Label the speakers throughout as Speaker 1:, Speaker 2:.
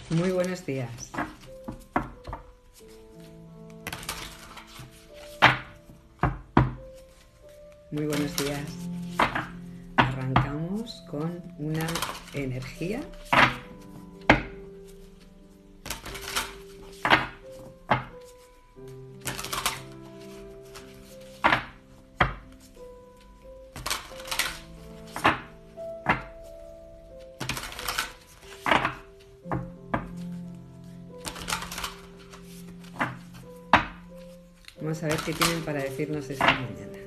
Speaker 1: Muy buenos días. Muy buenos días. Arrancamos con una energía. Vamos a ver qué tienen para decirnos esta mañana.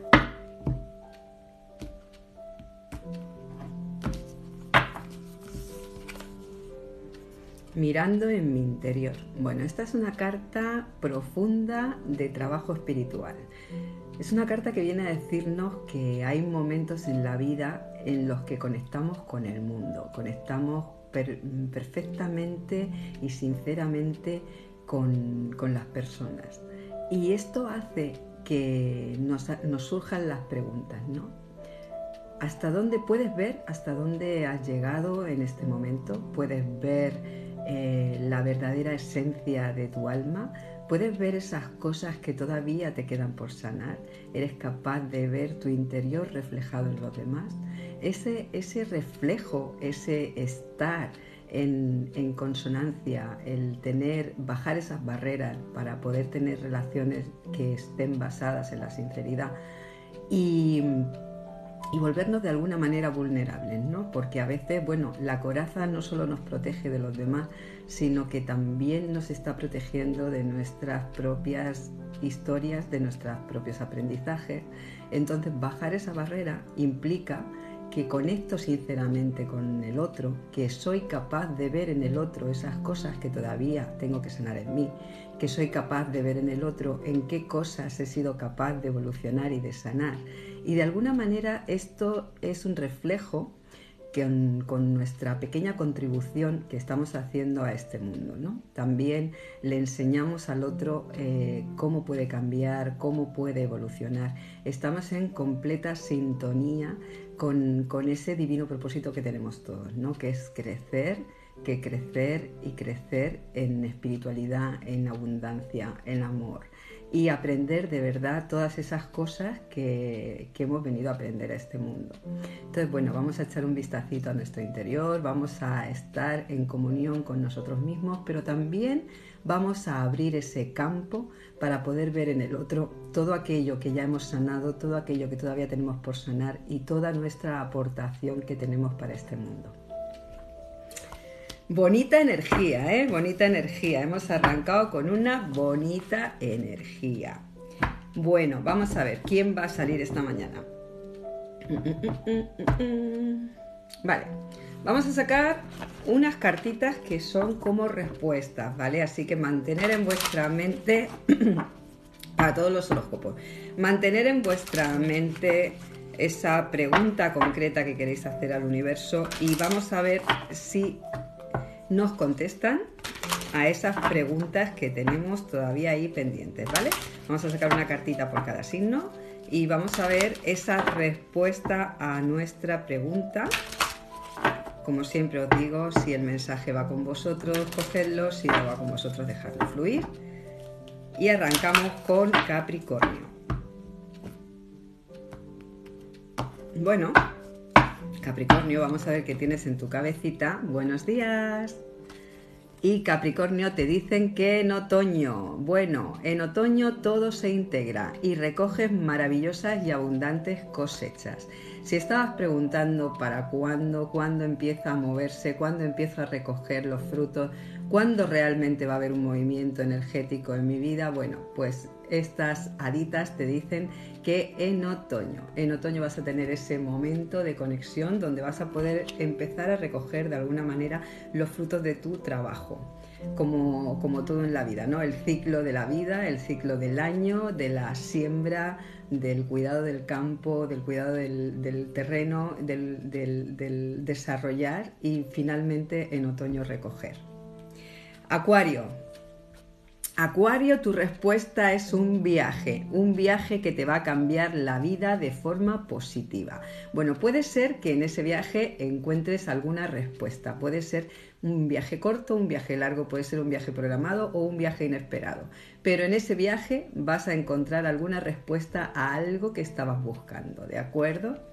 Speaker 1: Mirando en mi interior. Bueno, esta es una carta profunda de trabajo espiritual. Es una carta que viene a decirnos que hay momentos en la vida en los que conectamos con el mundo, conectamos perfectamente y sinceramente con las personas. Y esto hace que nos surjan las preguntas, ¿no? ¿Hasta dónde puedes ver, hasta dónde has llegado en este momento? ¿Puedes ver la verdadera esencia de tu alma? ¿Puedes ver esas cosas que todavía te quedan por sanar? ¿Eres capaz de ver tu interior reflejado en los demás? Ese reflejo, ese estar en consonancia, el bajar esas barreras para poder tener relaciones que estén basadas en la sinceridad y volvernos de alguna manera vulnerables, ¿no? Porque a veces, bueno, la coraza no solo nos protege de los demás, sino que también nos está protegiendo de nuestras propias historias, de nuestros propios aprendizajes. Entonces, bajar esa barrera implica que conecto sinceramente con el otro, que soy capaz de ver en el otro esas cosas que todavía tengo que sanar en mí, que soy capaz de ver en el otro en qué cosas he sido capaz de evolucionar y de sanar. Y de alguna manera esto es un reflejo con nuestra pequeña contribución que estamos haciendo a este mundo, ¿no? También le enseñamos al otro cómo puede cambiar, cómo puede evolucionar. Estamos en completa sintonía con ese divino propósito que tenemos todos, ¿no? Que es crecer y crecer en espiritualidad, en abundancia, en amor. Y aprender de verdad todas esas cosas que hemos venido a aprender a este mundo. Entonces, bueno, vamos a echar un vistacito a nuestro interior, vamos a estar en comunión con nosotros mismos, pero también vamos a abrir ese campo para poder ver en el otro todo aquello que ya hemos sanado, todo aquello que todavía tenemos por sanar y toda nuestra aportación que tenemos para este mundo. Bonita energía, ¿eh? Bonita energía. Hemos arrancado con una bonita energía. Bueno, vamos a ver quién va a salir esta mañana. Vale, vamos a sacar unas cartitas que son como respuestas, ¿vale? Así que mantener en vuestra mente, para todos los horóscopos, mantener en vuestra mente esa pregunta concreta que queréis hacer al universo y vamos a ver si nos contestan a esas preguntas que tenemos todavía ahí pendientes, ¿vale? Vamos a sacar una cartita por cada signo y vamos a ver esa respuesta a nuestra pregunta. Como siempre os digo, si el mensaje va con vosotros, cogedlo, si no va con vosotros, dejadlo fluir. Y arrancamos con Capricornio. Bueno, Capricornio, vamos a ver qué tienes en tu cabecita. Buenos días. Y Capricornio, te dicen que en otoño, bueno, en otoño todo se integra y recoges maravillosas y abundantes cosechas. Si estabas preguntando para cuándo empieza a moverse, cuándo empiezo a recoger los frutos, cuándo realmente va a haber un movimiento energético en mi vida, bueno, pues estas haditas te dicen que en otoño vas a tener ese momento de conexión donde vas a poder empezar a recoger de alguna manera los frutos de tu trabajo. Como todo en la vida, ¿no? El ciclo de la vida, el ciclo del año, de la siembra, del cuidado del campo, del cuidado del terreno, del desarrollar y finalmente en otoño recoger. Acuario. Acuario, tu respuesta es un viaje que te va a cambiar la vida de forma positiva. Bueno, puede ser que en ese viaje encuentres alguna respuesta, puede ser un viaje corto, un viaje largo, puede ser un viaje programado o un viaje inesperado, pero en ese viaje vas a encontrar alguna respuesta a algo que estabas buscando, ¿de acuerdo?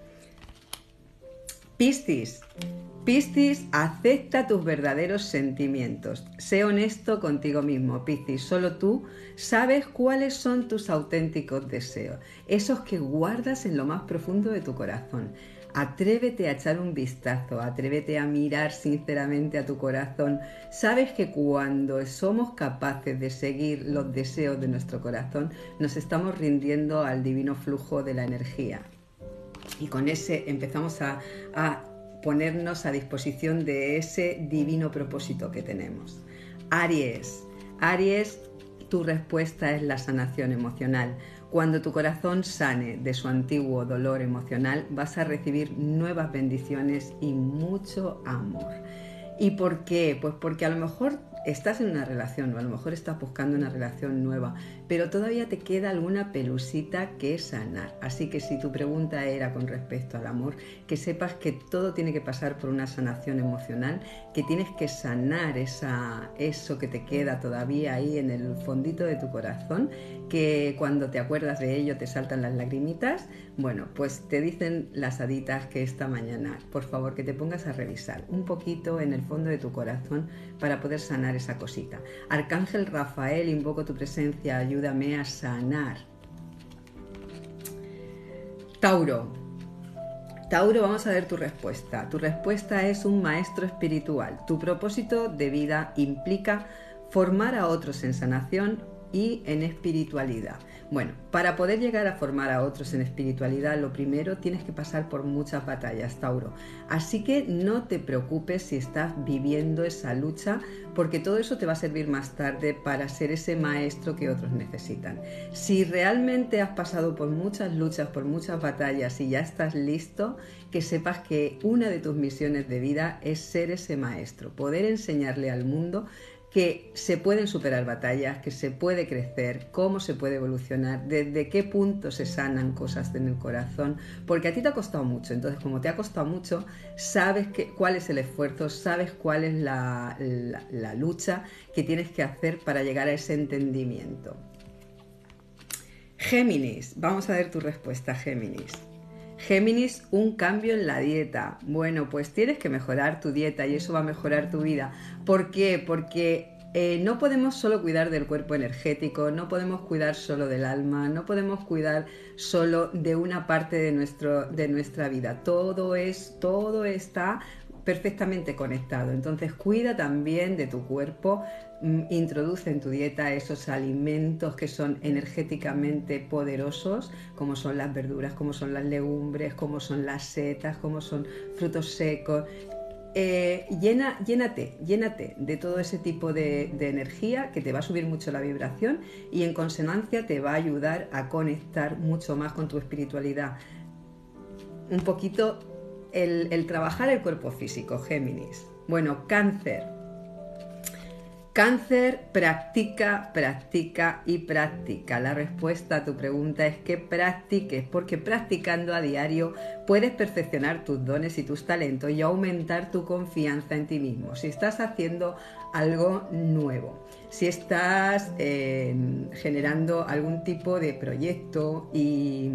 Speaker 1: Piscis, acepta tus verdaderos sentimientos. Sé honesto contigo mismo, Piscis. Solo tú sabes cuáles son tus auténticos deseos, esos que guardas en lo más profundo de tu corazón. Atrévete a echar un vistazo, atrévete a mirar sinceramente a tu corazón. Sabes que cuando somos capaces de seguir los deseos de nuestro corazón, nos estamos rindiendo al divino flujo de la energía. Y con ese empezamos a ponernos a disposición de ese divino propósito que tenemos. Aries, tu respuesta es la sanación emocional. Cuando tu corazón sane de su antiguo dolor emocional, vas a recibir nuevas bendiciones y mucho amor. ¿Y por qué? Pues porque a lo mejor estás en una relación o a lo mejor estás buscando una relación nueva, pero todavía te queda alguna pelusita que sanar. Así que si tu pregunta era con respecto al amor, que sepas que todo tiene que pasar por una sanación emocional, que tienes que sanar eso que te queda todavía ahí en el fondito de tu corazón, que cuando te acuerdas de ello te saltan las lagrimitas. Bueno, pues te dicen las haditas que esta mañana, por favor, que te pongas a revisar un poquito en el fondo de tu corazón para poder sanar esa cosita. Arcángel Rafael, invoco tu presencia, ayúdame a sanar. Tauro, vamos a ver tu respuesta. Tu respuesta es un maestro espiritual. Tu propósito de vida implica formar a otros en sanación y en espiritualidad. Bueno, para poder llegar a formar a otros en espiritualidad, lo primero tienes que pasar por muchas batallas, Tauro. Así que no te preocupes si estás viviendo esa lucha, porque todo eso te va a servir más tarde para ser ese maestro que otros necesitan. Si realmente has pasado por muchas luchas, por muchas batallas y ya estás listo, que sepas que una de tus misiones de vida es ser ese maestro, poder enseñarle al mundo que se pueden superar batallas, que se puede crecer, cómo se puede evolucionar, desde qué punto se sanan cosas en el corazón, porque a ti te ha costado mucho. Entonces, como te ha costado mucho, sabes cuál es el esfuerzo, sabes cuál es la lucha que tienes que hacer para llegar a ese entendimiento. Géminis, vamos a ver tu respuesta, Géminis. Géminis, un cambio en la dieta. Bueno, pues tienes que mejorar tu dieta y eso va a mejorar tu vida. ¿Por qué? Porque no podemos solo cuidar del cuerpo energético, no podemos cuidar solo del alma, no podemos cuidar solo de una parte de nuestra vida. Todo está perfectamente conectado. Entonces cuida también de tu cuerpo, introduce en tu dieta esos alimentos que son energéticamente poderosos, como son las verduras, como son las legumbres, como son las setas, como son frutos secos. Llénate de todo ese tipo de energía que te va a subir mucho la vibración y en consonancia te va a ayudar a conectar mucho más con tu espiritualidad. Un poquito el trabajar el cuerpo físico, Géminis. Bueno, Cáncer, practica y practica. La respuesta a tu pregunta es que practiques, porque practicando a diario puedes perfeccionar tus dones y tus talentos y aumentar tu confianza en ti mismo. Si estás haciendo algo nuevo, si estás generando algún tipo de proyecto y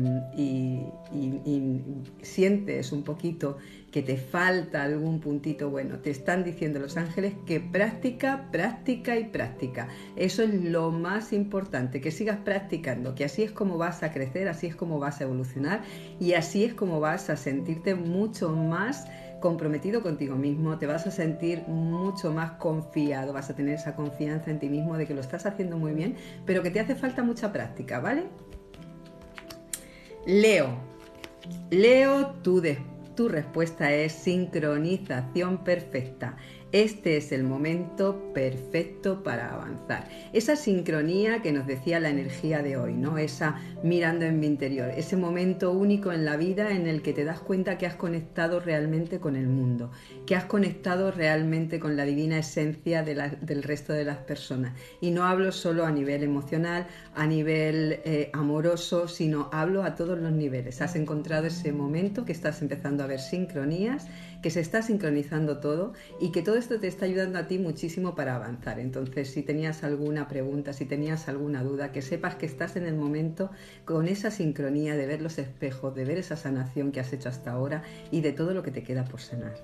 Speaker 1: sientes un poquito que te falta algún puntito, bueno, te están diciendo los ángeles que practica. Eso es lo más importante, que sigas practicando, que así es como vas a crecer, así es como vas a evolucionar y así es como vas a sentirte mucho más comprometido contigo mismo, te vas a sentir mucho más confiado, vas a tener esa confianza en ti mismo de que lo estás haciendo muy bien, pero que te hace falta mucha práctica, ¿vale? Leo, tu respuesta es sincronización perfecta. Este es el momento perfecto para avanzar. Esa sincronía que nos decía la energía de hoy, ¿no? Esa mirando en mi interior, ese momento único en la vida en el que te das cuenta que has conectado realmente con el mundo, que has conectado realmente con la divina esencia del resto de las personas. Y no hablo solo a nivel emocional, a nivel amoroso, sino hablo a todos los niveles. Has encontrado ese momento que estás empezando a ver sincronías, que se está sincronizando todo y que todo esto te está ayudando a ti muchísimo para avanzar. Entonces, si tenías alguna pregunta, si tenías alguna duda, que sepas que estás en el momento con esa sincronía de ver los espejos, de ver esa sanación que has hecho hasta ahora y de todo lo que te queda por sanar.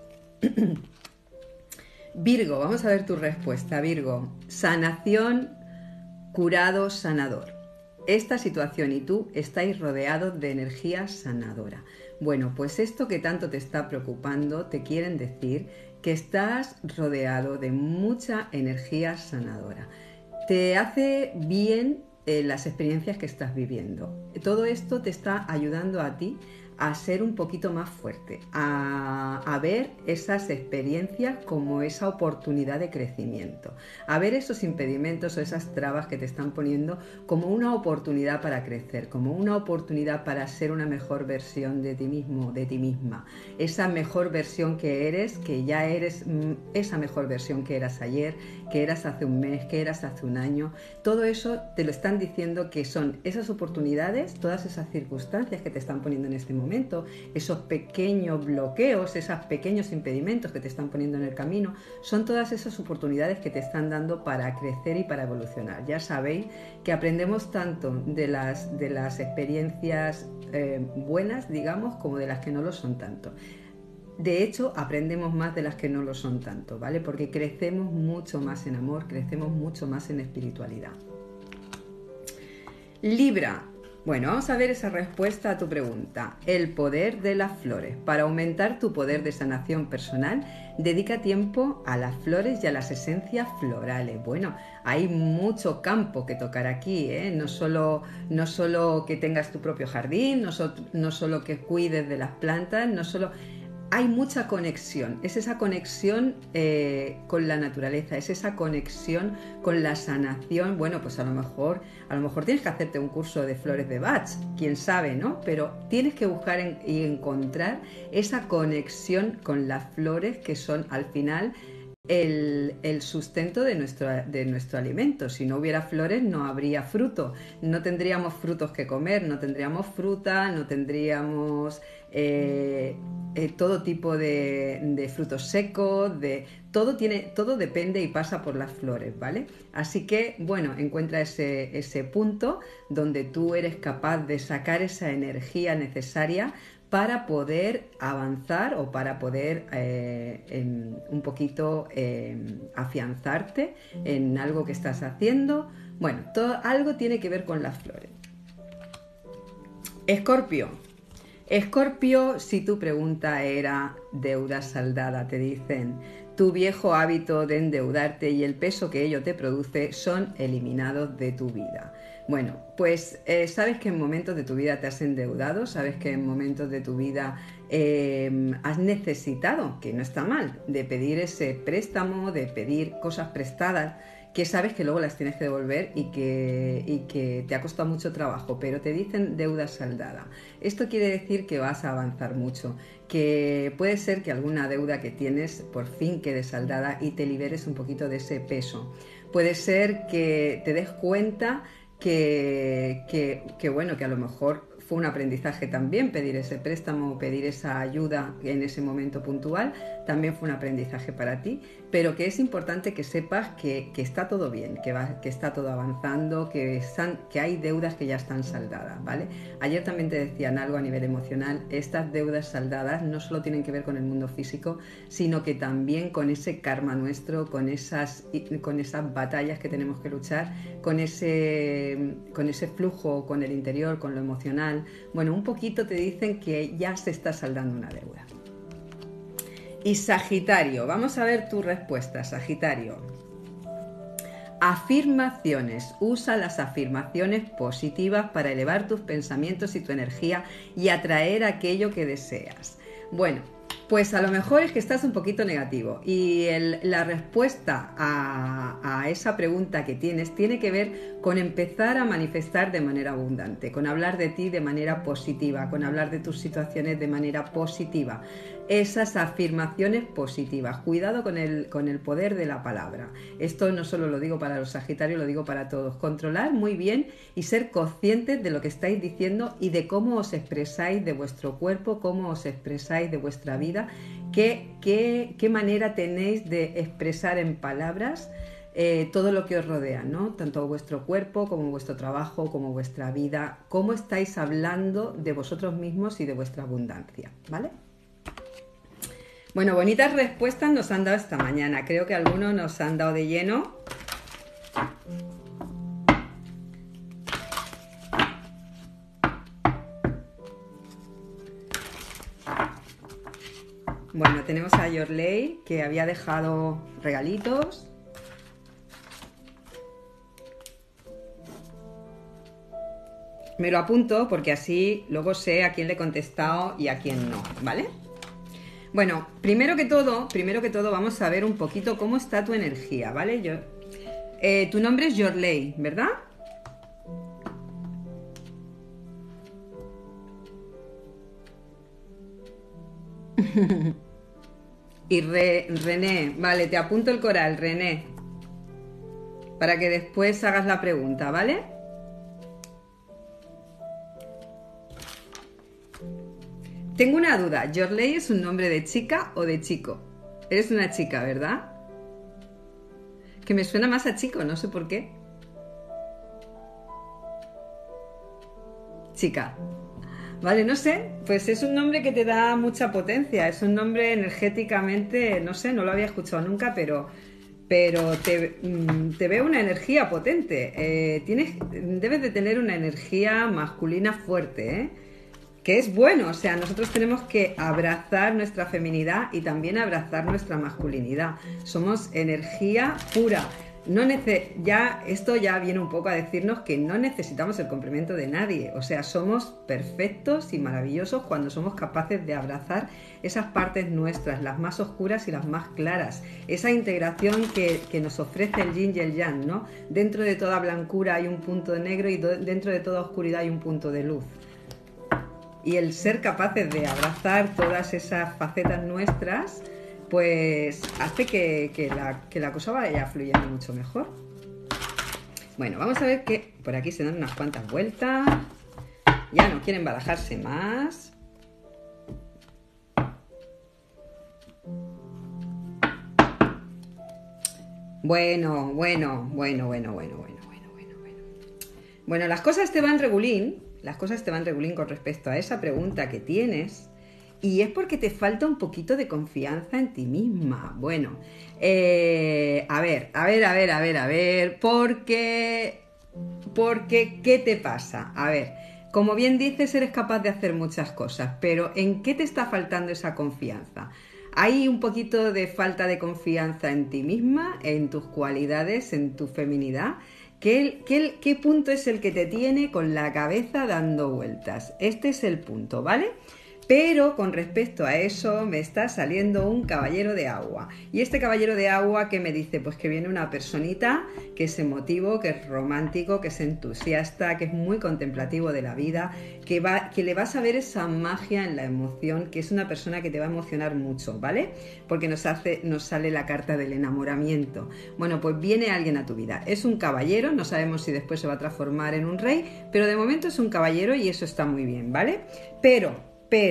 Speaker 1: Virgo, vamos a ver tu respuesta, Virgo. Sanación, curado, sanador. Esta situación y tú estáis rodeados de energía sanadora. Bueno, pues esto que tanto te está preocupando te quieren decir que estás rodeado de mucha energía sanadora. Te hace bien las experiencias que estás viviendo. Todo esto te está ayudando a ti a ser un poquito más fuerte, a ver esas experiencias como esa oportunidad de crecimiento, a ver esos impedimentos o esas trabas que te están poniendo como una oportunidad para crecer, como una oportunidad para ser una mejor versión de ti mismo, de ti misma, esa mejor versión que eres, que ya eres esa mejor versión que eras ayer, que eras hace un mes, que eras hace un año. Todo eso te lo están diciendo que son esas oportunidades, todas esas circunstancias que te están poniendo en este momento, esos pequeños bloqueos, esos pequeños impedimentos que te están poniendo en el camino, son todas esas oportunidades que te están dando para crecer y para evolucionar. Ya sabéis que aprendemos tanto de las experiencias buenas, digamos, como de las que no lo son tanto. De hecho, aprendemos más de las que no lo son tanto, ¿vale? Porque crecemos mucho más en amor, crecemos mucho más en espiritualidad. Libra. Bueno, vamos a ver esa respuesta a tu pregunta. El poder de las flores. Para aumentar tu poder de sanación personal, dedica tiempo a las flores y a las esencias florales. Bueno, hay mucho campo que tocar aquí, ¿eh? No solo que tengas tu propio jardín, no solo que cuides de las plantas, no solo... Hay mucha conexión, es esa conexión con la naturaleza, es esa conexión con la sanación. Bueno, pues a lo mejor tienes que hacerte un curso de flores de Bach, quién sabe, ¿no? Pero tienes que buscar y encontrar esa conexión con las flores que son al final el sustento de nuestro alimento. Si no hubiera flores no habría fruto, no tendríamos frutos que comer, no tendríamos fruta, no tendríamos todo tipo de frutos secos, todo depende y pasa por las flores, ¿vale? Así que, bueno, encuentra ese punto donde tú eres capaz de sacar esa energía necesaria para poder avanzar o para poder un poquito afianzarte en algo que estás haciendo. Bueno, algo tiene que ver con las flores. Escorpio. Escorpio, si tu pregunta era deuda saldada, te dicen, tu viejo hábito de endeudarte y el peso que ello te produce son eliminados de tu vida. Bueno, pues sabes que en momentos de tu vida te has endeudado, sabes que en momentos de tu vida has necesitado, que no está mal, de pedir ese préstamo, de pedir cosas prestadas, que sabes que luego las tienes que devolver y que te ha costado mucho trabajo, pero te dicen deuda saldada. Esto quiere decir que vas a avanzar mucho, que puede ser que alguna deuda que tienes por fin quede saldada y te liberes un poquito de ese peso. Puede ser que te des cuenta que bueno, que a lo mejor fue un aprendizaje también pedir ese préstamo, pedir esa ayuda en ese momento puntual, también fue un aprendizaje para ti, pero que es importante que sepas que está todo bien, que está todo avanzando, que hay deudas que ya están saldadas, ¿vale? Ayer también te decían algo a nivel emocional, estas deudas saldadas no solo tienen que ver con el mundo físico, sino que también con ese karma nuestro, con esas batallas que tenemos que luchar, con ese flujo, con el interior, con lo emocional. Bueno, un poquito te dicen que ya se está saldando una deuda. Y Sagitario, vamos a ver tu respuesta, Sagitario. Afirmaciones. Usa las afirmaciones positivas para elevar tus pensamientos y tu energía y atraer aquello que deseas. Bueno, Pues a lo mejor es que estás un poquito negativo y la respuesta a esa pregunta que tienes tiene que ver con empezar a manifestar de manera abundante, con hablar de ti de manera positiva, con hablar de tus situaciones de manera positiva. Esas afirmaciones positivas. Cuidado con el poder de la palabra. Esto no solo lo digo para los Sagitarios, lo digo para todos. Controlar muy bien y ser conscientes de lo que estáis diciendo y de cómo os expresáis de vuestro cuerpo, cómo os expresáis de vuestra vida, qué manera tenéis de expresar en palabras todo lo que os rodea, ¿no? Tanto vuestro cuerpo como vuestro trabajo, como vuestra vida, cómo estáis hablando de vosotros mismos y de vuestra abundancia, ¿vale? Bueno, bonitas respuestas nos han dado esta mañana. Creo que algunos nos han dado de lleno. Bueno, tenemos a Yorley, que había dejado regalitos. Me lo apunto porque así luego sé a quién le he contestado y a quién no, ¿vale? Bueno, primero que todo vamos a ver un poquito cómo está tu energía, ¿vale? Tu nombre es Yorley, ¿verdad? Y René, vale, te apunto el coral, René, para que después hagas la pregunta, ¿vale? Tengo una duda, ¿Yorley es un nombre de chica o de chico? Eres una chica, ¿verdad? Que me suena más a chico, no sé por qué. Chica. Vale, no sé, pues es un nombre que te da mucha potencia, es un nombre energéticamente, no sé, no lo había escuchado nunca, pero te veo una energía potente. Debes de tener una energía masculina fuerte, ¿eh? Que es bueno, o sea, nosotros tenemos que abrazar nuestra feminidad y también abrazar nuestra masculinidad. Somos energía pura. Esto ya viene un poco a decirnos que no necesitamos el complemento de nadie. O sea, somos perfectos y maravillosos cuando somos capaces de abrazar esas partes nuestras, las más oscuras y las más claras. Esa integración que nos ofrece el yin y el yang, ¿no? Dentro de toda blancura hay un punto de negro y dentro de toda oscuridad hay un punto de luz. Y el ser capaces de abrazar todas esas facetas nuestras, pues hace que la cosa vaya fluyendo mucho mejor. Bueno, vamos a ver que por aquí se dan unas cuantas vueltas. Ya no quieren barajarse más. Bueno. Bueno, las cosas te van regulín. Las cosas te van regulín con respecto a esa pregunta que tienes y es porque te falta un poquito de confianza en ti misma. Bueno, a ver, porque ¿qué te pasa? A ver, como bien dices, eres capaz de hacer muchas cosas, pero ¿en qué te está faltando esa confianza? Hay un poquito de falta de confianza en ti misma, en tus cualidades, en tu feminidad. ¿Qué punto es el que te tiene con la cabeza dando vueltas? Este es el punto, ¿vale? Pero con respecto a eso me está saliendo un caballero de agua. Y este caballero de agua, ¿qué me dice? Pues que viene una personita que es emotivo, que es romántico, que es entusiasta, que es muy contemplativo de la vida, que le vas a ver esa magia en la emoción, que es una persona que te va a emocionar mucho, ¿vale? Porque nos sale la carta del enamoramiento. Bueno, pues viene alguien a tu vida. Es un caballero, no sabemos si después se va a transformar en un rey, pero de momento es un caballero y eso está muy bien, ¿vale? Pero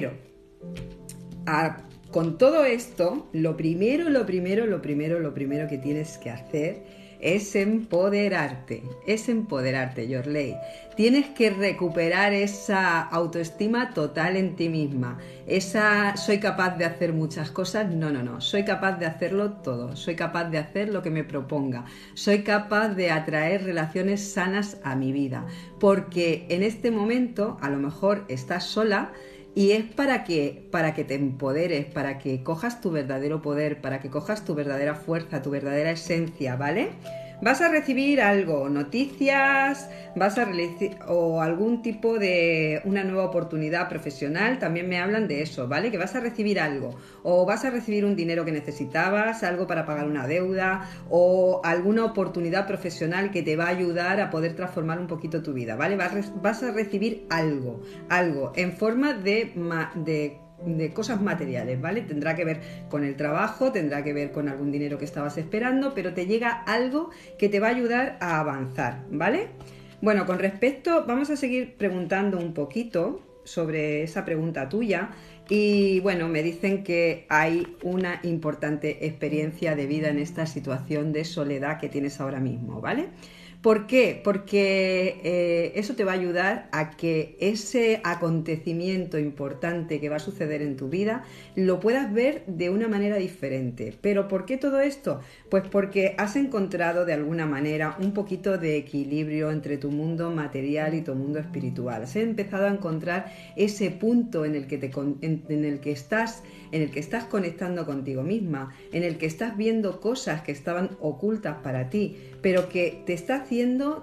Speaker 1: con todo esto, lo primero que tienes que hacer es empoderarte, Yorley. Tienes que recuperar esa autoestima total en ti misma. Soy capaz de hacer muchas cosas, no, soy capaz de hacerlo todo, soy capaz de hacer lo que me proponga, soy capaz de atraer relaciones sanas a mi vida, porque en este momento a lo mejor estás sola. Y es para que te empoderes, para que cojas tu verdadero poder, para que cojas tu verdadera fuerza, tu verdadera esencia, ¿vale? Vas a recibir algo, noticias, o algún tipo de una nueva oportunidad profesional, también me hablan de eso, ¿vale? Que vas a recibir algo, o vas a recibir un dinero que necesitabas, algo para pagar una deuda, o alguna oportunidad profesional que te va a ayudar a poder transformar un poquito tu vida, ¿vale? Vas a recibir algo en forma de cosas materiales, ¿vale? Tendrá que ver con el trabajo, tendrá que ver con algún dinero que estabas esperando, pero te llega algo que te va a ayudar a avanzar, ¿vale? Bueno, con respecto, vamos a seguir preguntando un poquito sobre esa pregunta tuya y bueno, me dicen que hay una importante experiencia de vida en esta situación de soledad que tienes ahora mismo, ¿vale? ¿Por qué? Porque eso te va a ayudar a que ese acontecimiento importante que va a suceder en tu vida lo puedas ver de una manera diferente. ¿Pero por qué todo esto? Pues porque has encontrado de alguna manera un poquito de equilibrio entre tu mundo material y tu mundo espiritual. Has empezado a encontrar ese punto en el que estás conectando contigo misma, en el que estás viendo cosas que estaban ocultas para ti, pero que te está haciendo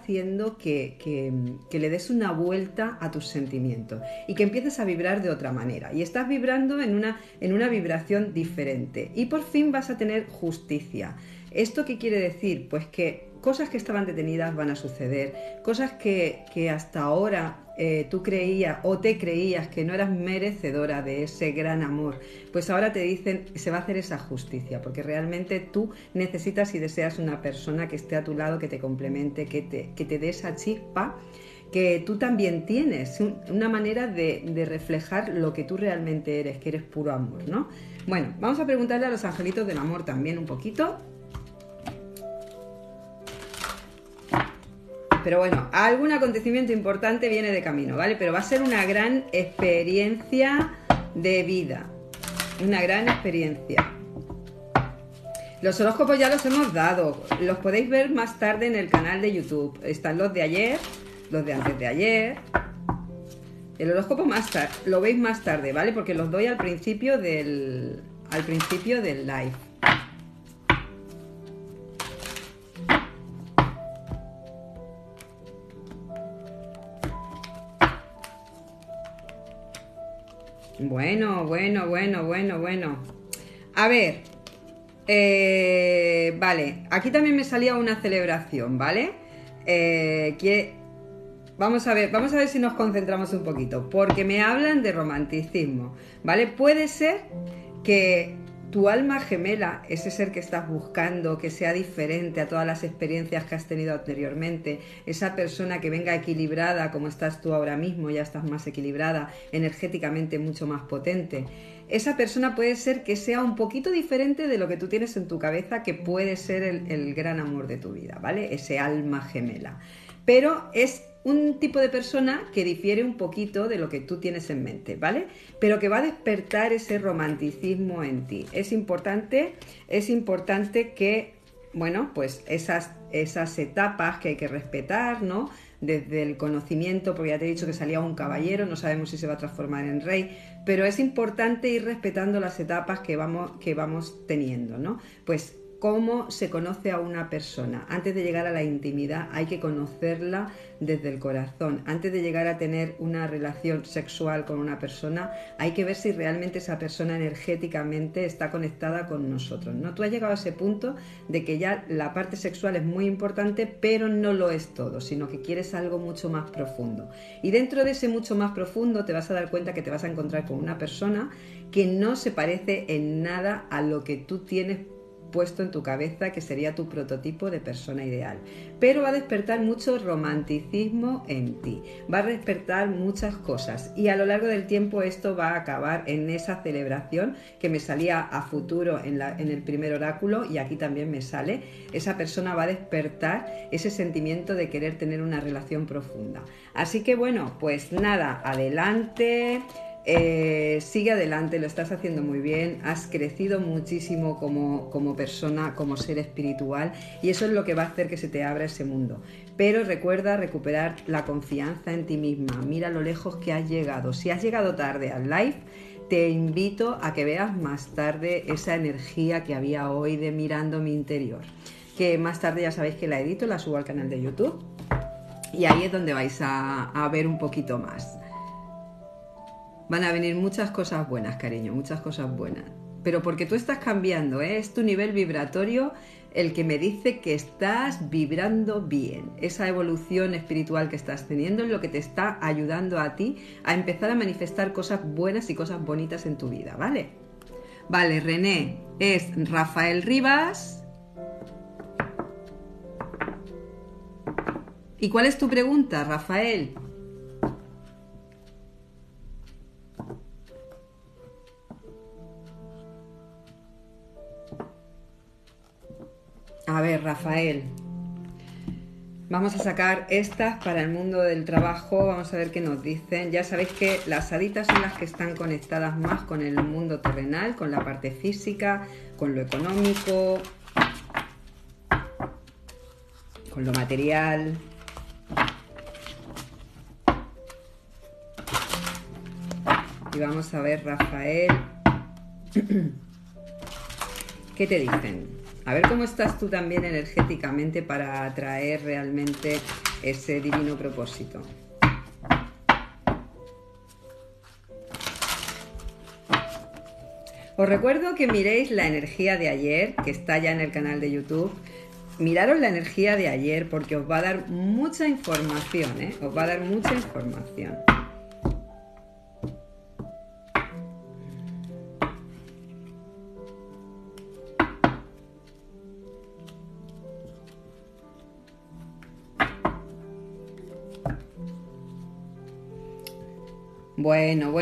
Speaker 1: que le des una vuelta a tus sentimientos y que empieces a vibrar de otra manera. Y estás vibrando en una vibración diferente. Y por fin vas a tener justicia. ¿Esto qué quiere decir? Pues que cosas que estaban detenidas van a suceder, cosas que hasta ahora tú creías o te creías que no eras merecedora de ese gran amor, pues ahora te dicen se va a hacer esa justicia, porque realmente tú necesitas y deseas una persona que esté a tu lado, que te complemente, que te dé esa chispa que tú también tienes, una manera de reflejar lo que tú realmente eres, que eres puro amor, ¿no? Bueno, vamos a preguntarle a los angelitos del amor también un poquito. Pero bueno, algún acontecimiento importante viene de camino, ¿vale? Pero va a ser una gran experiencia de vida. Una gran experiencia. Los horóscopos ya los hemos dado. Los podéis ver más tarde en el canal de YouTube. Están los de ayer, los de antes de ayer. El horóscopo más tarde, lo veis más tarde, ¿vale? Porque los doy al principio del live. Bueno. A ver, vale, aquí también me salía una celebración, ¿vale? Vamos a ver si nos concentramos un poquito, porque me hablan de romanticismo, ¿vale? Puede ser que tu alma gemela, ese ser que estás buscando, que sea diferente a todas las experiencias que has tenido anteriormente, esa persona que venga equilibrada como estás tú ahora mismo, ya estás más equilibrada, energéticamente mucho más potente. Esa persona puede ser que sea un poquito diferente de lo que tú tienes en tu cabeza, que puede ser el gran amor de tu vida, ¿vale? Ese alma gemela. Pero es un tipo de persona que difiere un poquito de lo que tú tienes en mente, ¿vale? Pero que va a despertar ese romanticismo en ti. Es importante que, bueno, pues esas etapas que hay que respetar, ¿no? Desde el conocimiento, porque ya te he dicho que salía un caballero, no sabemos si se va a transformar en rey, pero es importante ir respetando las etapas que vamos teniendo, ¿no? Pues cómo se conoce a una persona. Antes de llegar a la intimidad hay que conocerla desde el corazón. Antes de llegar a tener una relación sexual con una persona, hay que ver si realmente esa persona energéticamente está conectada con nosotros, ¿no? Tú has llegado a ese punto de que ya la parte sexual es muy importante, pero no lo es todo, sino que quieres algo mucho más profundo. Y dentro de ese mucho más profundo te vas a dar cuenta que te vas a encontrar con una persona que no se parece en nada a lo que tú tienes puesto en tu cabeza, que sería tu prototipo de persona ideal, pero va a despertar mucho romanticismo en ti, va a despertar muchas cosas y a lo largo del tiempo esto va a acabar en esa celebración que me salía a futuro en el primer oráculo, y aquí también me sale, esa persona va a despertar ese sentimiento de querer tener una relación profunda. Así que bueno, pues nada, adelante. Sigue adelante, lo estás haciendo muy bien, has crecido muchísimo como persona, como ser espiritual, y eso es lo que va a hacer que se te abra ese mundo. Pero recuerda recuperar la confianza en ti misma, mira lo lejos que has llegado. Si has llegado tarde al live, te invito a que veas más tarde esa energía que había hoy de mirando mi interior. que más tarde ya sabéis que la edito, la subo al canal de YouTube. Y ahí es donde vais a ver un poquito más. Van a venir muchas cosas buenas, cariño, muchas cosas buenas. Pero porque tú estás cambiando, ¿eh? Es tu nivel vibratorio el que me dice que estás vibrando bien. Esa evolución espiritual que estás teniendo es lo que te está ayudando a ti a empezar a manifestar cosas buenas y cosas bonitas en tu vida, ¿vale? Vale, René, es Rafael Rivas. ¿Y cuál es tu pregunta, Rafael? A ver, Rafael, vamos a sacar estas para el mundo del trabajo, vamos a ver qué nos dicen. Ya sabéis que las haditas son las que están conectadas más con el mundo terrenal, con la parte física, con lo económico, con lo material. Y vamos a ver, Rafael, ¿qué te dicen? A ver cómo estás tú también energéticamente para atraer realmente ese divino propósito. Os recuerdo que miréis la energía de ayer, que está ya en el canal de YouTube. Miraros la energía de ayer porque os va a dar mucha información, ¿eh? Os va a dar mucha información. Bueno.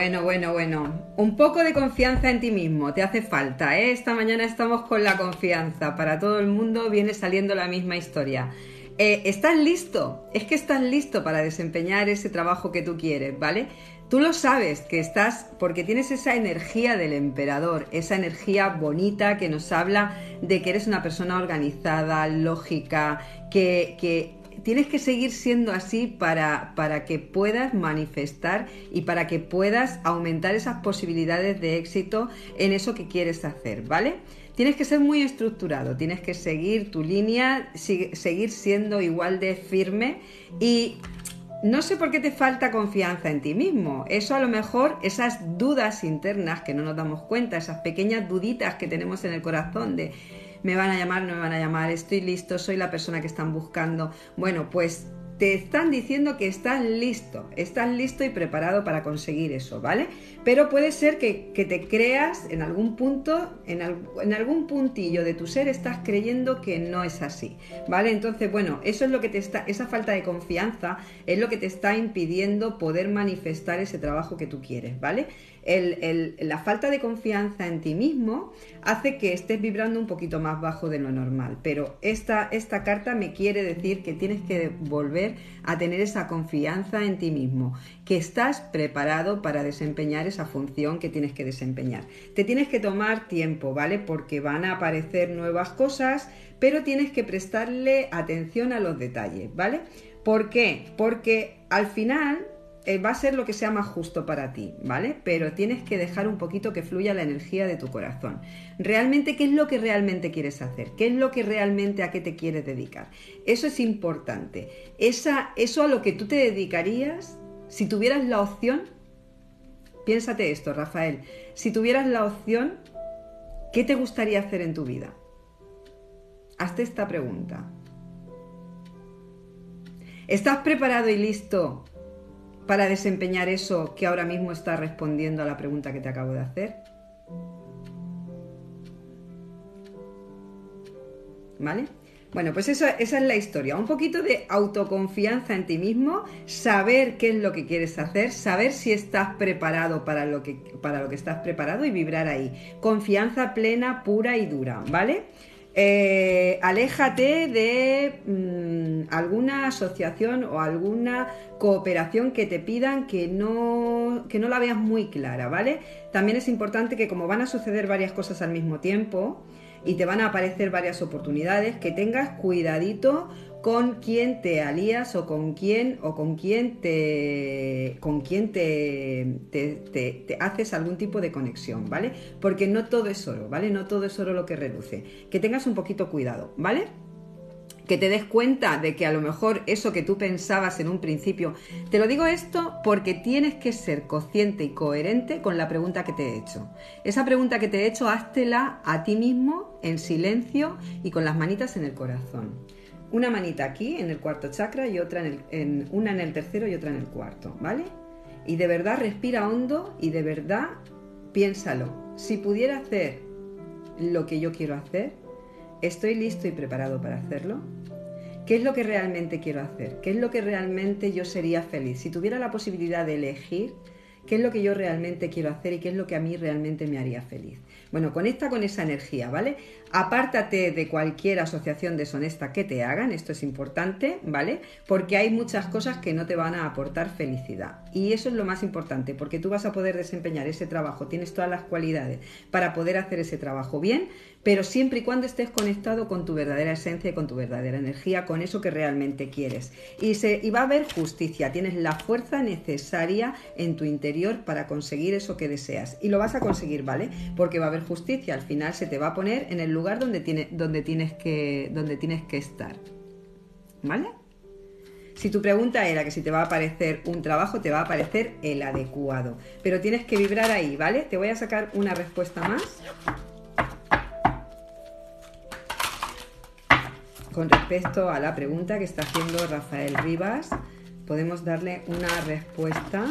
Speaker 1: Un poco de confianza en ti mismo, te hace falta, ¿eh? Esta mañana estamos con la confianza. Para todo el mundo viene saliendo la misma historia. ¿Estás listo? Es que estás listo para desempeñar ese trabajo que tú quieres, ¿vale? Tú lo sabes que estás, porque tienes esa energía del emperador, esa energía bonita que nos habla de que eres una persona organizada, lógica, que tienes que seguir siendo así para que puedas manifestar y para que puedas aumentar esas posibilidades de éxito en eso que quieres hacer, ¿vale? Tienes que ser muy estructurado, tienes que seguir tu línea, seguir siendo igual de firme y no sé por qué te falta confianza en ti mismo. Eso a lo mejor, esas dudas internas que no nos damos cuenta, esas pequeñas duditas que tenemos en el corazón de me van a llamar, no me van a llamar, estoy listo, soy la persona que están buscando. Bueno, pues te están diciendo que estás listo y preparado para conseguir eso, ¿vale? Pero puede ser que te creas en algún punto, en algún puntillo de tu ser estás creyendo que no es así, ¿vale? Entonces, bueno, eso es lo que esa falta de confianza es lo que te está impidiendo poder manifestar ese trabajo que tú quieres, ¿vale? La falta de confianza en ti mismo hace que estés vibrando un poquito más bajo de lo normal, pero esta carta me quiere decir que tienes que volver a tener esa confianza en ti mismo, que estás preparado para desempeñar esa función que tienes que desempeñar. Te tienes que tomar tiempo, ¿vale? Porque van a aparecer nuevas cosas, pero tienes que prestarle atención a los detalles, ¿vale? ¿Por qué? Porque al final va a ser lo que sea más justo para ti, ¿vale? Pero tienes que dejar un poquito que fluya la energía de tu corazón. Realmente, ¿qué es lo que realmente quieres hacer? ¿Qué es lo que realmente a qué te quieres dedicar? Eso es importante. Eso a lo que tú te dedicarías, si tuvieras la opción, piénsate esto, Rafael, si tuvieras la opción, ¿qué te gustaría hacer en tu vida? Hazte esta pregunta. ¿Estás preparado y listo para desempeñar eso que ahora mismo está respondiendo a la pregunta que te acabo de hacer? ¿Vale? Bueno, pues esa es la historia. Un poquito de autoconfianza en ti mismo, saber qué es lo que quieres hacer, saber si estás preparado para lo que estás preparado y vibrar ahí. Confianza plena, pura y dura, ¿vale? Aléjate de alguna asociación o alguna cooperación que te pidan que no la veas muy clara, ¿vale? También es importante que, como van a suceder varias cosas al mismo tiempo y te van a aparecer varias oportunidades, que tengas cuidadito con quién te alías o con quién te haces algún tipo de conexión, ¿vale? Porque no todo es oro, ¿vale? No todo es oro lo que reluce. Que tengas un poquito cuidado, ¿vale? que te des cuenta de que a lo mejor eso que tú pensabas en un principio, te lo digo esto porque tienes que ser consciente y coherente con la pregunta que te he hecho. Esa pregunta que te he hecho, háztela a ti mismo en silencio y con las manitas en el corazón. Una manita aquí en el cuarto chakra y otra una en el tercero y otra en el cuarto, ¿vale? Y de verdad respira hondo y de verdad piénsalo. Si pudiera hacer lo que yo quiero hacer, ¿estoy listo y preparado para hacerlo? ¿Qué es lo que realmente quiero hacer? ¿Qué es lo que realmente yo sería feliz? Si tuviera la posibilidad de elegir, ¿qué es lo que yo realmente quiero hacer y qué es lo que a mí realmente me haría feliz? Bueno, conecta con esa energía, ¿vale? Apártate de cualquier asociación deshonesta que te hagan, esto es importante, ¿vale? Porque hay muchas cosas que no te van a aportar felicidad. Y eso es lo más importante, porque tú vas a poder desempeñar ese trabajo, tienes todas las cualidades para poder hacer ese trabajo bien, pero siempre y cuando estés conectado con tu verdadera esencia y con tu verdadera energía, con eso que realmente quieres. Y va a haber justicia, tienes la fuerza necesaria en tu interior para conseguir eso que deseas. Y lo vas a conseguir, ¿vale? Porque va a haber justicia, al final se te va a poner en el lugar donde tienes que estar, ¿vale? Si tu pregunta era que si te va a aparecer un trabajo, te va a aparecer el adecuado. Pero tienes que vibrar ahí, ¿vale? Te voy a sacar una respuesta más. Con respecto a la pregunta que está haciendo Rafael Rivas, podemos darle una respuesta.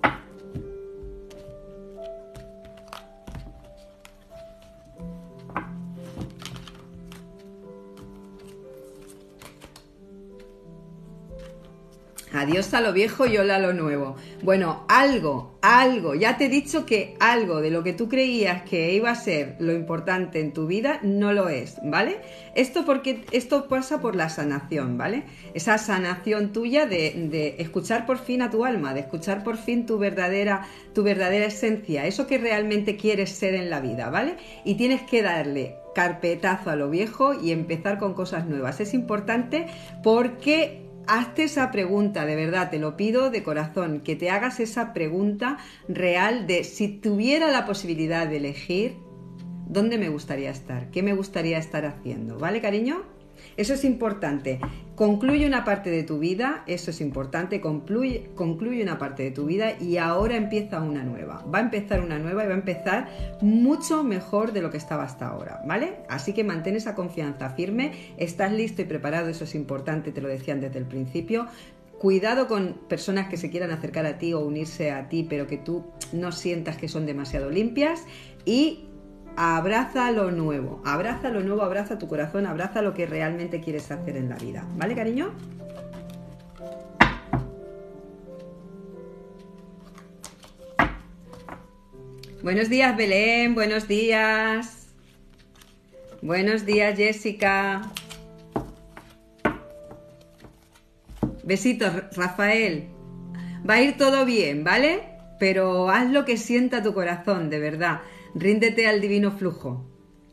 Speaker 1: Adiós a lo viejo y hola a lo nuevo. Bueno, algo, ya te he dicho que algo de lo que tú creías que iba a ser lo importante en tu vida no lo es, ¿vale? Esto pasa por la sanación, ¿vale? Esa sanación tuya de escuchar por fin a tu alma, de escuchar por fin tu verdadera esencia, eso que realmente quieres ser en la vida, ¿vale? Y tienes que darle carpetazo a lo viejo y empezar con cosas nuevas. Es importante porque hazte esa pregunta, de verdad, te lo pido de corazón, que te hagas esa pregunta real de si tuviera la posibilidad de elegir, ¿dónde me gustaría estar? ¿Qué me gustaría estar haciendo? ¿Vale, cariño? Eso es importante. Concluye una parte de tu vida, eso es importante, concluye una parte de tu vida y ahora empieza una nueva. Va a empezar una nueva y va a empezar mucho mejor de lo que estaba hasta ahora, ¿vale? Así que mantén esa confianza firme, estás listo y preparado, eso es importante, te lo decían desde el principio. Cuidado con personas que se quieran acercar a ti o unirse a ti, pero que tú no sientas que son demasiado limpias y abraza lo nuevo, abraza tu corazón, abraza lo que realmente quieres hacer en la vida. ¿Vale, cariño? Buenos días, Belén, buenos días. Buenos días, Jessica. Besitos, Rafael. Va a ir todo bien, ¿vale? Pero haz lo que sienta tu corazón, de verdad. Ríndete al divino flujo.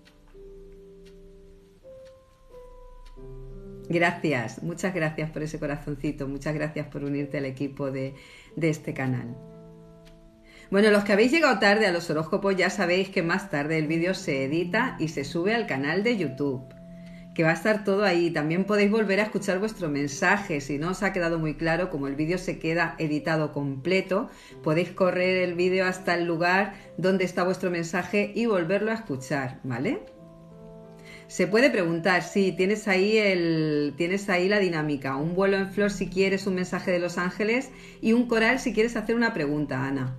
Speaker 1: Gracias, muchas gracias por ese corazoncito, muchas gracias por unirte al equipo de este canal. Bueno, los que habéis llegado tarde a los horóscopos ya sabéis que más tarde el vídeo se edita y se sube al canal de YouTube, que va a estar todo ahí. También podéis volver a escuchar vuestro mensaje. Si no os ha quedado muy claro, como el vídeo se queda editado completo, podéis correr el vídeo hasta el lugar donde está vuestro mensaje y volverlo a escuchar, ¿vale? Se puede preguntar, sí, tienes ahí la dinámica. Un vuelo en flor si quieres un mensaje de los ángeles y un coral si quieres hacer una pregunta, Ana.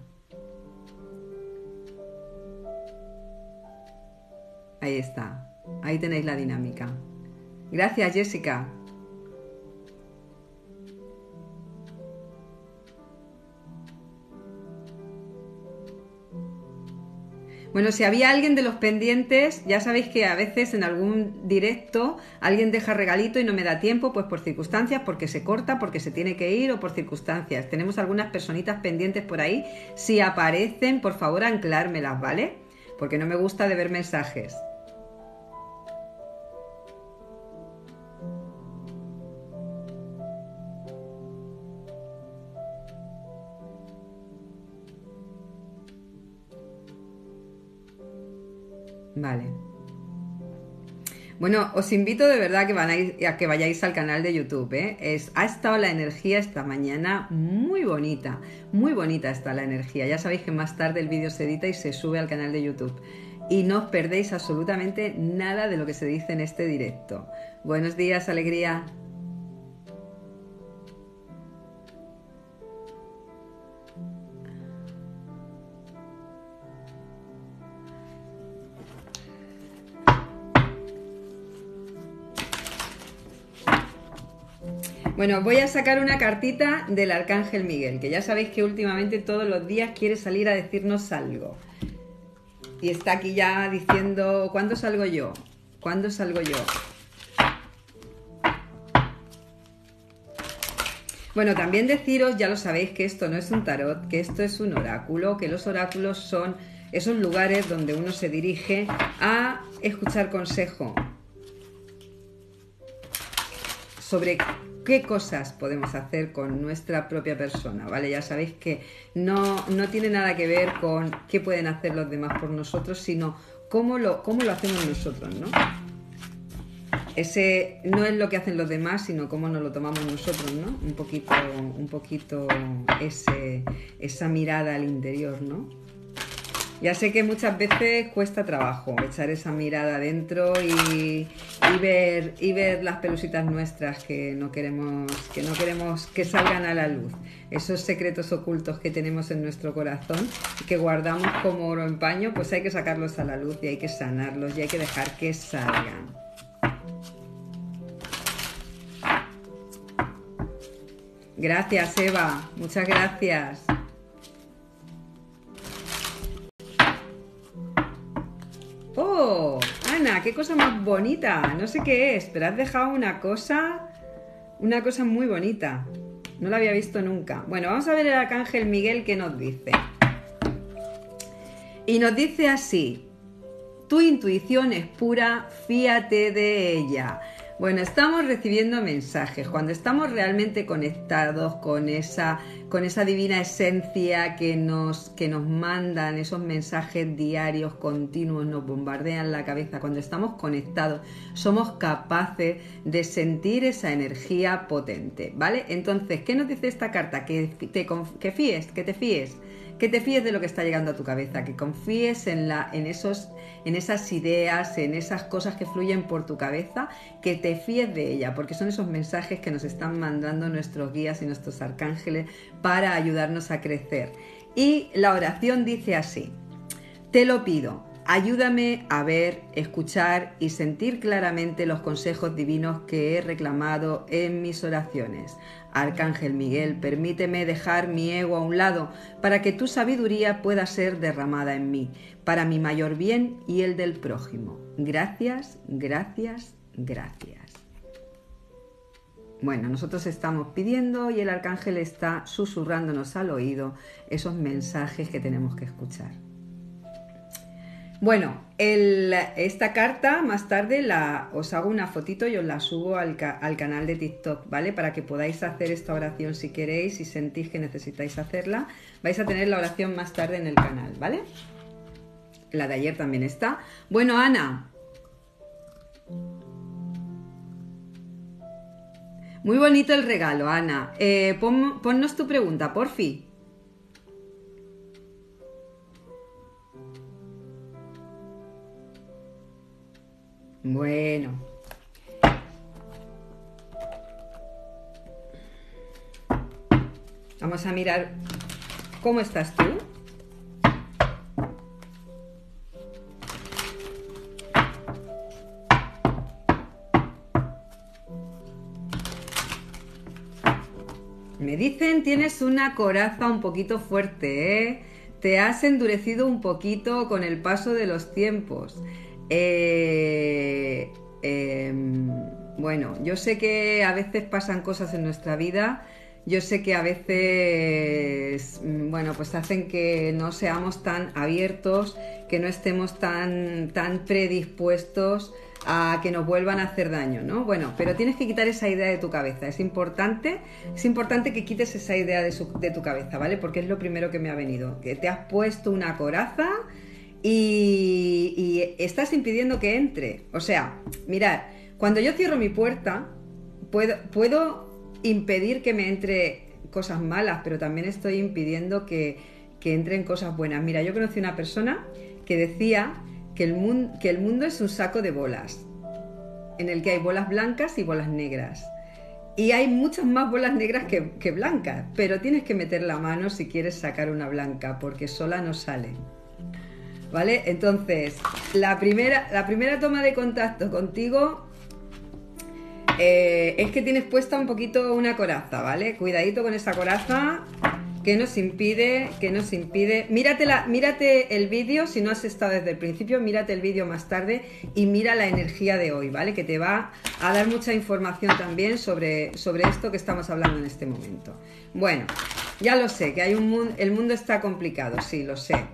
Speaker 1: Ahí está. Ahí tenéis la dinámica. Gracias, Jessica. Bueno, si había alguien de los pendientes, ya sabéis que a veces en algún directo alguien deja regalito y no me da tiempo, pues por circunstancias, porque se corta, porque se tiene que ir o por circunstancias. Tenemos algunas personitas pendientes por ahí. Si aparecen, por favor, anclármelas, ¿vale? Porque no me gusta de ver mensajes. Vale. Bueno, os invito de verdad a que vayáis al canal de YouTube, ¿eh? Ha estado la energía esta mañana muy bonita está la energía. Ya sabéis que más tarde el vídeo se edita y se sube al canal de YouTube. Y no os perdéis absolutamente nada de lo que se dice en este directo. Buenos días, alegría. Bueno, voy a sacar una cartita del Arcángel Miguel, que ya sabéis que últimamente todos los días quiere salir a decirnos algo. Y está aquí ya diciendo, ¿cuándo salgo yo? ¿Cuándo salgo yo? Bueno, también deciros, ya lo sabéis, que esto no es un tarot, que esto es un oráculo, que los oráculos son esos lugares donde uno se dirige a escuchar consejo sobre qué cosas podemos hacer con nuestra propia persona, ¿vale? Ya sabéis que no tiene nada que ver con qué pueden hacer los demás por nosotros, sino cómo lo hacemos nosotros, ¿no? Ese no es lo que hacen los demás, sino cómo nos lo tomamos nosotros, ¿no? Un poquito esa mirada al interior, ¿no? Ya sé que muchas veces cuesta trabajo echar esa mirada adentro y ver las pelusitas nuestras que no queremos que salgan a la luz. Esos secretos ocultos que tenemos en nuestro corazón y que guardamos como oro en paño, pues hay que sacarlos a la luz y hay que sanarlos y hay que dejar que salgan. Gracias, Eva. Muchas gracias. ¡Oh! Ana, qué cosa más bonita. No sé qué es, pero has dejado una cosa muy bonita. No la había visto nunca. Bueno, vamos a ver el Arcángel Miguel qué nos dice. Y nos dice así: tu intuición es pura, fíate de ella. Bueno, estamos recibiendo mensajes. Cuando estamos realmente conectados con esa divina esencia que nos mandan esos mensajes diarios, continuos, nos bombardean la cabeza, cuando estamos conectados, somos capaces de sentir esa energía potente, ¿vale? Entonces, ¿qué nos dice esta carta? Que te fíes de lo que está llegando a tu cabeza, que confíes en esas ideas, en esas cosas que fluyen por tu cabeza, que te fíes de ella, porque son esos mensajes que nos están mandando nuestros guías y nuestros arcángeles para ayudarnos a crecer. Y la oración dice así: te lo pido, ayúdame a ver, escuchar y sentir claramente los consejos divinos que he reclamado en mis oraciones. Arcángel Miguel, permíteme dejar mi ego a un lado para que tu sabiduría pueda ser derramada en mí, para mi mayor bien y el del prójimo. Gracias, gracias, gracias. Bueno, nosotros estamos pidiendo y el arcángel está susurrándonos al oído esos mensajes que tenemos que escuchar. Bueno, esta carta más tarde os hago una fotito y os la subo al canal de TikTok, ¿vale? Para que podáis hacer esta oración si queréis, si sentís que necesitáis hacerla. Vais a tener la oración más tarde en el canal, ¿vale? La de ayer también está. Bueno, Ana. Muy bonito el regalo, Ana. Ponnos tu pregunta, porfi. Bueno. Vamos a mirar cómo estás tú. Me dicen, tienes una coraza un poquito fuerte, ¿eh? Te has endurecido un poquito con el paso de los tiempos. Bueno, yo sé que a veces pasan cosas en nuestra vida, yo sé que a veces, bueno, pues hacen que no seamos tan abiertos, que no estemos tan predispuestos a que nos vuelvan a hacer daño, ¿no? Bueno, pero tienes que quitar esa idea de tu cabeza, es importante que quites esa idea de tu cabeza, ¿vale? Porque es lo primero que me ha venido, que te has puesto una coraza y estás impidiendo que entre. O sea, mirad, cuando yo cierro mi puerta, puedo impedir que me entre cosas malas, pero también estoy impidiendo que entren cosas buenas. Mira, yo conocí una persona que decía que el mundo es un saco de bolas, en el que hay bolas blancas y bolas negras. Y hay muchas más bolas negras que blancas, pero tienes que meter la mano si quieres sacar una blanca, porque sola no sale. ¿Vale? Entonces, la primera toma de contacto contigo es que tienes puesta un poquito una coraza, ¿vale? Cuidadito con esa coraza que nos impide. Mírate el vídeo, si no has estado desde el principio, mírate el vídeo más tarde y mira la energía de hoy, ¿vale? Que te va a dar mucha información también sobre esto que estamos hablando en este momento. Bueno, ya lo sé, que el mundo está complicado, sí, lo sé.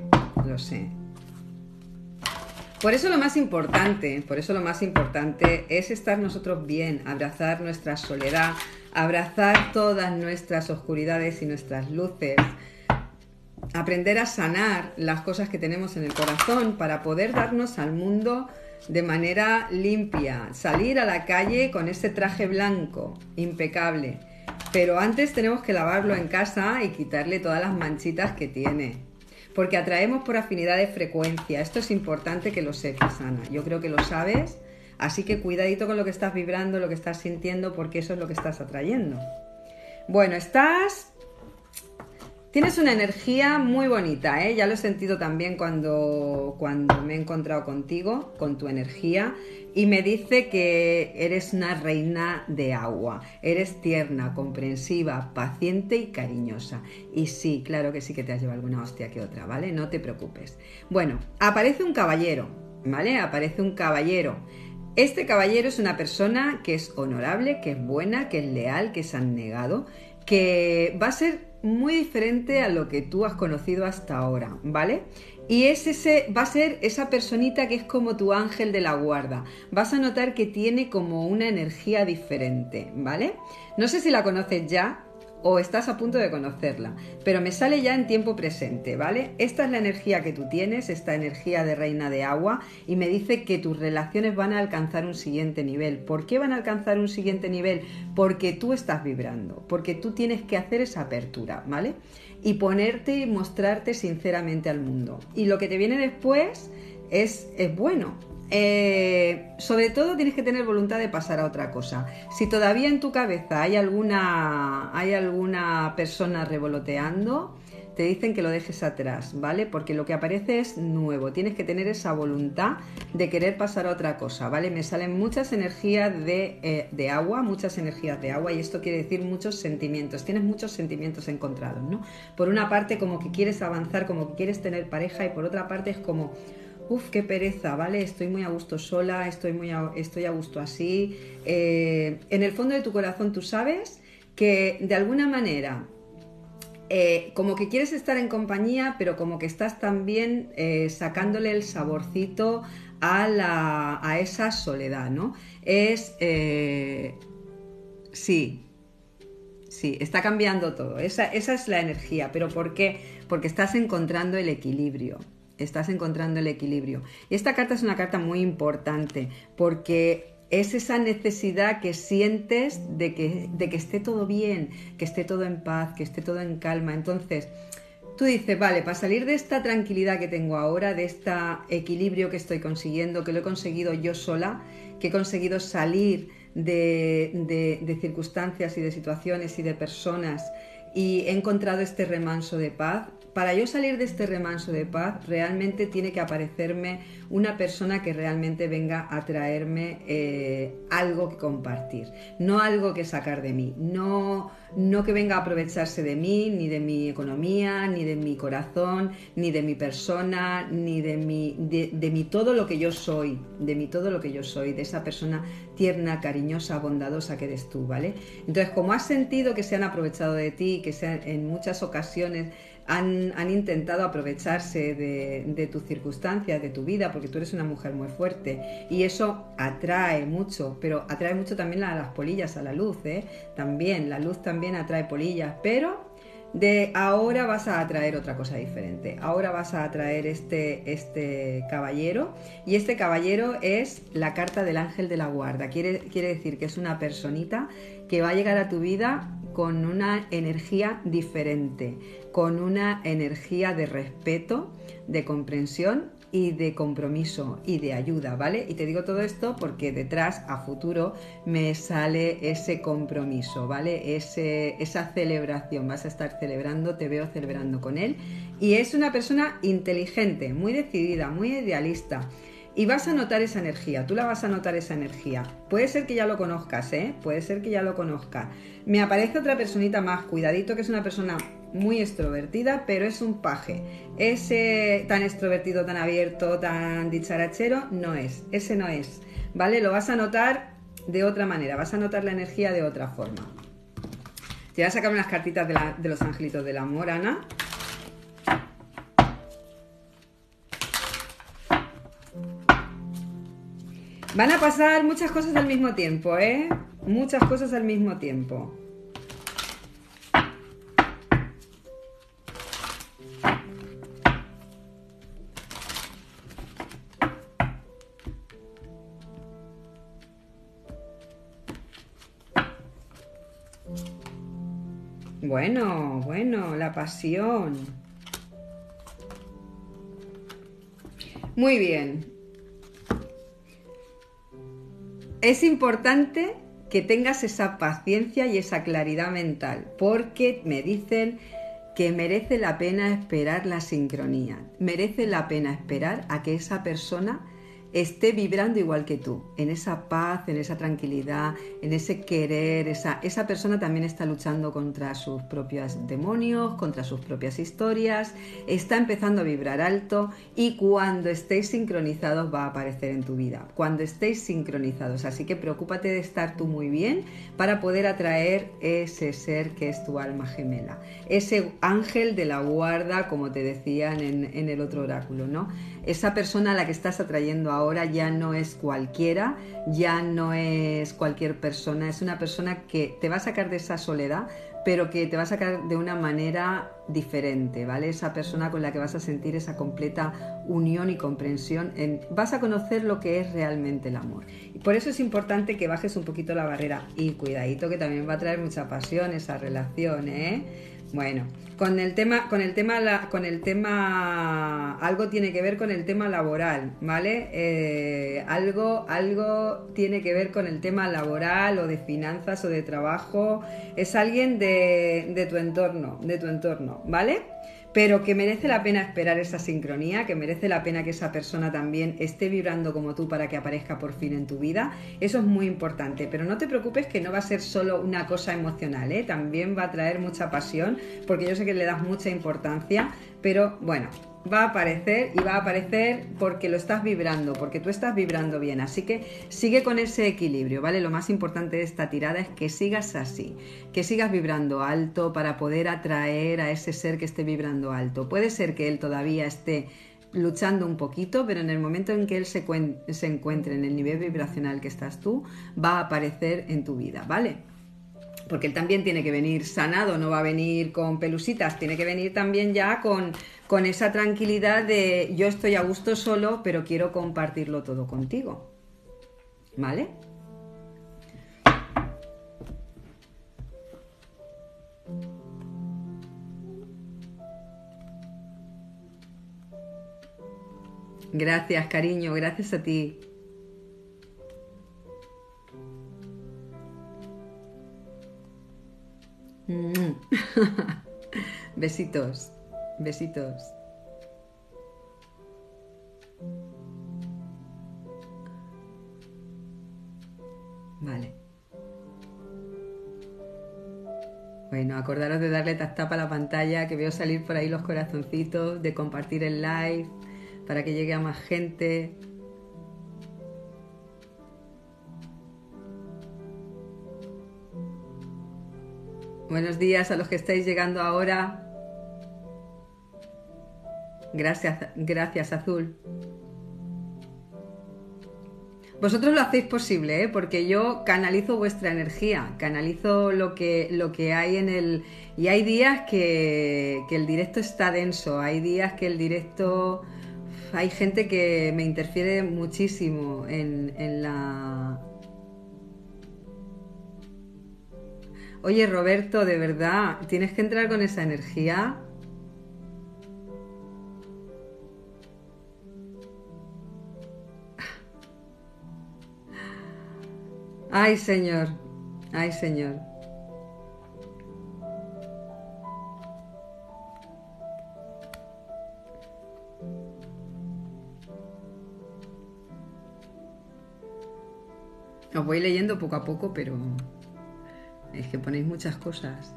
Speaker 1: Por eso lo más importante es estar nosotros bien, abrazar nuestra soledad, abrazar todas nuestras oscuridades y nuestras luces, aprender a sanar las cosas que tenemos en el corazón para poder darnos al mundo de manera limpia, salir a la calle con ese traje blanco, impecable. Pero antes tenemos que lavarlo en casa y quitarle todas las manchitas que tiene. Porque atraemos por afinidad de frecuencia. Esto es importante que lo sepas, Ana. Yo creo que lo sabes. Así que cuidadito con lo que estás vibrando, lo que estás sintiendo, porque eso es lo que estás atrayendo. Bueno, tienes una energía muy bonita, ¿eh? Ya lo he sentido también cuando me he encontrado contigo, con tu energía. Y me dice que eres una reina de agua, eres tierna, comprensiva, paciente y cariñosa. Y sí, claro que sí que te has llevado alguna hostia que otra, ¿vale? No te preocupes. Bueno, aparece un caballero, ¿vale? Aparece un caballero. Este caballero es una persona que es honorable, que es buena, que es leal, que es abnegado, que va a ser muy diferente a lo que tú has conocido hasta ahora, ¿vale? Y va a ser esa personita que es como tu ángel de la guarda. Vas a notar que tiene como una energía diferente, ¿vale? No sé si la conoces ya o estás a punto de conocerla, pero me sale ya en tiempo presente, ¿vale? Esta es la energía que tú tienes, esta energía de reina de agua, y me dice que tus relaciones van a alcanzar un siguiente nivel. ¿Por qué van a alcanzar un siguiente nivel? Porque tú estás vibrando, porque tú tienes que hacer esa apertura, ¿vale? Y ponerte y mostrarte sinceramente al mundo. Y lo que te viene después es bueno. Sobre todo tienes que tener voluntad de pasar a otra cosa. Si todavía en tu cabeza hay alguna persona revoloteando, te dicen que lo dejes atrás, ¿vale? Porque lo que aparece es nuevo. Tienes que tener esa voluntad de querer pasar a otra cosa, ¿vale? Me salen muchas energías de agua, y esto quiere decir muchos sentimientos. Tienes muchos sentimientos encontrados, ¿no? Por una parte como que quieres avanzar, como que quieres tener pareja, y por otra parte es como, uf, qué pereza, ¿vale? Estoy muy a gusto sola, estoy a gusto así. En el fondo de tu corazón tú sabes que de alguna manera como que quieres estar en compañía, pero como que estás también sacándole el saborcito a esa soledad, ¿no? Sí, está cambiando todo. Esa es la energía. ¿Pero por qué? Porque estás encontrando el equilibrio. Y esta carta es una carta muy importante porque es esa necesidad que sientes de que esté todo bien, que esté todo en paz, que esté todo en calma. Entonces, tú dices, vale, para salir de esta tranquilidad que tengo ahora, de este equilibrio que estoy consiguiendo, que lo he conseguido yo sola, que he conseguido salir de circunstancias y de situaciones y de personas, y he encontrado este remanso de paz. Para yo salir de este remanso de paz, realmente tiene que aparecerme una persona que realmente venga a traerme algo que compartir, no algo que sacar de mí, no que venga a aprovecharse de mí, ni de mi economía, ni de mi corazón, ni de mi persona, ni de mi todo lo que yo soy, de esa persona tierna, cariñosa, bondadosa que eres tú, ¿vale? Entonces, como has sentido que se han aprovechado de ti, que en muchas ocasiones han intentado aprovecharse de tus circunstancias, de tu vida, porque tú eres una mujer muy fuerte, y eso atrae mucho, pero atrae mucho también a las polillas, a la luz, ¿eh? También, la luz también atrae polillas, pero De ahora vas a atraer otra cosa diferente. Ahora vas a atraer este caballero, y este caballero es la carta del ángel de la guarda. Quiere decir que es una personita que va a llegar a tu vida con una energía diferente, con una energía de respeto, de comprensión y de compromiso y de ayuda, ¿vale? Y te digo todo esto porque detrás, a futuro, me sale ese compromiso, ¿vale? Esa celebración, vas a estar celebrando, te veo celebrando con él. Y es una persona inteligente, muy decidida, muy idealista. Y vas a notar esa energía, tú la vas a notar esa energía. Puede ser que ya lo conozcas, ¿eh? Puede ser que ya lo conozcas. Me aparece otra personita más, cuidadito, que es una persona muy extrovertida, pero es un paje. Ese tan extrovertido, tan abierto, tan dicharachero, no es. Ese no es, ¿vale? Lo vas a notar de otra manera, vas a notar la energía de otra forma. Te voy a sacar unas cartitas de los angelitos del amor, Ana. Van a pasar muchas cosas al mismo tiempo, ¿eh? Muchas cosas al mismo tiempo. Bueno, la pasión. Muy bien. Es importante que tengas esa paciencia y esa claridad mental, porque me dicen que merece la pena esperar la sincronía, merece la pena esperar a que esa persona esté vibrando igual que tú, en esa paz, en esa tranquilidad, en ese querer. Esa persona también está luchando contra sus propios demonios, contra sus propias historias, está empezando a vibrar alto, y cuando estéis sincronizados va a aparecer en tu vida, cuando estéis sincronizados. Así que preocúpate de estar tú muy bien para poder atraer ese ser que es tu alma gemela, ese ángel de la guarda, como te decían en el otro oráculo, ¿no? Esa persona a la que estás atrayendo ahora ya no es cualquiera, ya no es cualquier persona, es una persona que te va a sacar de esa soledad, pero que te va a sacar de una manera diferente, ¿vale? Esa persona con la que vas a sentir esa completa unión y comprensión, vas a conocer lo que es realmente el amor. Y por eso es importante que bajes un poquito la barrera, y cuidadito, que también va a traer mucha pasión esa relación, ¿eh? Bueno, con el tema, algo tiene que ver con el tema laboral, ¿vale? Algo tiene que ver con el tema laboral, o de finanzas, o de trabajo. Es alguien de tu entorno, ¿vale? Pero que merece la pena esperar esa sincronía, que merece la pena que esa persona también esté vibrando como tú para que aparezca por fin en tu vida. Eso es muy importante, pero no te preocupes, que no va a ser solo una cosa emocional, ¿eh? También va a traer mucha pasión, porque yo sé que le das mucha importancia, pero bueno, va a aparecer, y va a aparecer porque lo estás vibrando, porque tú estás vibrando bien. Así que sigue con ese equilibrio, ¿vale? Lo más importante de esta tirada es que sigas así, que sigas vibrando alto para poder atraer a ese ser que esté vibrando alto. Puede ser que él todavía esté luchando un poquito, pero en el momento en que él se encuentre en el nivel vibracional que estás tú, va a aparecer en tu vida, ¿vale? Porque él también tiene que venir sanado, no va a venir con pelusitas, tiene que venir también ya con esa tranquilidad de yo estoy a gusto solo, pero quiero compartirlo todo contigo, ¿vale? Gracias, cariño, gracias a ti. Besitos, besitos. Vale. Bueno, acordaros de darle tap a la pantalla, que veo salir por ahí los corazoncitos, de compartir el live para que llegue a más gente. Buenos días a los que estáis llegando ahora. Gracias, Azul. Vosotros lo hacéis posible, ¿eh? Porque yo canalizo vuestra energía, canalizo lo que hay en el... Y hay días que el directo está denso, hay días que el directo... Hay gente que me interfiere muchísimo en la... Oye, Roberto, de verdad, tienes que entrar con esa energía. Ay, señor, ay, señor. Os voy leyendo poco a poco, pero es que ponéis muchas cosas.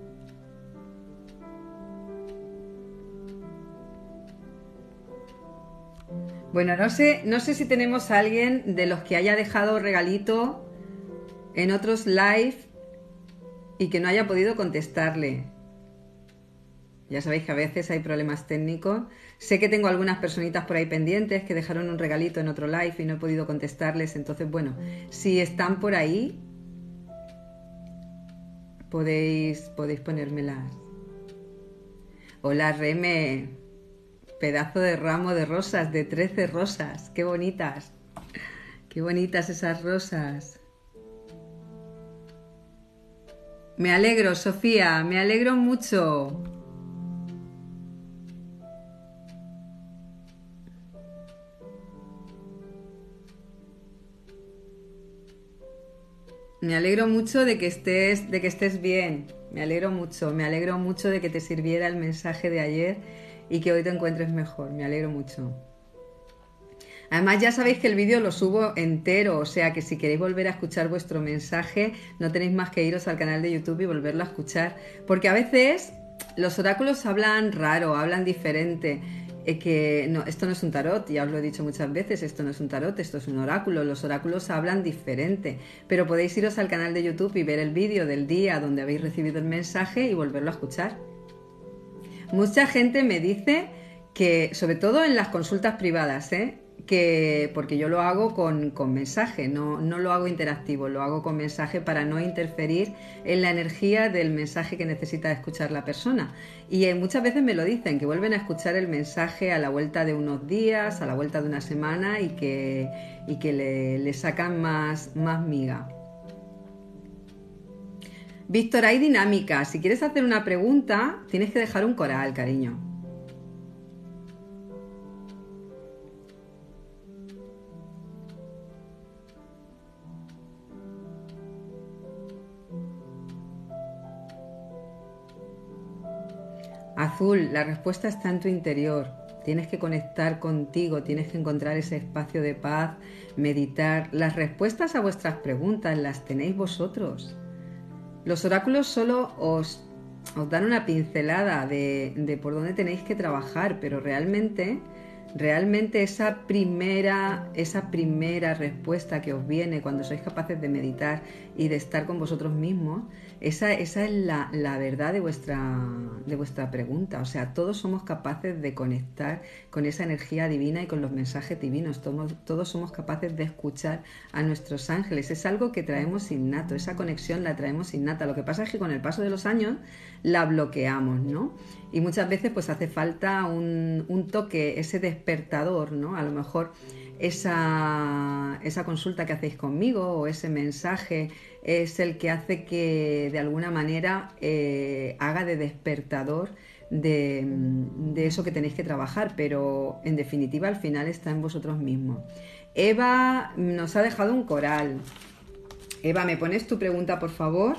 Speaker 1: Bueno, no sé si tenemos a alguien de los que haya dejado regalito en otros live y que no haya podido contestarle. Ya sabéis que a veces hay problemas técnicos. Sé que tengo algunas personitas por ahí pendientes que dejaron un regalito en otro live y no he podido contestarles. Entonces, bueno, si están por ahí, podéis ponérmelas. Hola, Reme. Pedazo de ramo de rosas, de 13 rosas. Qué bonitas. Qué bonitas esas rosas. Me alegro, Sofía. Me alegro mucho. Me alegro mucho de que estés bien. Me alegro mucho de que te sirviera el mensaje de ayer y que hoy te encuentres mejor. Me alegro mucho. Además ya sabéis que el vídeo lo subo entero, o sea que si queréis volver a escuchar vuestro mensaje, no tenéis más que iros al canal de YouTube y volverlo a escuchar. Porque a veces los oráculos hablan raro, hablan diferente. Que no, esto no es un tarot, ya os lo he dicho muchas veces, esto no es un tarot, esto es un oráculo. Los oráculos hablan diferente, pero podéis iros al canal de YouTube y ver el vídeo del día donde habéis recibido el mensaje y volverlo a escuchar. Mucha gente me dice que, sobre todo en las consultas privadas, que porque yo lo hago con mensaje, no lo hago interactivo, lo hago con mensaje para no interferir en la energía del mensaje que necesita escuchar la persona. Y muchas veces me lo dicen, que vuelven a escuchar el mensaje a la vuelta de unos días, a la vuelta de una semana y que le sacan más miga. Víctor, hay dinámica. Si quieres hacer una pregunta, tienes que dejar un coral, cariño. Azul, la respuesta está en tu interior. Tienes que conectar contigo, tienes que encontrar ese espacio de paz, meditar. Las respuestas a vuestras preguntas las tenéis vosotros. Los oráculos solo os dan una pincelada de por dónde tenéis que trabajar, pero realmente esa primera respuesta que os viene cuando sois capaces de meditar y de estar con vosotros mismos, esa es la verdad de vuestra pregunta. O sea, todos somos capaces de conectar con esa energía divina y con los mensajes divinos. Todos somos capaces de escuchar a nuestros ángeles. Es algo que traemos innato, esa conexión la traemos innata. Lo que pasa es que con el paso de los años la bloqueamos, ¿no? Y muchas veces pues hace falta un toque, ese despertador, ¿no? A lo mejor esa consulta que hacéis conmigo o ese mensaje es el que hace que de alguna manera haga de despertador de eso que tenéis que trabajar, pero en definitiva al final está en vosotros mismos. Eva nos ha dejado un coral. Eva, ¿me pones tu pregunta, por favor?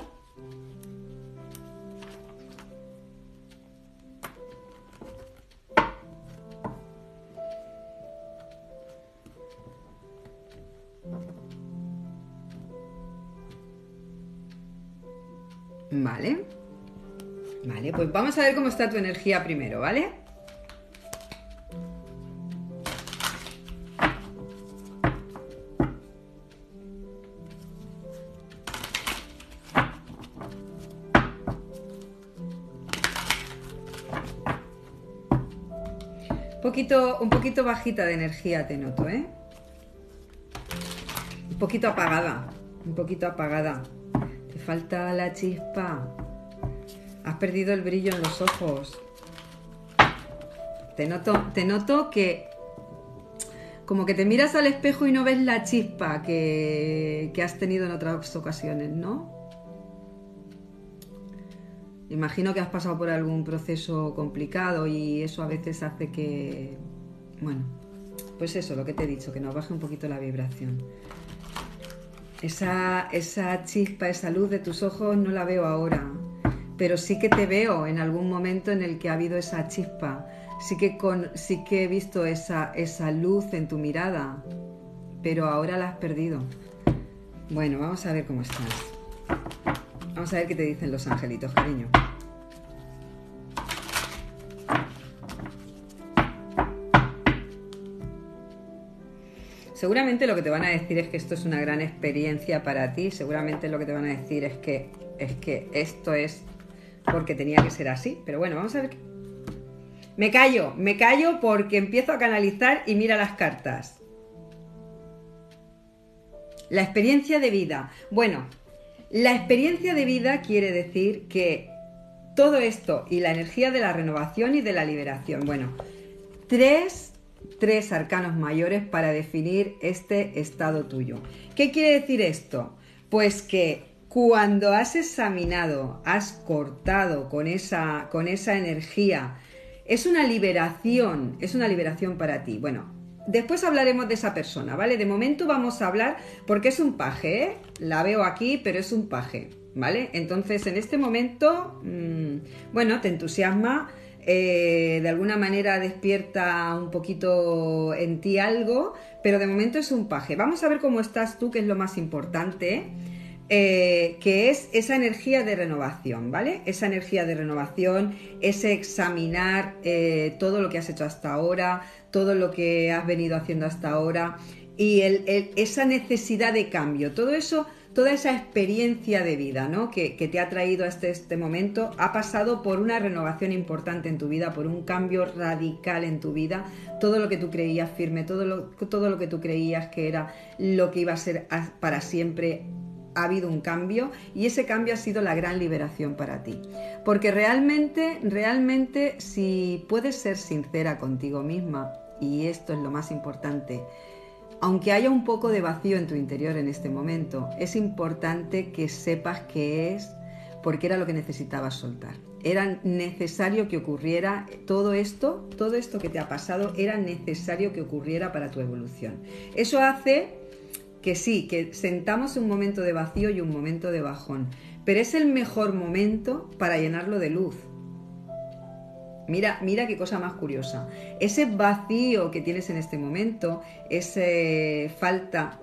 Speaker 1: Vale, pues vamos a ver cómo está tu energía primero, ¿vale? Un poquito bajita de energía te noto, ¿eh? un poquito apagada, un poquito apagada. Te falta la chispa. Has perdido el brillo en los ojos. Te noto que como que te miras al espejo y no ves la chispa que has tenido en otras ocasiones, ¿no? Imagino que has pasado por algún proceso complicado y eso a veces hace que, bueno, pues eso, lo que te he dicho, que nos baje un poquito la vibración. Esa chispa, esa luz de tus ojos no la veo ahora, pero sí que te veo en algún momento en el que ha habido esa chispa. Sí que he visto esa luz en tu mirada, pero ahora la has perdido. Bueno, vamos a ver cómo estás. Vamos a ver qué te dicen los angelitos, cariño. Seguramente lo que te van a decir es que esto es una gran experiencia para ti. Seguramente lo que te van a decir es que esto es porque tenía que ser así. Pero bueno, vamos a ver. Me callo porque empiezo a canalizar y mira las cartas. La experiencia de vida. Bueno, la experiencia de vida quiere decir que todo esto y la energía de la renovación y de la liberación. Bueno, tres arcanos mayores para definir este estado tuyo. ¿Qué quiere decir esto? Pues que cuando has examinado, has cortado con esa energía, es una liberación para ti. Bueno, después hablaremos de esa persona, ¿vale? De momento vamos a hablar, porque es un paje, ¿eh? La veo aquí, pero es un paje, ¿vale? Entonces, en este momento, bueno, te entusiasma, de alguna manera despierta un poquito en ti algo, pero de momento es un paje. Vamos a ver cómo estás tú, que es lo más importante, que es esa energía de renovación, ¿vale? Esa energía de renovación, ese examinar todo lo que has hecho hasta ahora, todo lo que has venido haciendo hasta ahora y esa necesidad de cambio, todo eso, toda esa experiencia de vida, ¿no? que te ha traído hasta este momento, ha pasado por una renovación importante en tu vida, por un cambio radical en tu vida. Todo lo que tú creías firme, todo lo que tú creías que era lo que iba a ser para siempre, ha habido un cambio y ese cambio ha sido la gran liberación para ti. Porque realmente, si puedes ser sincera contigo misma, y esto es lo más importante, aunque haya un poco de vacío en tu interior en este momento, es importante que sepas que es porque era lo que necesitabas soltar. Era necesario que ocurriera todo esto que te ha pasado, era necesario que ocurriera para tu evolución. Eso hace que sí, que sentamos un momento de vacío y un momento de bajón, pero es el mejor momento para llenarlo de luz. Mira qué cosa más curiosa. Ese vacío que tienes en este momento, esa falta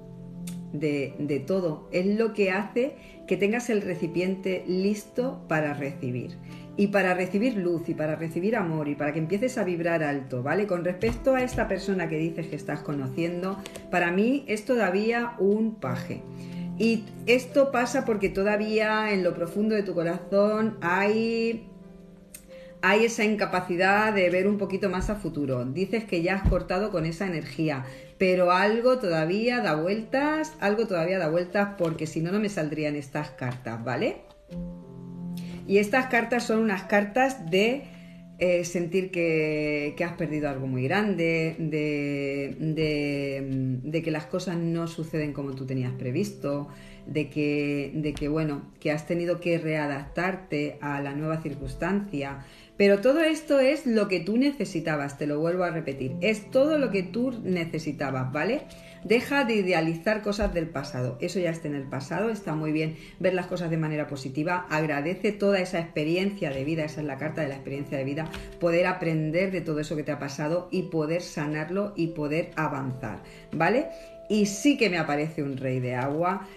Speaker 1: de todo, es lo que hace que tengas el recipiente listo para recibir. Y para recibir luz, y para recibir amor, y para que empieces a vibrar alto, ¿vale? Con respecto a esta persona que dices que estás conociendo, para mí es todavía un paje. Y esto pasa porque todavía en lo profundo de tu corazón hay esa incapacidad de ver un poquito más a futuro. Dices que ya has cortado con esa energía, pero algo todavía da vueltas, porque si no, no me saldrían estas cartas, ¿vale? Y estas cartas son unas cartas de sentir que has perdido algo muy grande, de que las cosas no suceden como tú tenías previsto, de que bueno, que has tenido que readaptarte a la nueva circunstancia. Pero todo esto es lo que tú necesitabas, te lo vuelvo a repetir, es todo lo que tú necesitabas, ¿vale? Deja de idealizar cosas del pasado, eso ya está en el pasado, está muy bien ver las cosas de manera positiva, agradece toda esa experiencia de vida, esa es la carta de la experiencia de vida, poder aprender de todo eso que te ha pasado y poder sanarlo y poder avanzar, ¿vale? Y sí que me aparece un rey de agua,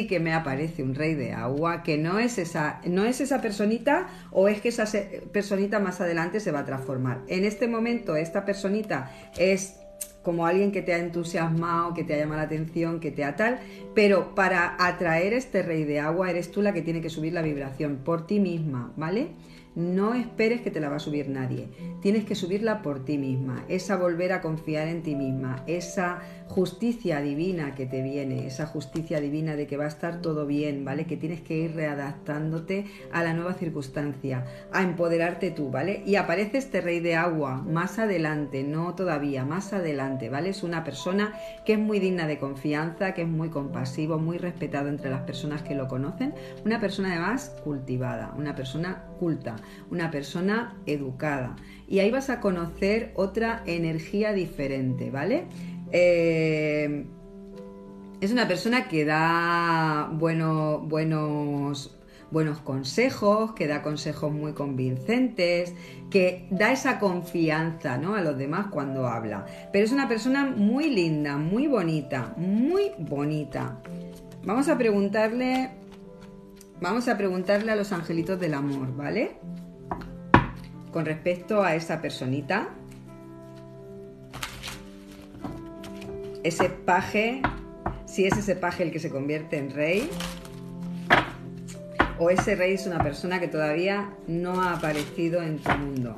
Speaker 1: que no es esa personita, o es que esa personita más adelante se va a transformar. En este momento esta personita es como alguien que te ha entusiasmado, que te ha llamado la atención, que te ha tal, pero para atraer este rey de agua eres tú la que tiene que subir la vibración por ti misma, ¿vale? No esperes que te la va a subir nadie. Tienes que subirla por ti misma. Esa volver a confiar en ti misma. Esa justicia divina que te viene. Esa justicia divina de que va a estar todo bien, ¿vale? Que tienes que ir readaptándote a la nueva circunstancia. A empoderarte tú, ¿vale? Y aparece este rey de agua más adelante, no todavía, más adelante, ¿vale? Es una persona que es muy digna de confianza, que es muy compasivo, muy respetado entre las personas que lo conocen. Una persona además cultivada, una persona culta, una persona educada. Y ahí vas a conocer otra energía diferente, ¿vale? Es una persona que da buenos consejos, que da consejos muy convincentes, que da esa confianza, ¿no?, a los demás cuando habla. Pero es una persona muy linda, muy bonita, muy bonita. Vamos a preguntarle a los angelitos del amor, ¿vale? Con respecto a esa personita. Ese paje, si es ese paje el que se convierte en rey, o ese rey es una persona que todavía no ha aparecido en tu mundo.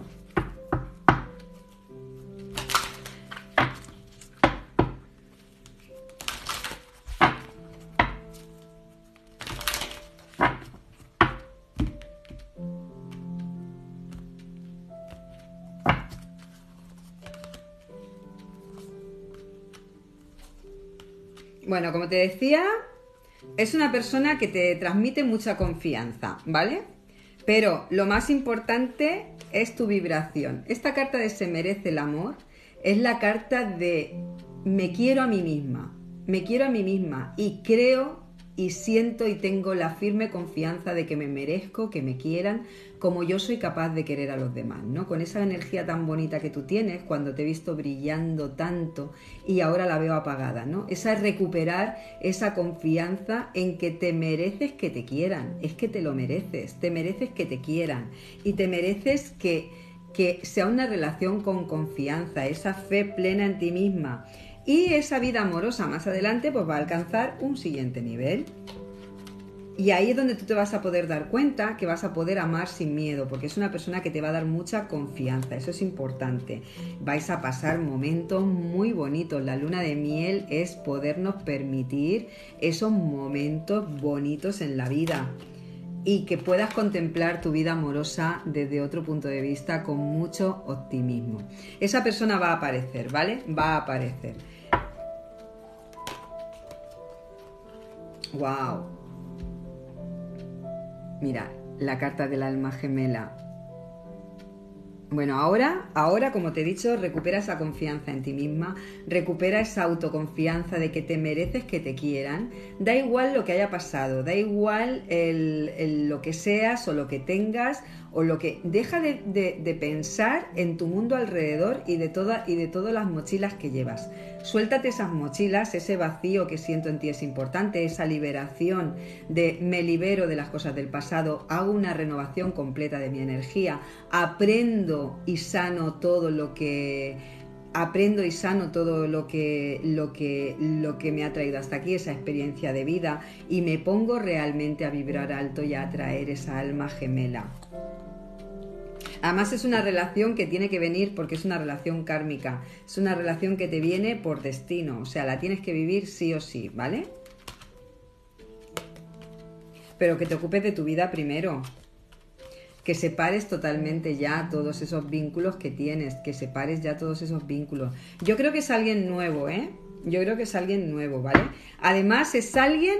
Speaker 1: Bueno, como te decía, es una persona que te transmite mucha confianza, ¿vale? Pero lo más importante es tu vibración. Esta carta de Se merece el amor es la carta de me quiero a mí misma y creo y siento y tengo la firme confianza de que me merezco, que me quieran como yo soy capaz de querer a los demás, ¿no? Con esa energía tan bonita que tú tienes cuando te he visto brillando tanto y ahora la veo apagada, ¿no? Esa es recuperar esa confianza en que te mereces que te quieran, es que te lo mereces, te mereces que te quieran y te mereces que sea una relación con confianza, esa fe plena en ti misma. Y esa vida amorosa más adelante pues va a alcanzar un siguiente nivel. Y ahí es donde tú te vas a poder dar cuenta que vas a poder amar sin miedo, porque es una persona que te va a dar mucha confianza, eso es importante. Vais a pasar momentos muy bonitos. La luna de miel es podernos permitir esos momentos bonitos en la vida y que puedas contemplar tu vida amorosa desde otro punto de vista con mucho optimismo. Esa persona va a aparecer, ¿vale? Va a aparecer. ¡Wow! Mira, la carta del alma gemela. Bueno, ahora, como te he dicho, recupera esa confianza en ti misma, recupera esa autoconfianza de que te mereces que te quieran. Da igual lo que haya pasado, da igual lo que seas o lo que tengas o lo que... Deja de pensar en tu mundo alrededor y de todas las mochilas que llevas. Suéltate esas mochilas, ese vacío que siento en ti es importante, esa liberación de me libero de las cosas del pasado, hago una renovación completa de mi energía, aprendo y sano todo lo que me ha traído hasta aquí, esa experiencia de vida, y me pongo realmente a vibrar alto y a atraer esa alma gemela. Además es una relación que tiene que venir porque es una relación kármica, es una relación que te viene por destino, o sea, la tienes que vivir sí o sí, ¿vale? Pero que te ocupes de tu vida primero, que separes totalmente ya todos esos vínculos que tienes, que separes ya todos esos vínculos. Yo creo que es alguien nuevo, ¿eh? Yo creo que es alguien nuevo, ¿vale? Además es alguien...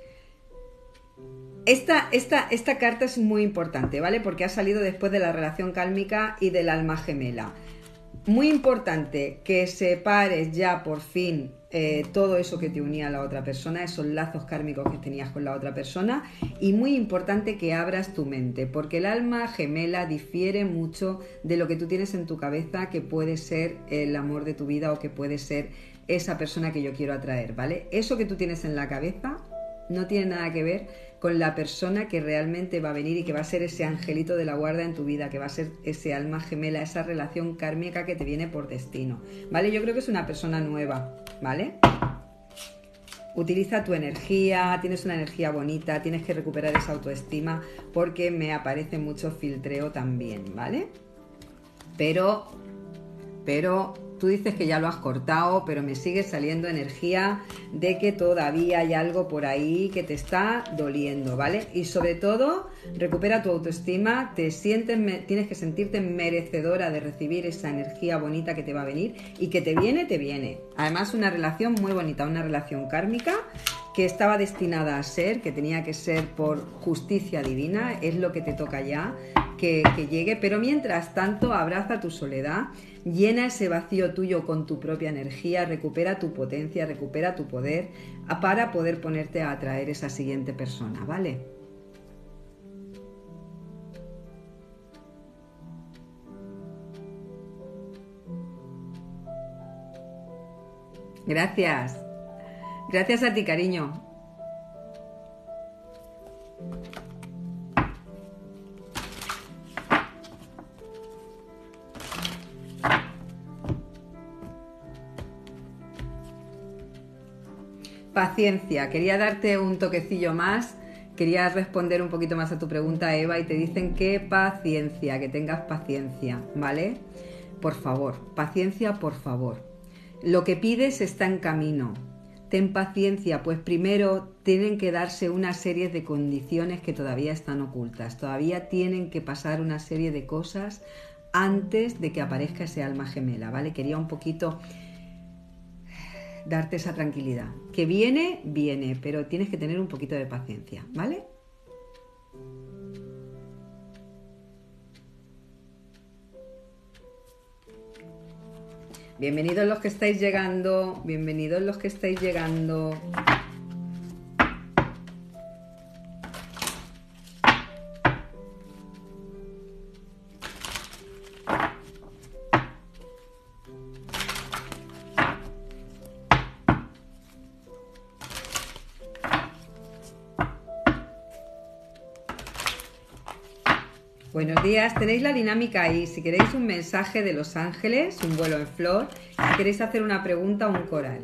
Speaker 1: Esta carta es muy importante, ¿vale? Porque ha salido después de la relación kármica y del alma gemela. Muy importante que separes ya por fin todo eso que te unía a la otra persona, esos lazos kármicos que tenías con la otra persona, y muy importante que abras tu mente, porque el alma gemela difiere mucho de lo que tú tienes en tu cabeza, que puede ser el amor de tu vida o que puede ser esa persona que yo quiero atraer, ¿vale? Eso que tú tienes en la cabeza no tiene nada que ver con la persona que realmente va a venir y que va a ser ese angelito de la guarda en tu vida, que va a ser ese alma gemela, esa relación kármica que te viene por destino, ¿vale? Yo creo que es una persona nueva, ¿vale? Utiliza tu energía, tienes una energía bonita, tienes que recuperar esa autoestima porque me aparece mucho filtreo también, ¿vale? Pero tú dices que ya lo has cortado, pero me sigue saliendo energía de que todavía hay algo por ahí que te está doliendo, ¿vale? Y sobre todo, recupera tu autoestima, tienes que sentirte merecedora de recibir esa energía bonita que te va a venir y que te viene, te viene. Además, una relación muy bonita, una relación kármica que estaba destinada a ser, que tenía que ser por justicia divina, es lo que te toca ya, que llegue, pero mientras tanto abraza tu soledad, llena ese vacío tuyo con tu propia energía, recupera tu potencia, recupera tu poder para poder ponerte a atraer esa siguiente persona, ¿vale? Gracias. Gracias a ti, cariño. Paciencia, quería darte un toquecillo más, quería responder un poquito más a tu pregunta, Eva, y te dicen que paciencia, que tengas paciencia, ¿vale? Por favor, paciencia, por favor. Lo que pides está en camino. Ten paciencia, pues primero tienen que darse una serie de condiciones que todavía están ocultas, todavía tienen que pasar una serie de cosas antes de que aparezca ese alma gemela, ¿vale? Quería un poquito darte esa tranquilidad. Que viene, viene, pero tienes que tener un poquito de paciencia, ¿vale? Bienvenidos los que estáis llegando, bienvenidos los que estáis llegando. Buenos días, tenéis la dinámica ahí. Si queréis un mensaje de los ángeles, un vuelo en flor, si queréis hacer una pregunta o un coral.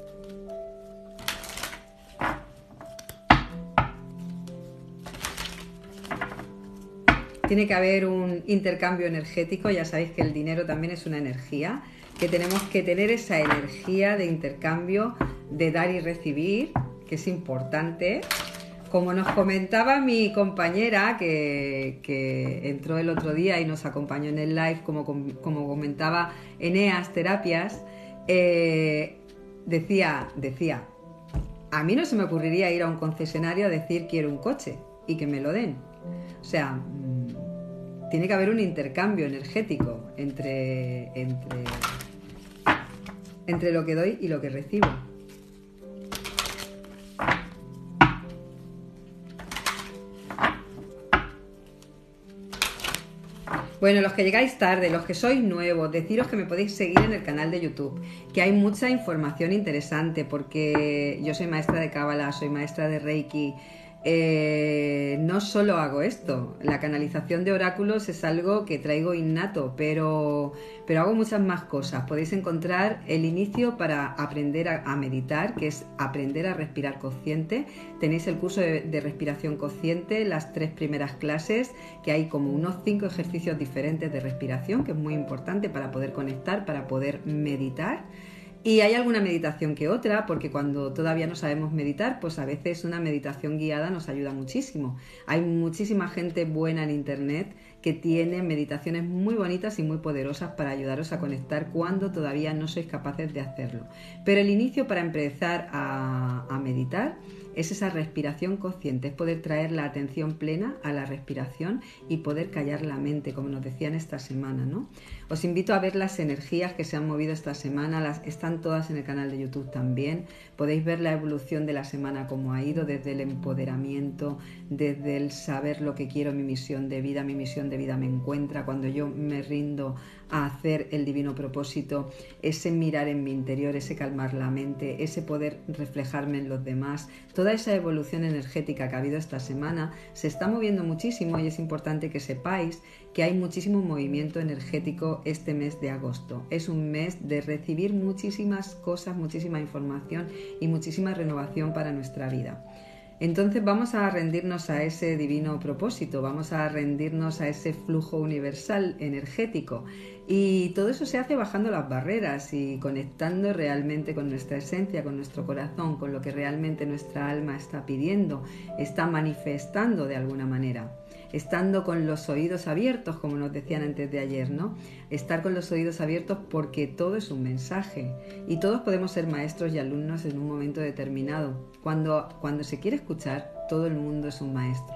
Speaker 1: Tiene que haber un intercambio energético, ya sabéis que el dinero también es una energía, que tenemos que tener esa energía de intercambio, de dar y recibir, que es importante. Como nos comentaba mi compañera que entró el otro día y nos acompañó en el live, como comentaba Eneas Terapias, decía, a mí no se me ocurriría ir a un concesionario a decir quiero un coche y que me lo den. O sea, tiene que haber un intercambio energético entre lo que doy y lo que recibo. Bueno, los que llegáis tarde, los que sois nuevos, deciros que me podéis seguir en el canal de YouTube, que hay mucha información interesante porque yo soy maestra de Cábala, soy maestra de Reiki. No solo hago esto, la canalización de oráculos es algo que traigo innato, pero hago muchas más cosas. Podéis encontrar el inicio para aprender a meditar, que es aprender a respirar consciente. Tenéis el curso de respiración consciente, las 3 primeras clases, que hay como unos 5 ejercicios diferentes de respiración, que es muy importante para poder conectar, para poder meditar. Y hay alguna meditación que otra, porque cuando todavía no sabemos meditar, pues a veces una meditación guiada nos ayuda muchísimo. Hay muchísima gente buena en internet que tiene meditaciones muy bonitas y muy poderosas para ayudaros a conectar cuando todavía no sois capaces de hacerlo. Pero el inicio para empezar a meditar es esa respiración consciente, es poder traer la atención plena a la respiración y poder callar la mente, como nos decían esta semana, ¿no? Os invito a ver las energías que se han movido esta semana, están todas en el canal de YouTube también. Podéis ver la evolución de la semana, cómo ha ido, desde el empoderamiento, desde el saber lo que quiero, mi misión de vida, mi misión de vida me encuentra, cuando yo me rindo a hacer el divino propósito, ese mirar en mi interior, ese calmar la mente, ese poder reflejarme en los demás, toda esa evolución energética que ha habido esta semana se está moviendo muchísimo y es importante que sepáis que hay muchísimo movimiento energético este mes de agosto. Es un mes de recibir muchísimas cosas, muchísima información y muchísima renovación para nuestra vida. Entonces vamos a rendirnos a ese divino propósito, vamos a rendirnos a ese flujo universal energético y todo eso se hace bajando las barreras y conectando realmente con nuestra esencia, con nuestro corazón, con lo que realmente nuestra alma está pidiendo, está manifestando de alguna manera. Estando con los oídos abiertos, como nos decían antes de ayer, ¿no? Estar con los oídos abiertos porque todo es un mensaje y todos podemos ser maestros y alumnos en un momento determinado. Cuando se quiere escuchar, todo el mundo es un maestro.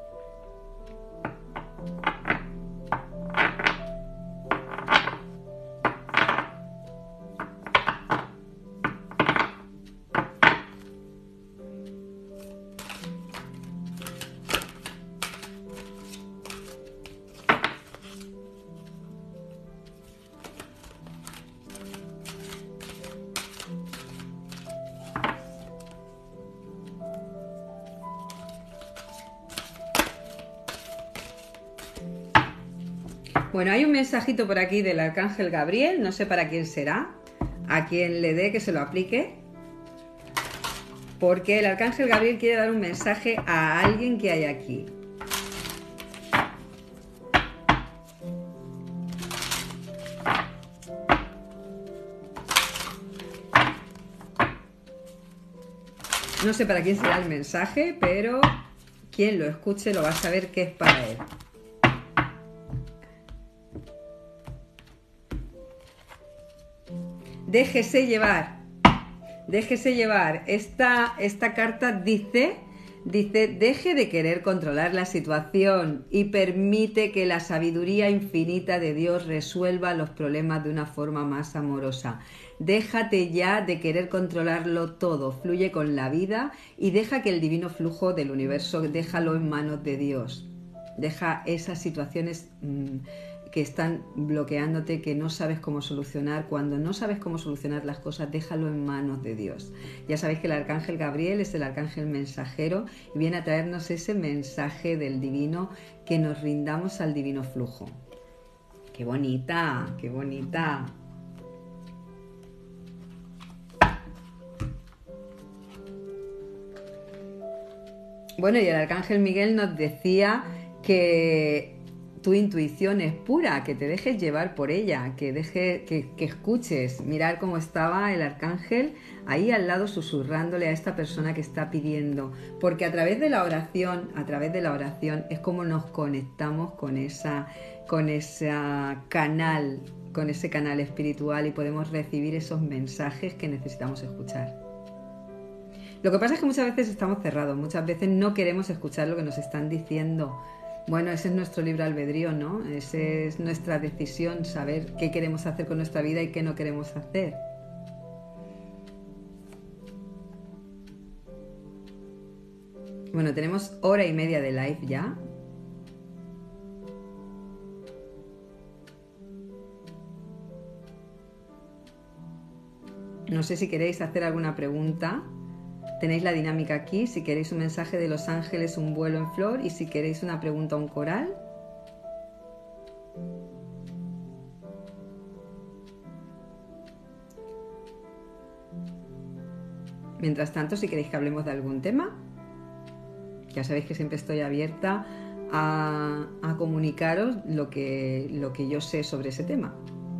Speaker 1: Bueno, hay un mensajito por aquí del Arcángel Gabriel, no sé para quién será, a quien le dé que se lo aplique, porque el Arcángel Gabriel quiere dar un mensaje a alguien que hay aquí. No sé para quién será el mensaje, pero quien lo escuche lo va a saber que es para él. Déjese llevar, déjese llevar. Esta carta dice, deje de querer controlar la situación y permite que la sabiduría infinita de Dios resuelva los problemas de una forma más amorosa. Déjate ya de querer controlarlo todo, fluye con la vida y deja que el divino flujo del universo, déjalo en manos de Dios. Deja esas situaciones que están bloqueándote, que no sabes cómo solucionar. Cuando no sabes cómo solucionar las cosas, déjalo en manos de Dios. Ya sabéis que el Arcángel Gabriel es el Arcángel mensajero y viene a traernos ese mensaje del divino, que nos rindamos al divino flujo. ¡Qué bonita! ¡Qué bonita! Bueno, y el Arcángel Miguel nos decía que tu intuición es pura, que te dejes llevar por ella, que escuches. Mirar cómo estaba el arcángel ahí al lado susurrándole a esta persona que está pidiendo, porque a través de la oración es como nos conectamos con ese canal espiritual y podemos recibir esos mensajes que necesitamos escuchar. Lo que pasa es que muchas veces estamos cerrados, muchas veces no queremos escuchar lo que nos están diciendo. Bueno, ese es nuestro libre albedrío, ¿no? Esa es nuestra decisión, saber qué queremos hacer con nuestra vida y qué no queremos hacer. Bueno, tenemos 1:30 de live ya. No sé si queréis hacer alguna pregunta. Tenéis la dinámica aquí, si queréis un mensaje de los ángeles, un vuelo en flor, y si queréis una pregunta, un coral. Mientras tanto, si queréis que hablemos de algún tema, ya sabéis que siempre estoy abierta a comunicaros lo que yo sé sobre ese tema.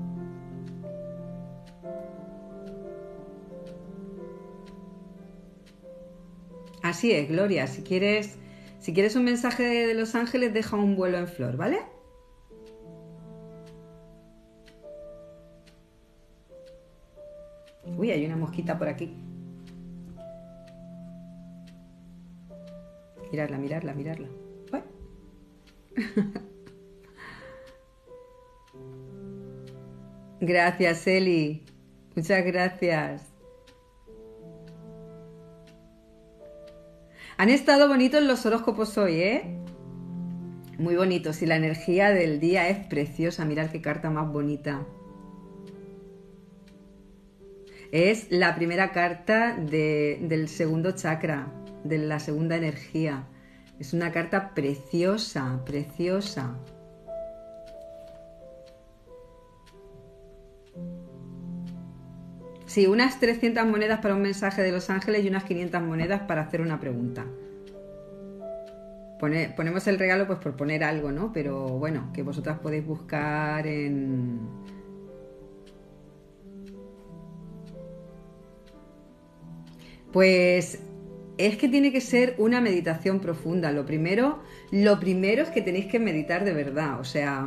Speaker 1: Así es, Gloria, si quieres un mensaje de los ángeles, deja un vuelo en flor, ¿vale? Uy, hay una mosquita por aquí. Mirarla. Uy. Gracias, Eli. Muchas gracias. Han estado bonitos los horóscopos hoy, ¿eh? Muy bonito, si la energía del día es preciosa, mirad qué carta más bonita. Es la primera carta del segundo chakra, de la segunda energía. Es una carta preciosa, preciosa. Sí, unas 300 monedas para un mensaje de los ángeles y unas 500 monedas para hacer una pregunta. Ponemos el regalo pues por poner algo, ¿no? Pero bueno, que vosotras podéis buscar en... Pues es que tiene que ser una meditación profunda. Lo primero es que tenéis que meditar de verdad. O sea,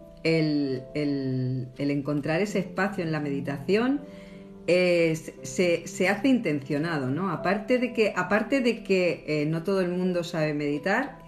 Speaker 1: el encontrar ese espacio en la meditación se hace intencionado, ¿no? Aparte de que no todo el mundo sabe meditar,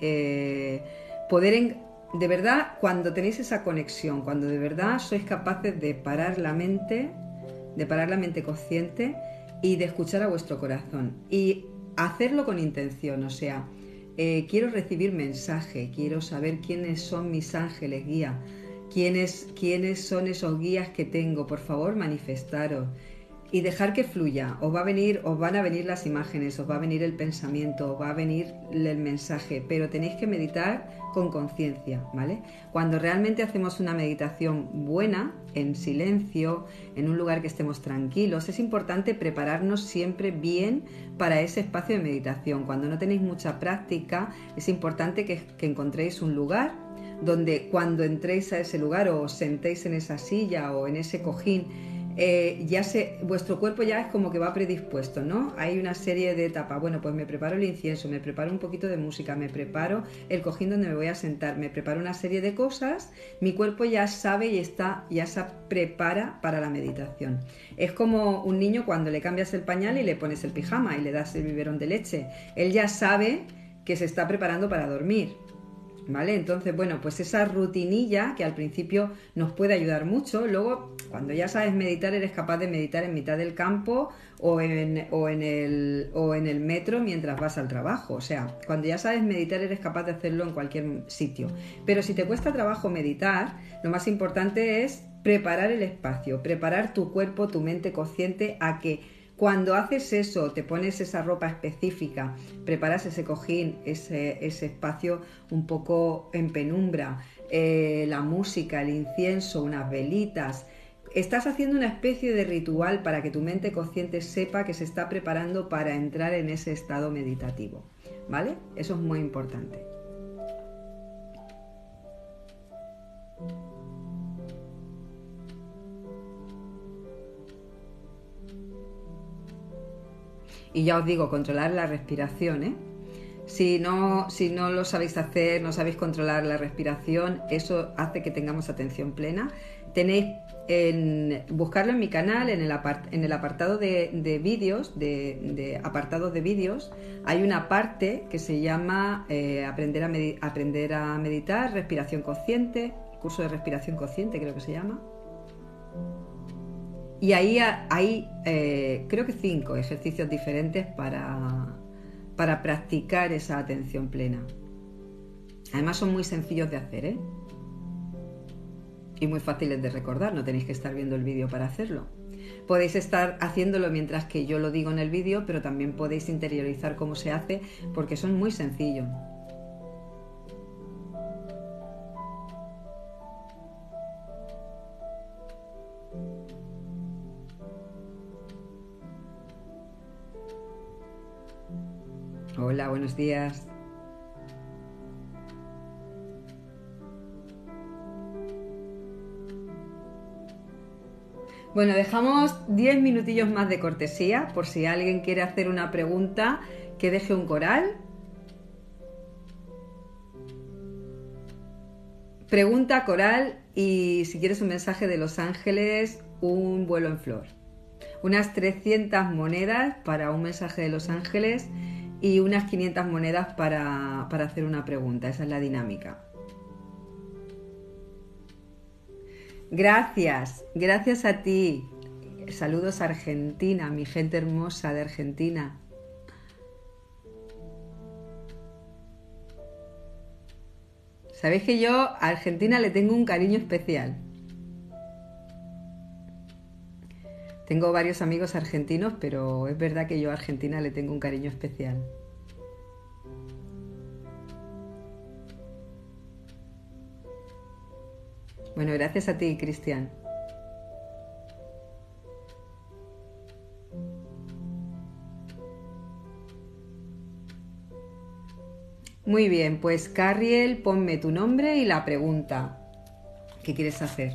Speaker 1: de verdad, cuando tenéis esa conexión, cuando de verdad sois capaces de parar la mente consciente y de escuchar a vuestro corazón y hacerlo con intención, o sea, quiero recibir mensaje, quiero saber quiénes son mis ángeles guía, quiénes son esos guías que tengo, por favor manifestaros y dejar que fluya. Os van a venir las imágenes, os va a venir el pensamiento, os va a venir el mensaje, pero tenéis que meditar con conciencia, ¿vale? Cuando realmente hacemos una meditación buena, en silencio, en un lugar que estemos tranquilos, es importante prepararnos siempre bien para ese espacio de meditación. Cuando no tenéis mucha práctica, es importante que encontréis un lugar donde cuando entréis a ese lugar o os sentéis en esa silla o en ese cojín, vuestro cuerpo ya es como que va predispuesto, ¿no? Hay una serie de etapas. Bueno, pues me preparo el incienso, me preparo un poquito de música, me preparo el cojín donde me voy a sentar, me preparo una serie de cosas. Mi cuerpo ya sabe y ya se prepara para la meditación. Es como un niño cuando le cambias el pañal y le pones el pijama y le das el biberón de leche. Él ya sabe que se está preparando para dormir. ¿Vale? Entonces, bueno, pues esa rutinilla que al principio nos puede ayudar mucho, luego cuando ya sabes meditar eres capaz de meditar en mitad del campo o en el metro mientras vas al trabajo, o sea, cuando ya sabes meditar eres capaz de hacerlo en cualquier sitio. Pero si te cuesta trabajo meditar, lo más importante es preparar el espacio, preparar tu cuerpo, tu mente consciente a que cuando haces eso, te pones esa ropa específica, preparas ese cojín, ese espacio un poco en penumbra, la música, el incienso, unas velitas. Estás haciendo una especie de ritual para que tu mente consciente sepa que se está preparando para entrar en ese estado meditativo, ¿vale? Eso es muy importante. Y ya os digo, controlar la respiración, ¿eh? Si no lo sabéis hacer, no sabéis controlar la respiración, eso hace que tengamos atención plena. Tenéis buscarlo en mi canal, en el apartado de vídeos, de apartados de vídeos, hay una parte que se llama aprender a meditar, respiración consciente, curso de respiración consciente creo que se llama. Y ahí hay creo que 5 ejercicios diferentes para practicar esa atención plena. Además son muy sencillos de hacer, ¿eh? Y muy fáciles de recordar, no tenéis que estar viendo el vídeo para hacerlo. Podéis estar haciéndolo mientras que yo lo digo en el vídeo, pero también podéis interiorizar cómo se hace porque son muy sencillos. Hola, buenos días. Bueno, dejamos 10 minutillos más de cortesía por si alguien quiere hacer una pregunta, que deje un coral. Pregunta, coral, y si quieres un mensaje de Los Ángeles, un vuelo en flor. Unas 300 monedas para un mensaje de Los Ángeles y unas 500 monedas para hacer una pregunta. Esa es la dinámica. Gracias a ti. Saludos a Argentina, mi gente hermosa de Argentina. Sabéis que yo a Argentina le tengo un cariño especial. Tengo varios amigos argentinos, pero es verdad que yo a Argentina le tengo un cariño especial. Bueno, gracias a ti, Cristian. Muy bien, pues Carriel, ponme tu nombre y la pregunta que quieres hacer.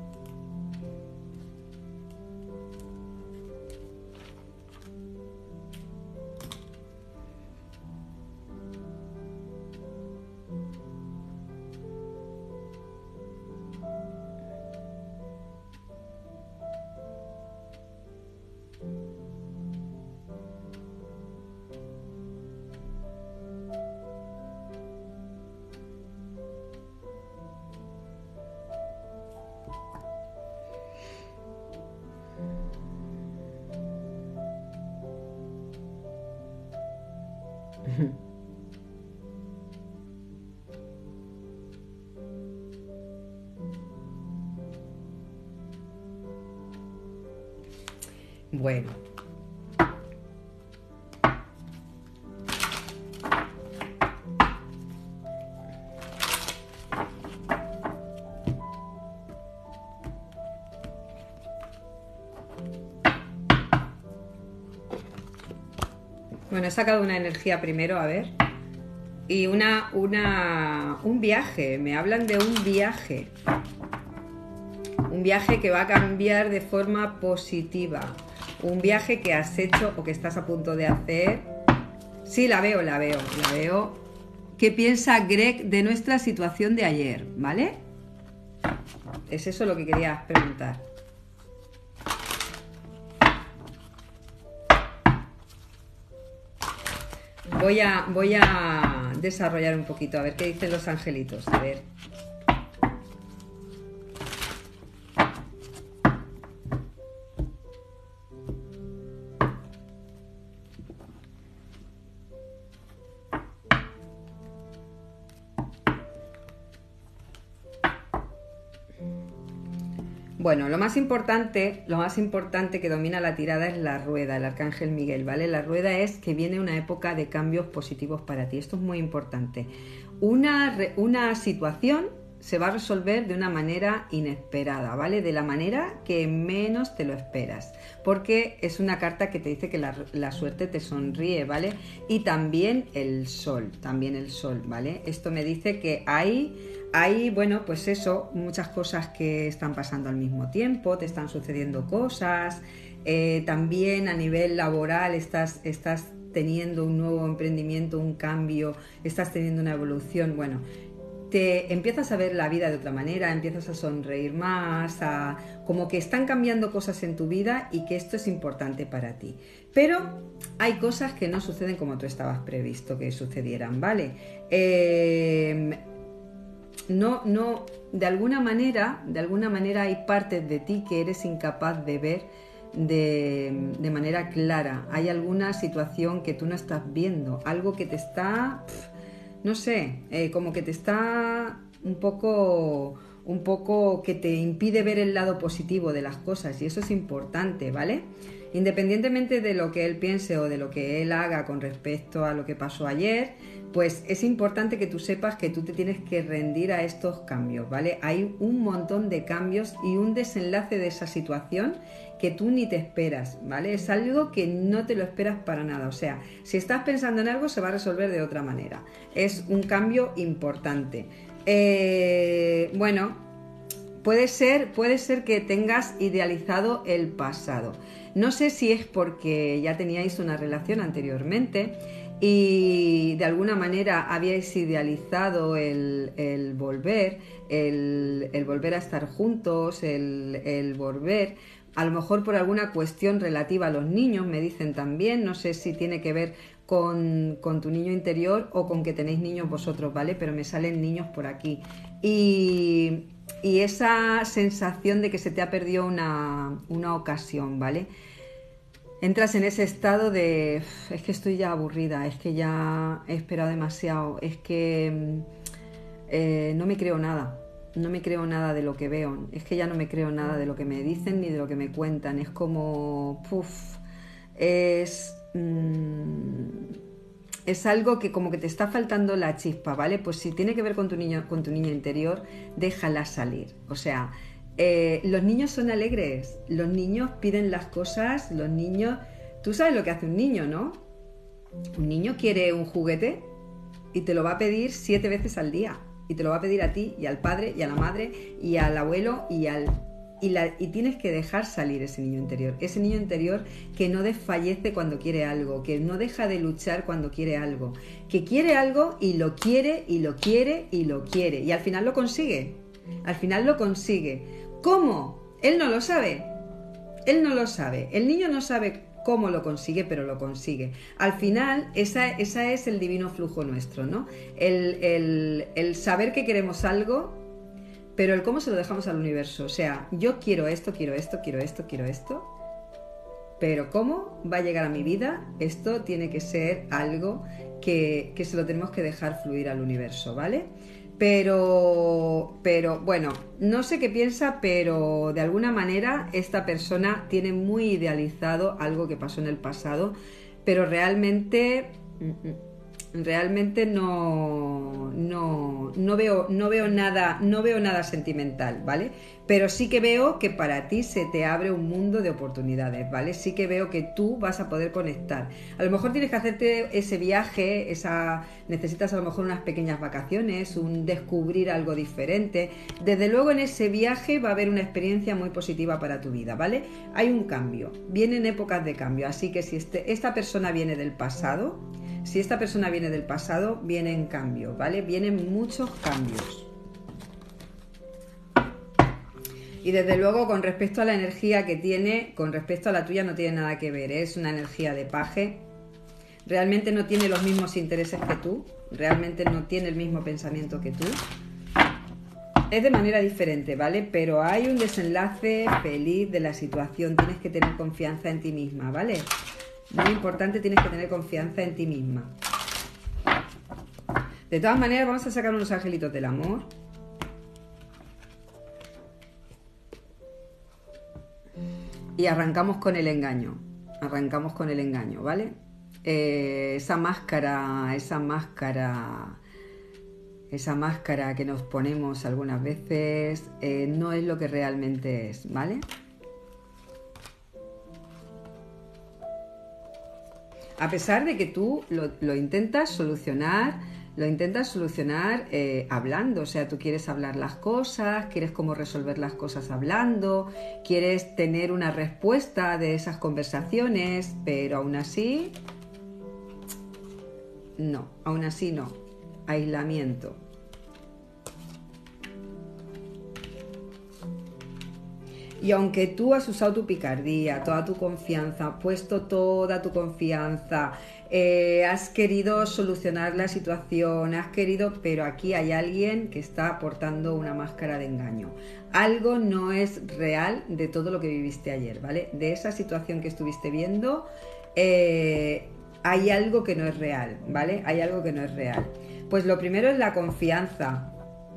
Speaker 1: Bueno, he sacado una energía primero, a ver. Y un viaje, me hablan de un viaje. Un viaje que va a cambiar de forma positiva. Un viaje que has hecho o que estás a punto de hacer. Sí, la veo. ¿Qué piensa Greg de nuestra situación de ayer? ¿Vale? Es eso lo que querías preguntar. Voy a desarrollar un poquito, a ver qué dicen los angelitos. A ver. Bueno, lo más importante que domina la tirada es la rueda, el arcángel Miguel, ¿vale? La rueda es que viene una época de cambios positivos para ti. Esto es muy importante. Una situación se va a resolver de una manera inesperada, ¿vale? De la manera que menos te lo esperas. Porque es una carta que te dice que la suerte te sonríe, ¿vale? Y también el sol, ¿vale? Esto me dice que hay, bueno, pues eso, muchas cosas que están pasando al mismo tiempo, te están sucediendo cosas, también a nivel laboral estás teniendo un nuevo emprendimiento, un cambio, estás teniendo una evolución, bueno, te empiezas a ver la vida de otra manera, empiezas a sonreír más, como que están cambiando cosas en tu vida y que esto es importante para ti. Pero hay cosas que no suceden como tú estabas previsto que sucedieran, ¿vale? No, de alguna manera hay partes de ti que eres incapaz de ver de manera clara. Hay alguna situación que tú no estás viendo, algo que te está, no sé, como que te está un poco que te impide ver el lado positivo de las cosas, y eso es importante, ¿vale? Independientemente de lo que él piense o de lo que él haga con respecto a lo que pasó ayer, pues es importante que tú sepas que tú te tienes que rendir a estos cambios, ¿vale? Hay un montón de cambios y un desenlace de esa situación que tú ni te esperas, ¿vale? Es algo que no te lo esperas para nada, o sea, si estás pensando en algo se va a resolver de otra manera. Es un cambio importante. Bueno, puede ser que tengas idealizado el pasado. No sé si es porque ya teníais una relación anteriormente y de alguna manera habíais idealizado el volver, el volver a estar juntos, el volver, a lo mejor por alguna cuestión relativa a los niños, me dicen también, no sé si tiene que ver con tu niño interior o con que tenéis niños vosotros, ¿vale? Pero me salen niños por aquí. Y esa sensación de que se te ha perdido una ocasión, ¿vale? Entras en ese estado de, es que estoy ya aburrida, es que ya he esperado demasiado, es que no me creo nada. No me creo nada de lo que veo. Es que ya no me creo nada de lo que me dicen ni de lo que me cuentan. Es como... es algo que como que te está faltando la chispa, ¿vale? Pues si tiene que ver con tu niño, con tu niña interior, déjala salir. O sea, los niños son alegres. Los niños piden las cosas. Los niños... Tú sabes lo que hace un niño, ¿no? Un niño quiere un juguete y te lo va a pedir 7 veces al día. Y te lo va a pedir a ti, y al padre, y a la madre, y al abuelo, y tienes que dejar salir ese niño interior que no desfallece cuando quiere algo, que no deja de luchar cuando quiere algo, que quiere algo y lo quiere, y lo quiere, y lo quiere, y al final lo consigue, ¿Cómo? Él no lo sabe, el niño no sabe cómo lo consigue, pero lo consigue. Al final, esa es el divino flujo nuestro, ¿no? El saber que queremos algo, pero el cómo se lo dejamos al universo. O sea, yo quiero esto, pero ¿cómo va a llegar a mi vida? Esto tiene que ser algo que se lo tenemos que dejar fluir al universo, ¿vale? Pero bueno, no sé qué piensa, pero de alguna manera esta persona tiene muy idealizado algo que pasó en el pasado, pero realmente no veo nada sentimental, ¿vale? Pero sí que veo que para ti se te abre un mundo de oportunidades, ¿vale? Sí que veo que tú vas a poder conectar. A lo mejor tienes que hacerte ese viaje, necesitas a lo mejor unas pequeñas vacaciones, un descubrir algo diferente. Desde luego en ese viaje va a haber una experiencia muy positiva para tu vida, ¿vale? Hay un cambio, vienen épocas de cambio, así que si esta persona viene del pasado, vienen cambios, ¿vale? Vienen muchos cambios. Y desde luego, con respecto a la energía que tiene, con respecto a la tuya no tiene nada que ver, ¿eh? Es una energía de paje. Realmente no tiene los mismos intereses que tú, realmente no tiene el mismo pensamiento que tú. Es de manera diferente, ¿vale? Pero hay un desenlace feliz de la situación, tienes que tener confianza en ti misma, ¿vale? Muy importante, tienes que tener confianza en ti misma. De todas maneras, vamos a sacar unos angelitos del amor. Y arrancamos con el engaño, ¿vale? Esa máscara que nos ponemos algunas veces no es lo que realmente es, ¿vale? A pesar de que tú lo intentas solucionar, hablando, o sea, tú quieres hablar las cosas, quieres cómo resolver las cosas hablando, quieres tener una respuesta de esas conversaciones, pero aún así no, aislamiento. Y aunque tú has usado tu picardía, toda tu confianza, has puesto toda tu confianza, has querido solucionar la situación, pero aquí hay alguien que está aportando una máscara de engaño. Algo no es real de todo lo que viviste ayer, ¿vale? De esa situación que estuviste viendo, hay algo que no es real, ¿vale? Hay algo que no es real. Pues lo primero es la confianza.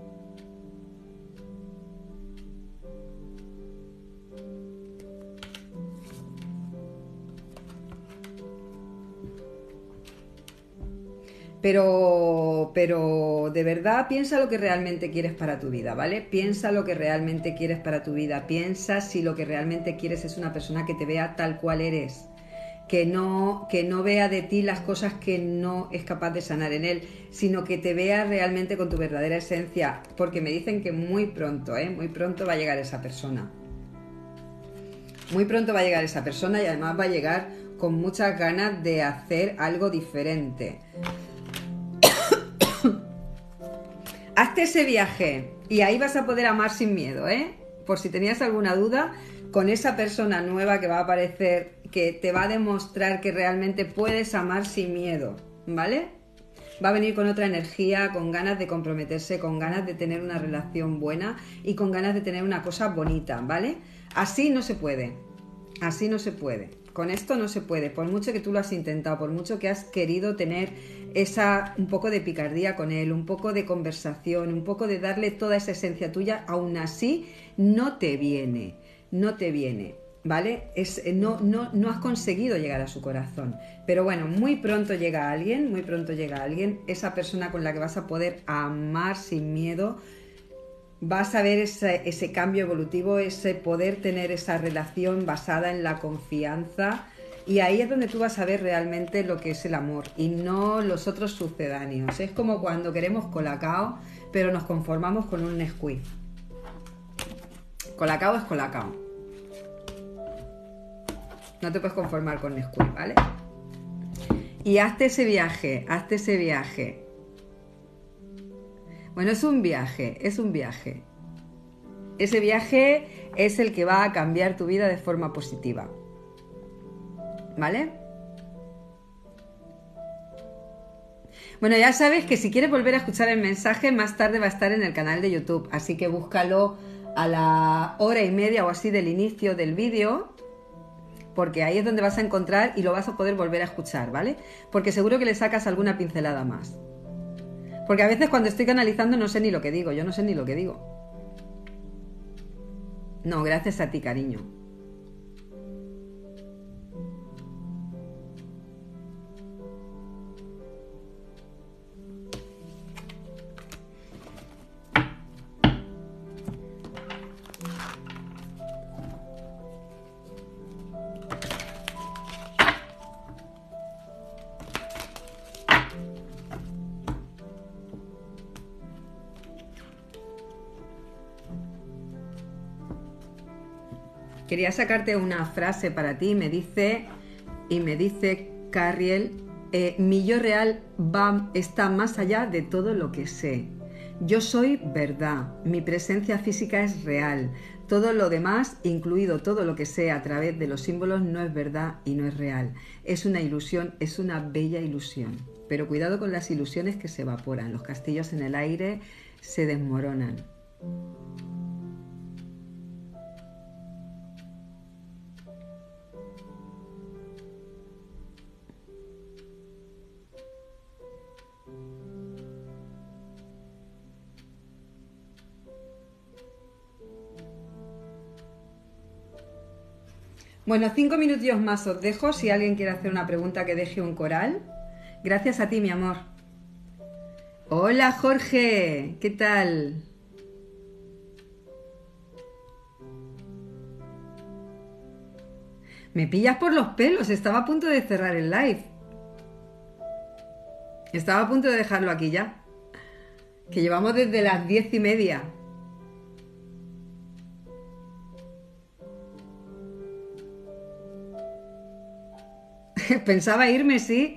Speaker 1: Pero de verdad piensa lo que realmente quieres para tu vida, ¿vale? Piensa lo que realmente quieres para tu vida. Piensa si lo que realmente quieres es una persona que te vea tal cual eres, que no vea de ti las cosas que no es capaz de sanar en él, sino que te vea realmente con tu verdadera esencia, porque me dicen que muy pronto va a llegar esa persona. Muy pronto va a llegar esa persona y además va a llegar con muchas ganas de hacer algo diferente. Hazte ese viaje y ahí vas a poder amar sin miedo, ¿eh? Por si tenías alguna duda, con esa persona nueva que va a aparecer, que te va a demostrar que realmente puedes amar sin miedo, ¿vale? Va a venir con otra energía, con ganas de comprometerse, con ganas de tener una relación buena y con ganas de tener una cosa bonita, ¿vale? Así no se puede, con esto no se puede, por mucho que tú lo has intentado, por mucho que has querido tener un poco de picardía con él, un poco de conversación, un poco de darle toda esa esencia tuya, aún así no te viene, ¿vale? No has conseguido llegar a su corazón, pero bueno, muy pronto llega alguien, esa persona con la que vas a poder amar sin miedo. Vas a ver ese cambio evolutivo, ese poder tener esa relación basada en la confianza, y ahí es donde tú vas a ver realmente lo que es el amor y no los otros sucedáneos. Es como cuando queremos Colacao, pero nos conformamos con un Nesquik. Colacao es Colacao. No te puedes conformar con Nesquik, ¿vale? Y hazte ese viaje. Bueno, es un viaje. Ese viaje es el que va a cambiar tu vida de forma positiva. ¿Vale? Bueno, ya sabes que si quieres volver a escuchar el mensaje, más tarde va a estar en el canal de YouTube. Así que búscalo a la hora y media o así del inicio del vídeo, porque ahí es donde vas a encontrar y lo vas a poder volver a escuchar, ¿vale? Porque seguro que le sacas alguna pincelada más. Porque a veces cuando estoy canalizando no sé ni lo que digo, No, gracias a ti, cariño. Quería sacarte una frase para ti, me dice Carriel, mi yo real está más allá de todo lo que sé. Yo soy verdad, mi presencia física es real. Todo lo demás, incluido todo lo que sé a través de los símbolos, no es verdad y no es real. Es una ilusión, es una bella ilusión. Pero cuidado con las ilusiones que se evaporan. Los castillos en el aire se desmoronan. Bueno, 5 minutillos más os dejo. Si alguien quiere hacer una pregunta, que deje un coral. Gracias a ti, mi amor. Hola, Jorge. ¿Qué tal? Me pillas por los pelos. Estaba a punto de cerrar el live. Estaba a punto de dejarlo aquí ya. Que llevamos desde las 10:30. Pensaba irme, sí.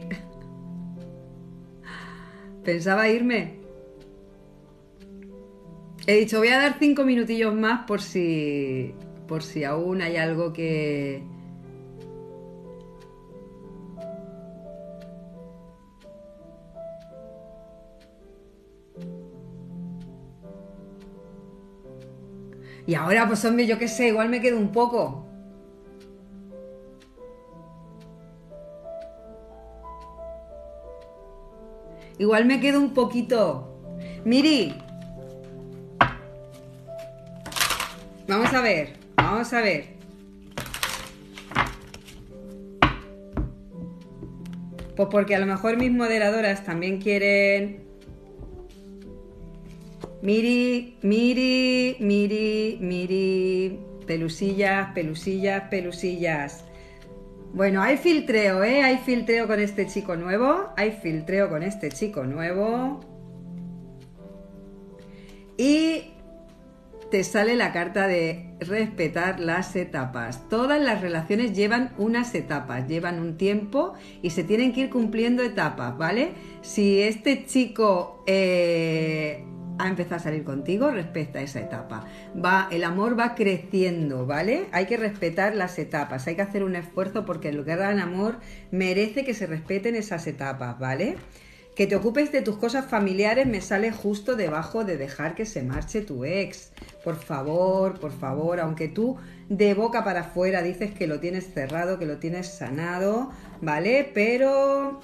Speaker 1: Pensaba irme. He dicho, voy a dar 5 minutillos más por si aún hay algo que... Y ahora, pues hombre, yo qué sé, igual me quedo un poco. Igual me quedo un poquito. Miri. Vamos a ver. Pues porque a lo mejor mis moderadoras también quieren... Miri. Pelusillas. Bueno, hay filtreo, ¿eh? Hay filtreo con este chico nuevo. Y te sale la carta de respetar las etapas. Todas las relaciones llevan unas etapas, llevan un tiempo y se tienen que ir cumpliendo etapas, ¿vale? Si este chico ha empezado a salir contigo, respeta esa etapa. El amor va creciendo, ¿vale? Hay que respetar las etapas, hay que hacer un esfuerzo porque el gran amor merece que se respeten esas etapas, ¿vale? Que te ocupes de tus cosas familiares me sale justo debajo de dejar que se marche tu ex. Por favor, aunque tú de boca para afuera dices que lo tienes cerrado, que lo tienes sanado, ¿vale? Pero...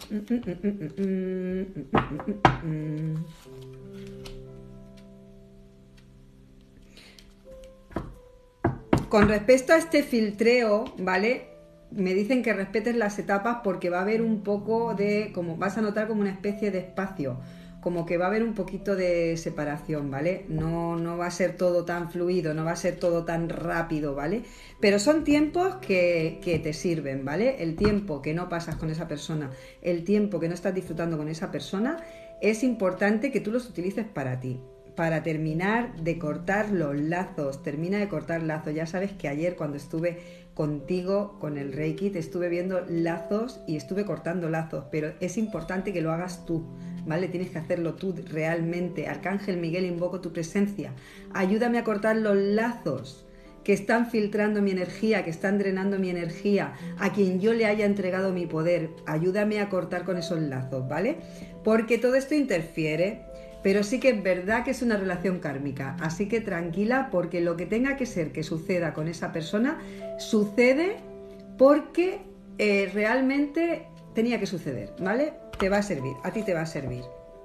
Speaker 1: Con respecto a este filtreo, ¿vale? Me dicen que respetes las etapas porque va a haber un poco de, como vas a notar como una especie de espacio, como que va a haber un poquito de separación, ¿vale? No va a ser todo tan fluido, no va a ser todo tan rápido, ¿vale? Pero son tiempos que te sirven, ¿vale? El tiempo que no pasas con esa persona, el tiempo que no estás disfrutando con esa persona, es importante que tú los utilices para ti. Para terminar de cortar los lazos, termina de cortar lazos. Ya sabes que ayer cuando estuve contigo con el Reiki te estuve viendo lazos y estuve cortando lazos, pero es importante que lo hagas tú, ¿vale? Tienes que hacerlo tú realmente. Arcángel Miguel, invoco tu presencia. Ayúdame a cortar los lazos que están filtrando mi energía, que están drenando mi energía, a quien yo le haya entregado mi poder. Ayúdame a cortar con esos lazos, ¿vale? Porque todo esto interfiere. Pero sí que es verdad que es una relación kármica, así que tranquila porque lo que tenga que ser que suceda con esa persona, sucede porque realmente tenía que suceder, ¿vale? Te va a servir, a ti te va a servir.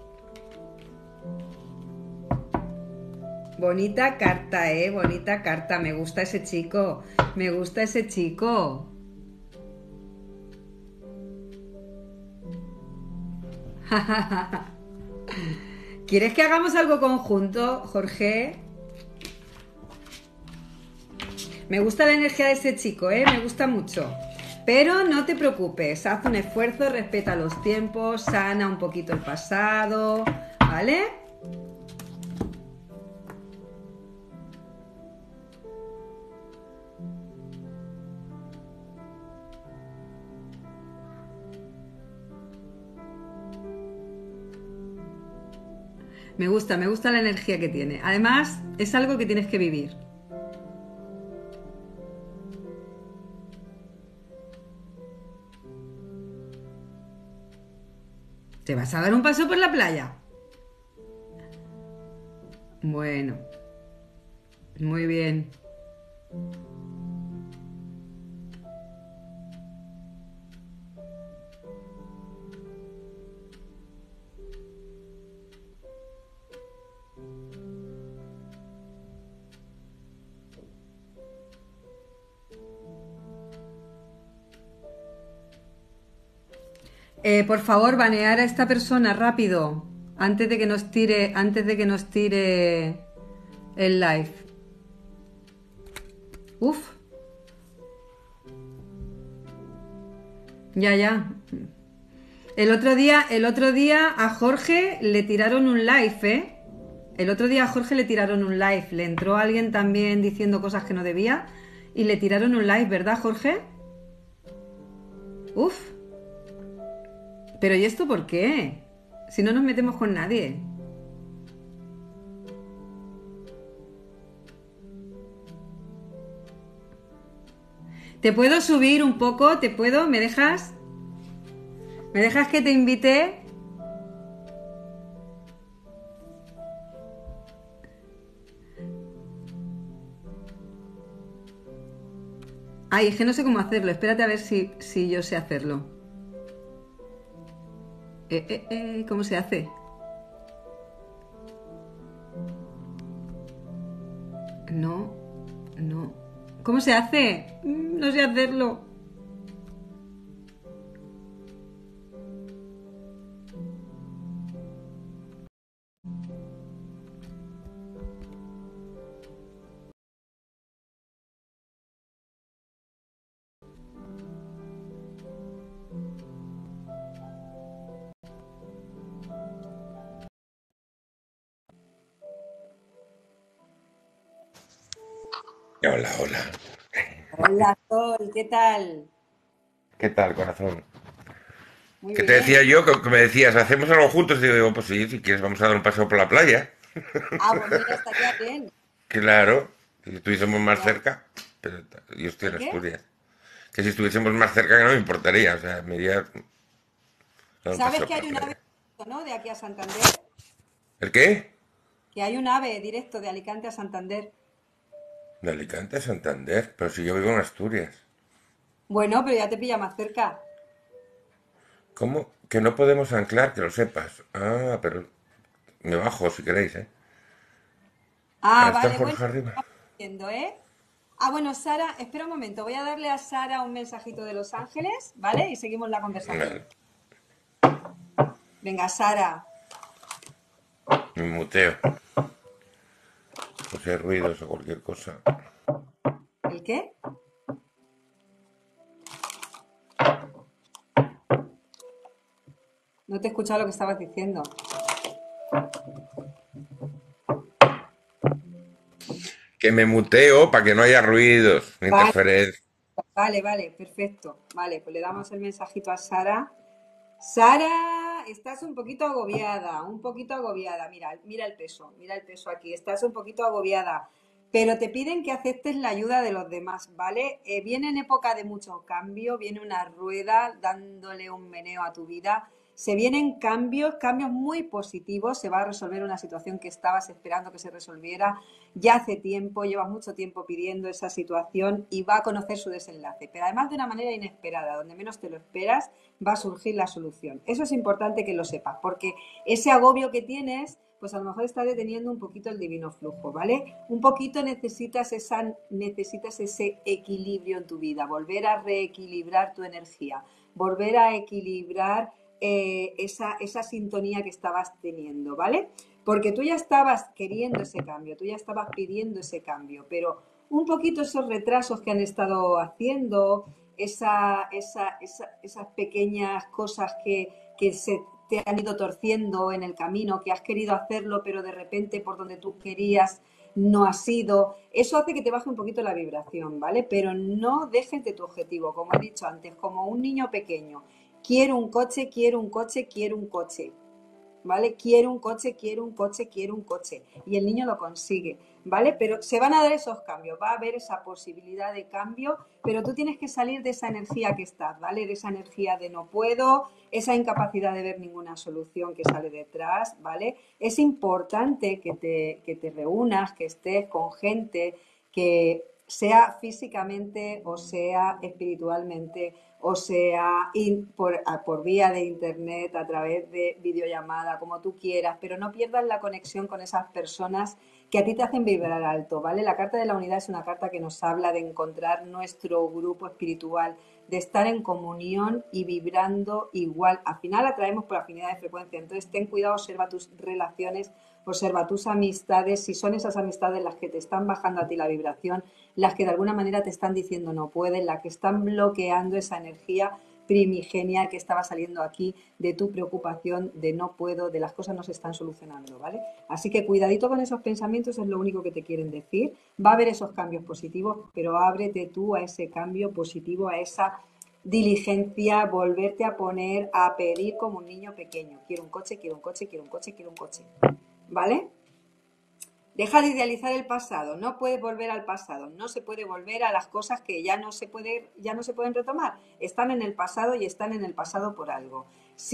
Speaker 1: Bonita carta, bonita carta, me gusta ese chico, me gusta ese chico. ¿Quieres que hagamos algo conjunto, Jorge? Me gusta la energía de ese chico, me gusta mucho. Pero no te preocupes, haz un esfuerzo, respeta los tiempos, sana un poquito el pasado, ¿vale? Me gusta la energía que tiene. Además, es algo que tienes que vivir. ¿Te vas a dar un paseo por la playa? Bueno, muy bien. Por favor, banear a esta persona rápido, antes de que nos tire el live. Uf. Ya. El otro día a Jorge le tiraron un live, ¿eh? El otro día a Jorge le tiraron un live. Le entró alguien también diciendo cosas que no debía y le tiraron un live, ¿verdad, Jorge? Uf. Pero ¿y esto por qué? Si no nos metemos con nadie. ¿Te puedo subir un poco? ¿Te puedo? ¿Me dejas? ¿Me dejas que te invite? Ay, es que no sé cómo hacerlo. Espérate a ver si yo sé hacerlo. ¿Cómo se hace? No. ¿Cómo se hace? No sé hacerlo.
Speaker 2: Hola.
Speaker 1: Hola, Sol, ¿qué tal?
Speaker 2: ¿Qué tal, corazón?
Speaker 1: Muy
Speaker 2: ¿Qué te
Speaker 1: bien.
Speaker 2: decía yo? Que me decías, ¿hacemos algo juntos? Y digo, pues sí, si quieres vamos a dar un paseo por la playa.
Speaker 1: Ah, pues mira, estaría bien.
Speaker 2: Claro, si estuviésemos más
Speaker 1: Claro.
Speaker 2: cerca, pero yo estoy en
Speaker 1: ¿El qué?
Speaker 2: Asturias. Que si estuviésemos más cerca que no me importaría, o sea, me iría a dar un
Speaker 1: ¿Sabes
Speaker 2: paseo
Speaker 1: que
Speaker 2: por
Speaker 1: hay
Speaker 2: la
Speaker 1: una vez
Speaker 2: playa.
Speaker 1: ¿no? De aquí a Santander.
Speaker 2: ¿El qué?
Speaker 1: Que hay un AVE directo de Alicante a Santander.
Speaker 2: De Alicante a Santander, pero si yo vivo en Asturias.
Speaker 1: Bueno, pero ya te pilla más cerca.
Speaker 2: ¿Cómo? Que no podemos anclar, que lo sepas. Ah, pero me bajo si queréis, ¿eh?
Speaker 1: Ah,
Speaker 2: ¿Está
Speaker 1: vale, bueno,
Speaker 2: Jorge arriba?
Speaker 1: vamos viendo, ¿eh? Ah, bueno, Sara, espera un momento, voy a darle a Sara un mensajito de Los Ángeles, ¿vale? Y seguimos la conversación.
Speaker 2: Vale,
Speaker 1: Venga, Sara.
Speaker 2: me muteo. Pues hay ruidos o cualquier cosa.
Speaker 1: ¿El qué? No te he escuchado lo que estabas diciendo.
Speaker 2: Que me muteo para que no haya ruidos ni
Speaker 1: Vale,
Speaker 2: interferencia.
Speaker 1: vale, perfecto. Vale, pues le damos el mensajito a Sara. Sara, estás un poquito agobiada, un poquito agobiada. Mira el peso aquí. Estás un poquito agobiada, pero te piden que aceptes la ayuda de los demás, ¿vale? Viene en época de mucho cambio, viene una rueda dándole un meneo a tu vida. Se vienen cambios, cambios muy positivos. Se va a resolver una situación que estabas esperando que se resolviera ya hace tiempo, llevas mucho tiempo pidiendo esa situación y va a conocer su desenlace. Pero además de una manera inesperada, donde menos te lo esperas, va a surgir la solución. Eso es importante que lo sepas, porque ese agobio que tienes, pues a lo mejor está deteniendo un poquito el divino flujo, ¿vale? Un poquito necesitas ese equilibrio en tu vida, volver a reequilibrar tu energía, volver a equilibrar esa sintonía que estabas teniendo, ¿vale? Porque tú ya estabas queriendo ese cambio, tú ya estabas pidiendo ese cambio, pero un poquito esos retrasos que han estado haciendo, esas pequeñas cosas que se te han ido torciendo en el camino, que has querido hacerlo, pero de repente por donde tú querías no ha sido. Eso hace que te baje un poquito la vibración, ¿vale? Pero no dejes de tu objetivo, como he dicho antes, como un niño pequeño. Quiero un coche, quiero un coche, quiero un coche. ¿Vale? Quiero un coche, quiero un coche, quiero un coche. Y el niño lo consigue, ¿vale? Pero se van a dar esos cambios, va a haber esa posibilidad de cambio, pero tú tienes que salir de esa energía que estás, ¿vale? De esa energía de no puedo, esa incapacidad de ver ninguna solución que sale detrás, ¿vale? Es importante que te reúnas, que estés con gente que sea físicamente o sea espiritualmente o sea por vía de internet, a través de videollamada, como tú quieras, pero no pierdas la conexión con esas personas que a ti te hacen vibrar alto, ¿vale? La carta de la unidad es una carta que nos habla de encontrar nuestro grupo espiritual, de estar en comunión y vibrando igual. Al final atraemos por afinidad de frecuencia, entonces ten cuidado, observa tus relaciones, observa tus amistades, si son esas amistades las que te están bajando a ti la vibración, las que de alguna manera te están diciendo no pueden, las que están bloqueando esa energía primigenia que estaba saliendo aquí de tu preocupación, de no puedo, de las cosas no se están solucionando, ¿vale? Así que cuidadito con esos pensamientos, es lo único que te quieren decir. Va a haber esos cambios positivos, pero ábrete tú a ese cambio positivo, a esa diligencia, volverte a poner a pedir como un niño pequeño. Quiero un coche, quiero un coche, quiero un coche, quiero un coche. ¿Vale? Deja de idealizar el pasado, no puedes volver al pasado, no se puede volver a las cosas que ya no se pueden retomar. Están en el pasado y están en el pasado por algo.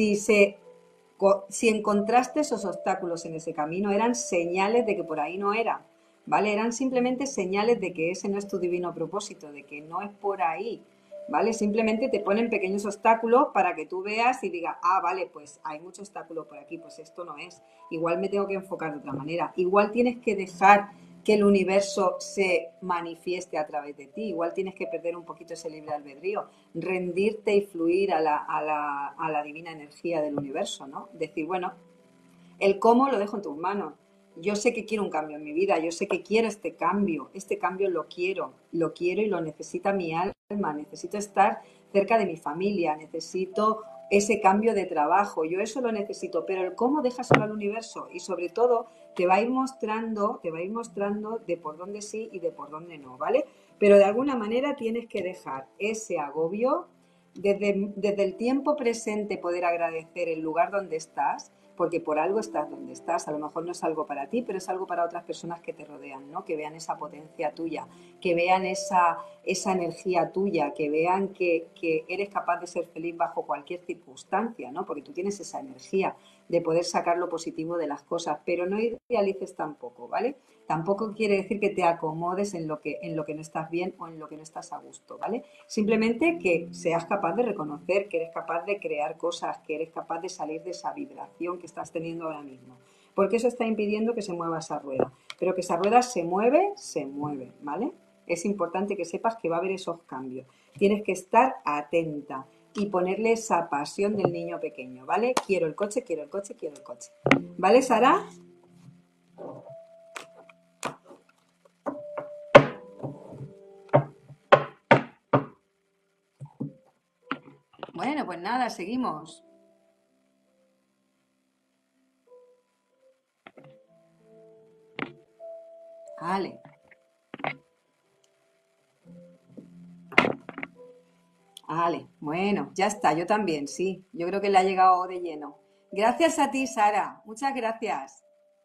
Speaker 1: Si encontraste esos obstáculos en ese camino, eran señales de que por ahí no era, ¿vale? Eran simplemente señales de que ese no es tu divino propósito, de que no es por ahí, ¿vale? Simplemente te ponen pequeños obstáculos para que tú veas y digas, ah, vale, pues hay mucho obstáculo por aquí, pues esto no es. Igual me tengo que enfocar de otra manera. Igual tienes que dejar que el universo se manifieste a través de ti. Igual tienes que perder un poquito ese libre albedrío, rendirte y fluir a la divina energía del universo, ¿no? Decir, bueno, el cómo lo dejo en tus manos. Yo sé que quiero un cambio en mi vida, yo sé que quiero este cambio lo quiero y lo necesita mi alma, necesito estar cerca de mi familia, necesito ese cambio de trabajo, yo eso lo necesito, pero el cómo déjaselo al universo y sobre todo te va a ir mostrando de por dónde sí y de por dónde no, ¿vale? Pero de alguna manera tienes que dejar ese agobio, desde el tiempo presente poder agradecer el lugar donde estás, porque por algo estás donde estás. A lo mejor no es algo para ti, pero es algo para otras personas que te rodean, ¿no? Que vean esa potencia tuya, que vean esa energía tuya, que vean que eres capaz de ser feliz bajo cualquier circunstancia, ¿no? Porque tú tienes esa energía.
Speaker 3: de poder sacar lo positivo de las cosas, pero no idealices tampoco, ¿vale? Tampoco quiere decir que te acomodes en lo que no estás bien o en lo que no estás a gusto, ¿vale? Simplemente que seas capaz de reconocer, que eres capaz de crear cosas, que eres capaz de salir de esa vibración que estás teniendo ahora mismo. Porque eso está impidiendo que se mueva esa rueda. Pero que esa rueda se mueve, ¿vale? Es importante que sepas que va a haber esos cambios. Tienes que estar atenta y ponerle esa pasión del niño pequeño, ¿vale? Quiero el coche, quiero el coche, quiero el coche. ¿Vale, Sara? Bueno, pues nada, seguimos. Vale. Vale, bueno, ya está, yo también, sí. Yo creo que le ha llegado de lleno. Gracias a ti, Sara. Muchas gracias.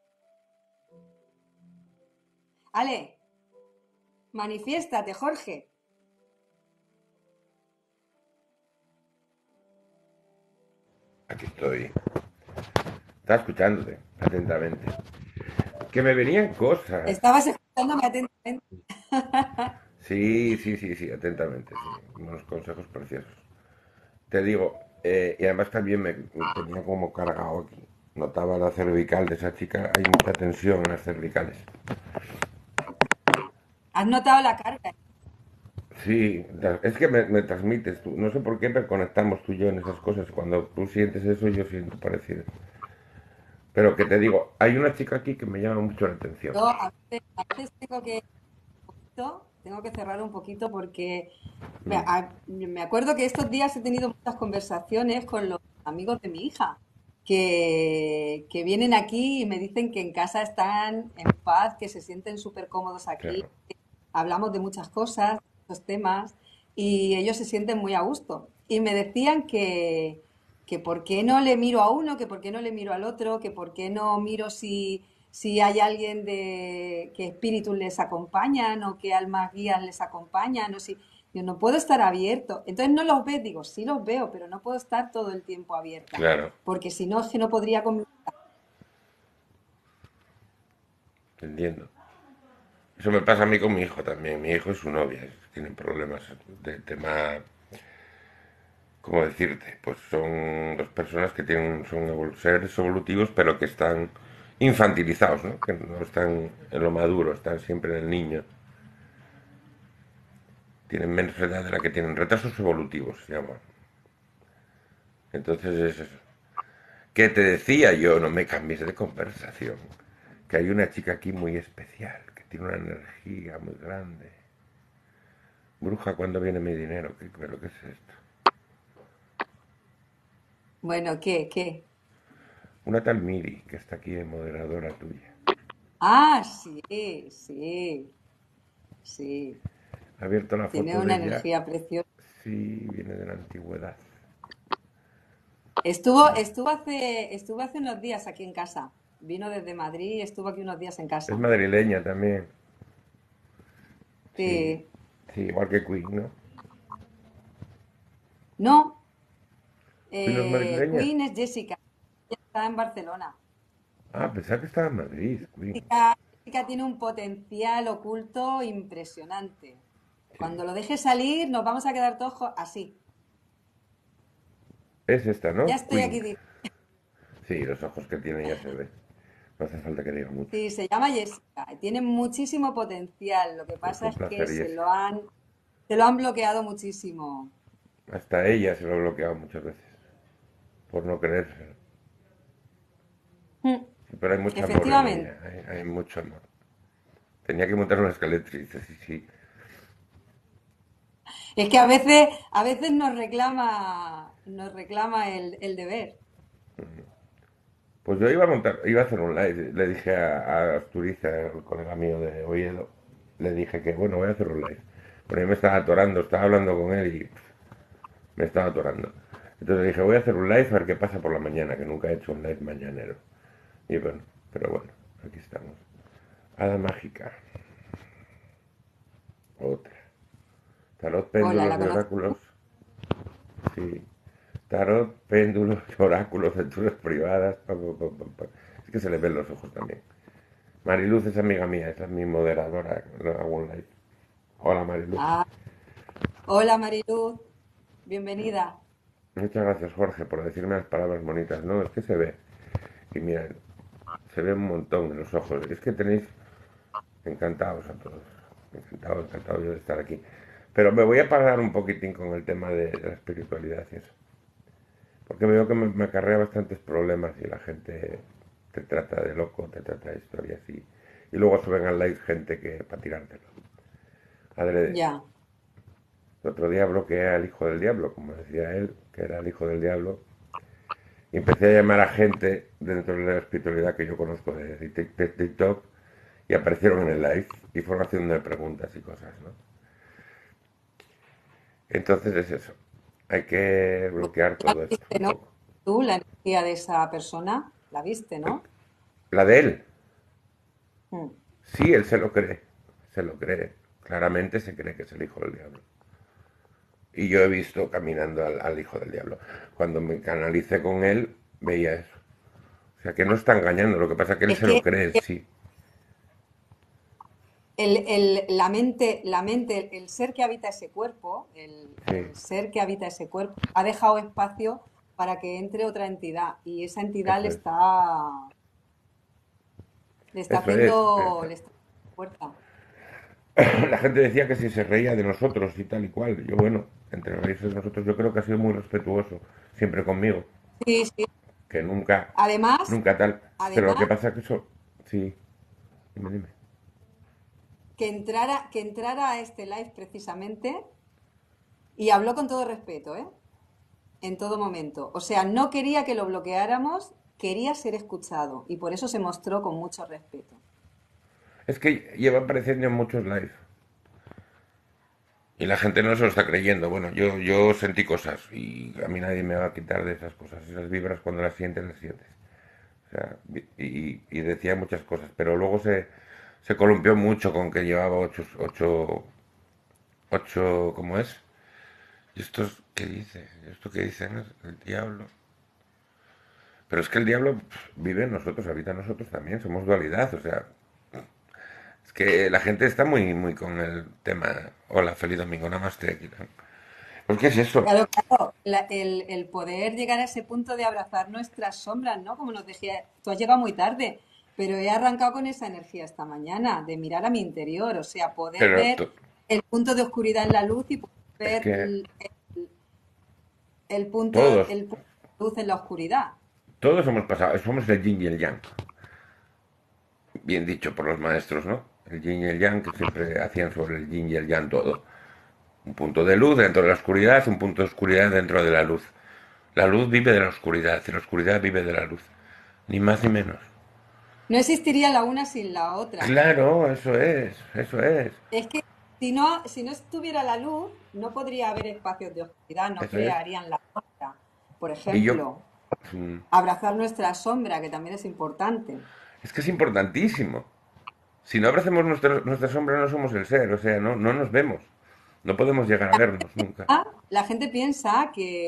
Speaker 3: Ale, manifiéstate, Jorge.
Speaker 2: Aquí estoy. Estaba escuchándote atentamente. Que me venían cosas.
Speaker 3: Estabas escuchándome atentamente.
Speaker 2: Sí, sí, sí, sí, atentamente, sí. Unos consejos preciosos. Te digo, y además también me tenía como cargado aquí. Notaba la cervical de esa chica, hay mucha tensión en las cervicales.
Speaker 3: ¿Has notado la carga?
Speaker 2: Sí, es que me transmites tú. No sé por qué, pero conectamos tú y yo en esas cosas. Cuando tú sientes eso, yo siento parecido. Pero que te digo, hay una chica aquí que me llama mucho la atención.
Speaker 3: Yo a veces tengo que cerrar un poquito porque
Speaker 2: Mm,
Speaker 3: me acuerdo que estos días he tenido muchas conversaciones con los amigos de mi hija que vienen aquí y me dicen que en casa están en paz, que se sienten súper cómodos aquí.
Speaker 2: claro,
Speaker 3: Hablamos de muchas cosas, de muchos temas y ellos se sienten muy a gusto. Y me decían que por qué no le miro a uno, que por qué no le miro al otro, que por qué no miro si hay alguien de que espíritus les acompañan o que almas guías les acompañan o si yo no puedo estar abierto. Entonces no los ves, digo, sí los veo, pero no puedo estar todo el tiempo abierta,
Speaker 2: claro,
Speaker 3: porque si no es que no podría convivir.
Speaker 2: te entiendo. Eso me pasa a mí con mi hijo también. Mi hijo y su novia tienen problemas de tema, ¿cómo decirte? Pues son dos personas que tienen, son seres evolutivos, pero que están infantilizados, ¿no? Que no están en lo maduro, están siempre en el niño. Tienen menos edad de la que tienen, retrasos evolutivos, se llama. Entonces es eso. ¿Qué te decía yo? No me cambies de conversación. Que hay una chica aquí muy especial, que tiene una energía muy grande. Bruja, ¿cuándo viene mi dinero? ¿Pero qué es esto?
Speaker 3: Bueno, ¿qué? ¿Qué?
Speaker 2: Una tal Miri, que está aquí de moderadora tuya.
Speaker 3: Ah, sí, sí, sí.
Speaker 2: Ha abierto la
Speaker 3: Tiene
Speaker 2: foto de
Speaker 3: una
Speaker 2: ella.
Speaker 3: energía preciosa.
Speaker 2: Sí, viene de la antigüedad.
Speaker 3: Estuvo hace unos días aquí en casa. Vino desde Madrid y estuvo aquí unos días en
Speaker 2: Es
Speaker 3: casa.
Speaker 2: madrileña también. Sí,
Speaker 3: Sí.
Speaker 2: sí, igual que Queen, ¿no?
Speaker 3: No,
Speaker 2: ¿Queen no es madrileña?
Speaker 3: Queen es Jessica. Ella está en Barcelona.
Speaker 2: Ah, pensaba que estaba en Madrid, Queen.
Speaker 3: Jessica tiene un potencial oculto impresionante.
Speaker 2: Sí.
Speaker 3: Cuando lo deje salir, nos vamos a quedar todos así.
Speaker 2: Es esta,
Speaker 3: Ya
Speaker 2: ¿no?
Speaker 3: estoy
Speaker 2: Queen.
Speaker 3: aquí.
Speaker 2: Sí, los ojos que tiene ya se ve. No hace falta que diga mucho.
Speaker 3: Sí, se llama Jessica. Tiene muchísimo potencial. Lo que
Speaker 2: Pues
Speaker 3: pasa
Speaker 2: un
Speaker 3: es que
Speaker 2: placer, Jessica.
Speaker 3: se lo han bloqueado muchísimo.
Speaker 2: Hasta ella se lo ha bloqueado muchas veces, por no creérselo.
Speaker 3: Mm,
Speaker 2: Sí, pero hay mucho amor en
Speaker 3: efectivamente.
Speaker 2: ella, hay mucho amor. Tenía que montar una escalera y dice, sí, sí.
Speaker 3: Es que a veces nos reclama el deber.
Speaker 2: Pues yo iba a montar, iba a hacer un live. Le dije a Asturiza, el colega mío de Oviedo, le dije que, bueno, voy a hacer un live. Pero yo me estaba atorando, estaba hablando con él y me estaba atorando. Entonces le dije, voy a hacer un live a ver qué pasa por la mañana, que nunca he hecho un live mañanero. Y bueno, pero bueno, aquí estamos. Hada mágica, otra. Tarot,
Speaker 3: Hola,
Speaker 2: péndulos
Speaker 3: ¿la
Speaker 2: y
Speaker 3: conoces?
Speaker 2: oráculos. Sí. Tarot, péndulos, oráculos, lecturas privadas. Es que se le ven los ojos también. Mariluz es amiga mía, esa es mi moderadora en algún live. Hola Mariluz.
Speaker 3: Ah, hola Mariluz, bienvenida.
Speaker 2: Muchas gracias Jorge por decirme las palabras bonitas. No, es que se ve. Y mira, se ve un montón en los ojos. Es que tenéis encantados a todos. Encantado, encantado yo de estar aquí. Pero me voy a parar un poquitín con el tema de la espiritualidad y eso. Porque veo que me acarrea bastantes problemas y la gente te trata de loco, te trata de historias y luego suben al live gente que para tirártelo. Adrede.
Speaker 3: Ya,
Speaker 2: El otro día bloqueé al hijo del diablo, como decía él, que era el hijo del diablo, y empecé a llamar a gente dentro de la espiritualidad que yo conozco de TikTok y aparecieron en el live y fueron haciendo preguntas y cosas, ¿no? Entonces es eso, hay que bloquear
Speaker 3: la
Speaker 2: todo esto
Speaker 3: viste,
Speaker 2: un
Speaker 3: ¿no?
Speaker 2: poco.
Speaker 3: Tú, la energía de esa persona, la viste, ¿no?
Speaker 2: La de él,
Speaker 3: Mm.
Speaker 2: sí, él se lo cree, claramente se cree que es el hijo del diablo. Y yo he visto caminando al hijo del diablo. Cuando me canalicé con él, veía eso. O sea, que no está engañando, lo que pasa es que él
Speaker 3: Es
Speaker 2: se lo
Speaker 3: que
Speaker 2: cree, sí.
Speaker 3: la mente, el ser que habita ese cuerpo,
Speaker 2: Sí,
Speaker 3: el ser que habita ese cuerpo, ha dejado espacio para que entre otra entidad y esa entidad
Speaker 2: eso es.
Speaker 3: le está
Speaker 2: Eso es.
Speaker 3: haciendo, le está abriendo puerta.
Speaker 2: La gente decía que si se reía de nosotros y tal y cual. Yo, bueno, entre reírse de nosotros, yo creo que ha sido muy respetuoso, siempre conmigo.
Speaker 3: Sí, sí.
Speaker 2: Que nunca,
Speaker 3: Además,
Speaker 2: nunca tal. Pero lo que
Speaker 3: además,
Speaker 2: pasa es que eso, sí, dime, dime.
Speaker 3: que entrara a este live precisamente y habló con todo respeto, ¿eh? En todo momento. O sea, no quería que lo bloqueáramos, quería ser escuchado y por eso se mostró con mucho respeto.
Speaker 2: Es que lleva apareciendo en muchos lives. Y la gente no se lo está creyendo. Bueno, yo sentí cosas y a mí nadie me va a quitar de esas cosas. Esas vibras cuando las sientes, las sientes. O sea, y decía muchas cosas, pero luego se columpió mucho con que llevaba ocho, ¿cómo es? ¿Y esto qué dice? ¿Esto qué dice? ¿No? El diablo. Pero es que el diablo vive en nosotros, habita en nosotros también, somos dualidad, o sea, es que la gente está muy, muy con el tema. Hola, feliz domingo, namaste. Pues, ¿qué es eso?
Speaker 3: Claro, claro, el poder llegar a ese punto de abrazar nuestras sombras, ¿no? Como nos decía, tú has llegado muy tarde, pero he arrancado con esa energía esta mañana, de mirar a mi interior, o sea, poder
Speaker 2: Pero
Speaker 3: ver el punto de oscuridad en la luz y poder
Speaker 2: es
Speaker 3: ver
Speaker 2: que
Speaker 3: el punto,
Speaker 2: todos,
Speaker 3: el punto de luz en la oscuridad.
Speaker 2: todos hemos pasado, somos el yin y el yang. Bien dicho por los maestros, ¿no? El yin y el yang, que siempre hacían sobre el yin y el yang todo. Un punto de luz dentro de la oscuridad, un punto de oscuridad dentro de la luz. La luz vive de la oscuridad y la oscuridad vive de la luz. Ni más ni menos.
Speaker 3: No existiría la una sin la otra.
Speaker 2: Claro, eso es, eso es,
Speaker 3: Es que si no estuviera la luz, no podría haber espacios de oscuridad, no
Speaker 2: eso es.
Speaker 3: crearían la sombra. Por
Speaker 2: Y yo,
Speaker 3: ejemplo,
Speaker 2: mm,
Speaker 3: abrazar nuestra sombra, que también es importante.
Speaker 2: es que es importantísimo. Si no abrazamos nuestra sombra no somos el ser, o sea, no nos vemos. No podemos llegar a vernos nunca.
Speaker 3: La gente piensa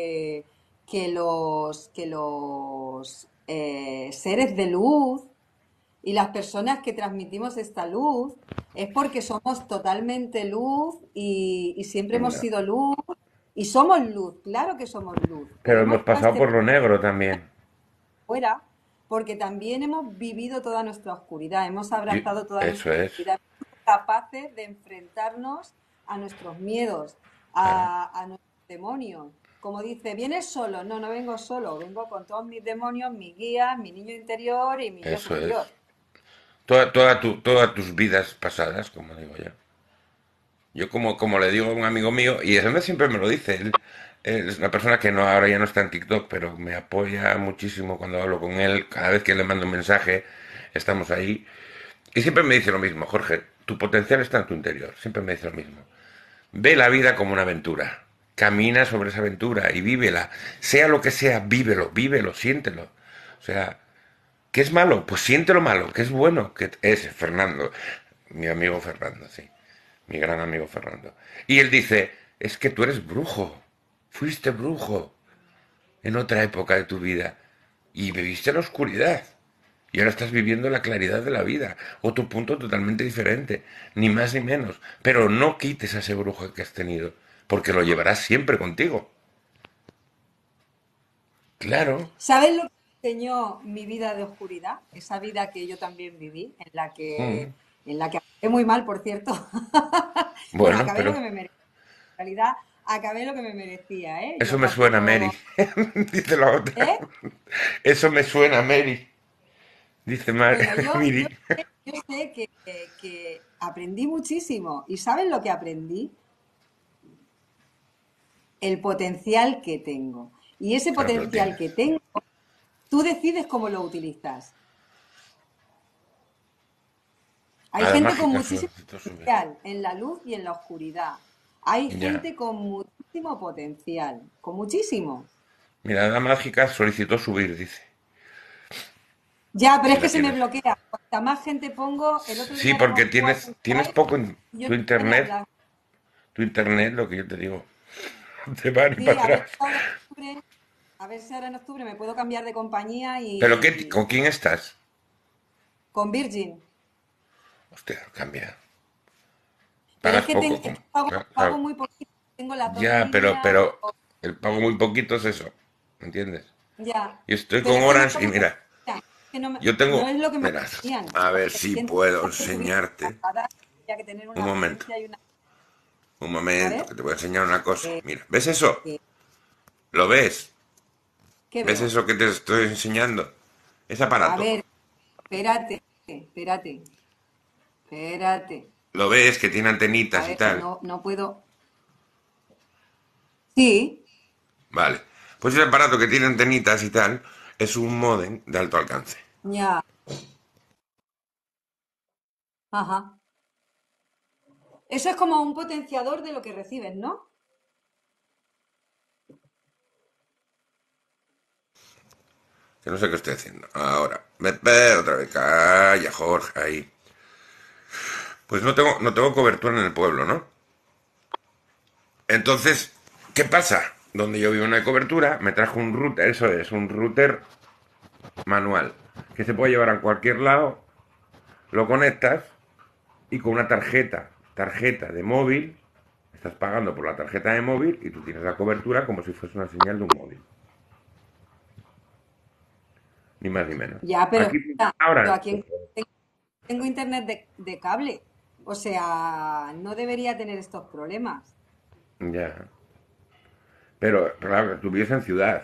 Speaker 3: que los seres de luz y las personas que transmitimos esta luz es porque somos totalmente luz y siempre hemos
Speaker 2: No.
Speaker 3: sido luz y somos luz, claro que somos luz, pero
Speaker 2: Pero
Speaker 3: hemos
Speaker 2: hemos
Speaker 3: ido a
Speaker 2: pasado
Speaker 3: este
Speaker 2: por lo negro también.
Speaker 3: fuera porque también hemos vivido toda nuestra oscuridad, hemos
Speaker 2: Y
Speaker 3: abrazado toda
Speaker 2: eso
Speaker 3: nuestra
Speaker 2: es,
Speaker 3: oscuridad, hemos sido capaces de enfrentarnos a nuestros miedos,
Speaker 2: claro,
Speaker 3: a nuestros demonios. Como dice, ¿vienes solo? No, no vengo solo, vengo con todos mis demonios, mis guías, mi niño interior y mi yo
Speaker 2: eso es.
Speaker 3: superior.
Speaker 2: Todas tus vidas pasadas, como digo yo. Yo como le digo a un amigo mío, y eso no siempre me lo dice, él es una persona que no, ahora ya no está en TikTok, pero me apoya muchísimo cuando hablo con él, cada vez que le mando un mensaje, estamos ahí, y siempre me dice lo mismo, Jorge, tu potencial está en tu interior, siempre me dice lo mismo. Ve la vida como una aventura, camina sobre esa aventura y vívela, sea lo que sea, vívelo, siéntelo. O sea, ¿qué es malo? Pues siente lo malo, ¿qué es bueno? Que es Fernando, mi amigo Fernando, sí, mi gran amigo Fernando. Y él dice, es que tú eres brujo, fuiste brujo. en otra época de tu vida y viviste la oscuridad. Y ahora estás viviendo la claridad de la vida. Otro punto totalmente diferente. Ni más ni menos. Pero no quites a ese brujo que has tenido. Porque lo llevarás siempre contigo. Claro.
Speaker 3: ¿Sabes lo que me enseñó mi vida de oscuridad? Esa vida que yo también viví,
Speaker 2: Mm.
Speaker 3: en la que acabé muy mal, por cierto. Bueno,
Speaker 2: Bueno,
Speaker 3: acabé lo
Speaker 2: pero
Speaker 3: que me merecía. En realidad, acabé lo que me merecía, ¿eh?
Speaker 2: eso
Speaker 3: Yo
Speaker 2: me suena,
Speaker 3: tampoco...
Speaker 2: Mary. Dice la otra.
Speaker 3: ¿Eh?
Speaker 2: Eso me suena, Mary. Dice
Speaker 3: Bueno,
Speaker 2: Miri.
Speaker 3: yo sé que aprendí muchísimo. ¿Y sabes lo que aprendí? El potencial que tengo. Y ese
Speaker 2: Claro que lo
Speaker 3: potencial
Speaker 2: tienes.
Speaker 3: que tengo, tú decides cómo lo utilizas. Hay
Speaker 2: A la
Speaker 3: gente con
Speaker 2: mágica
Speaker 3: muchísimo
Speaker 2: solicito subir.
Speaker 3: potencial en la luz y en la oscuridad. Hay
Speaker 2: Ya.
Speaker 3: gente con muchísimo potencial, con muchísimo.
Speaker 2: Mira, la mágica solicitó subir, dice.
Speaker 3: Ya, pero
Speaker 2: Si
Speaker 3: es que
Speaker 2: la
Speaker 3: se me
Speaker 2: tienes.
Speaker 3: bloquea. Cuanta más gente pongo, el otro
Speaker 2: Sí,
Speaker 3: día
Speaker 2: porque
Speaker 3: éramos cuatro
Speaker 2: tienes,
Speaker 3: en
Speaker 2: tienes
Speaker 3: Skype
Speaker 2: poco en
Speaker 3: y yo
Speaker 2: tu
Speaker 3: no podía ni
Speaker 2: internet.
Speaker 3: hablar.
Speaker 2: Tu internet, lo que yo te digo. Te va ni
Speaker 3: Sí,
Speaker 2: para
Speaker 3: a ver
Speaker 2: atrás.
Speaker 3: si ahora en octubre, a ver si ahora en octubre me puedo cambiar de compañía
Speaker 2: ¿Pero qué, con quién estás?
Speaker 3: con Virgin.
Speaker 2: Hostia, cambia.
Speaker 3: Pero es
Speaker 2: Pagas
Speaker 3: que,
Speaker 2: poco. Claro,
Speaker 3: pago
Speaker 2: claro.
Speaker 3: muy poquito, tengo las dos
Speaker 2: Ya, pero,
Speaker 3: líneas,
Speaker 2: pero el pago muy poquito es eso. ¿Me entiendes?
Speaker 3: ya.
Speaker 2: Yo estoy
Speaker 3: Pero
Speaker 2: con
Speaker 3: es que no es
Speaker 2: Orange
Speaker 3: lo
Speaker 2: y
Speaker 3: que me
Speaker 2: mira,
Speaker 3: decían, que no,
Speaker 2: yo
Speaker 3: no
Speaker 2: tengo.
Speaker 3: es lo que me
Speaker 2: Verás,
Speaker 3: decían.
Speaker 2: a ver
Speaker 3: Porque
Speaker 2: si
Speaker 3: 100
Speaker 2: puedo
Speaker 3: de subir
Speaker 2: enseñarte.
Speaker 3: a dar, había que tener
Speaker 2: Un
Speaker 3: una
Speaker 2: momento.
Speaker 3: potencia y una...
Speaker 2: Un
Speaker 3: A
Speaker 2: momento,
Speaker 3: ver,
Speaker 2: que te voy a enseñar una cosa.
Speaker 3: eh,
Speaker 2: Mira, ¿ves eso?
Speaker 3: eh,
Speaker 2: ¿Lo ves?
Speaker 3: ¿qué
Speaker 2: ¿Ves
Speaker 3: veo?
Speaker 2: eso que te estoy enseñando? Ese
Speaker 3: A
Speaker 2: aparato.
Speaker 3: ver, espérate, espérate, espérate.
Speaker 2: ¿Lo ves que tiene
Speaker 3: A
Speaker 2: antenitas y
Speaker 3: ver, que
Speaker 2: tal?
Speaker 3: no, no puedo. Sí,
Speaker 2: Vale. Pues ese aparato que tiene antenitas y tal es un módem de alto alcance.
Speaker 3: ya, ajá. Eso es como un potenciador de lo que recibes, ¿no?
Speaker 2: Que no sé qué estoy haciendo. Ahora. Otra vez. Calla, Jorge, ahí. Pues no tengo cobertura en el pueblo, ¿no? Entonces, ¿qué pasa? Donde yo vivo no hay cobertura, me trajo un router, eso es, un router manual, que se puede llevar a cualquier lado, lo conectas y con una tarjeta de móvil, estás pagando por la tarjeta de móvil y tú tienes la cobertura como si fuese una señal de un móvil. Ni más ni menos.
Speaker 3: Ya, pero
Speaker 2: Aquí
Speaker 3: escucha, yo
Speaker 2: ahora,
Speaker 3: aquí tengo internet de cable. O sea, no debería tener estos problemas.
Speaker 2: ya. Pero, claro, tú vives en ciudad.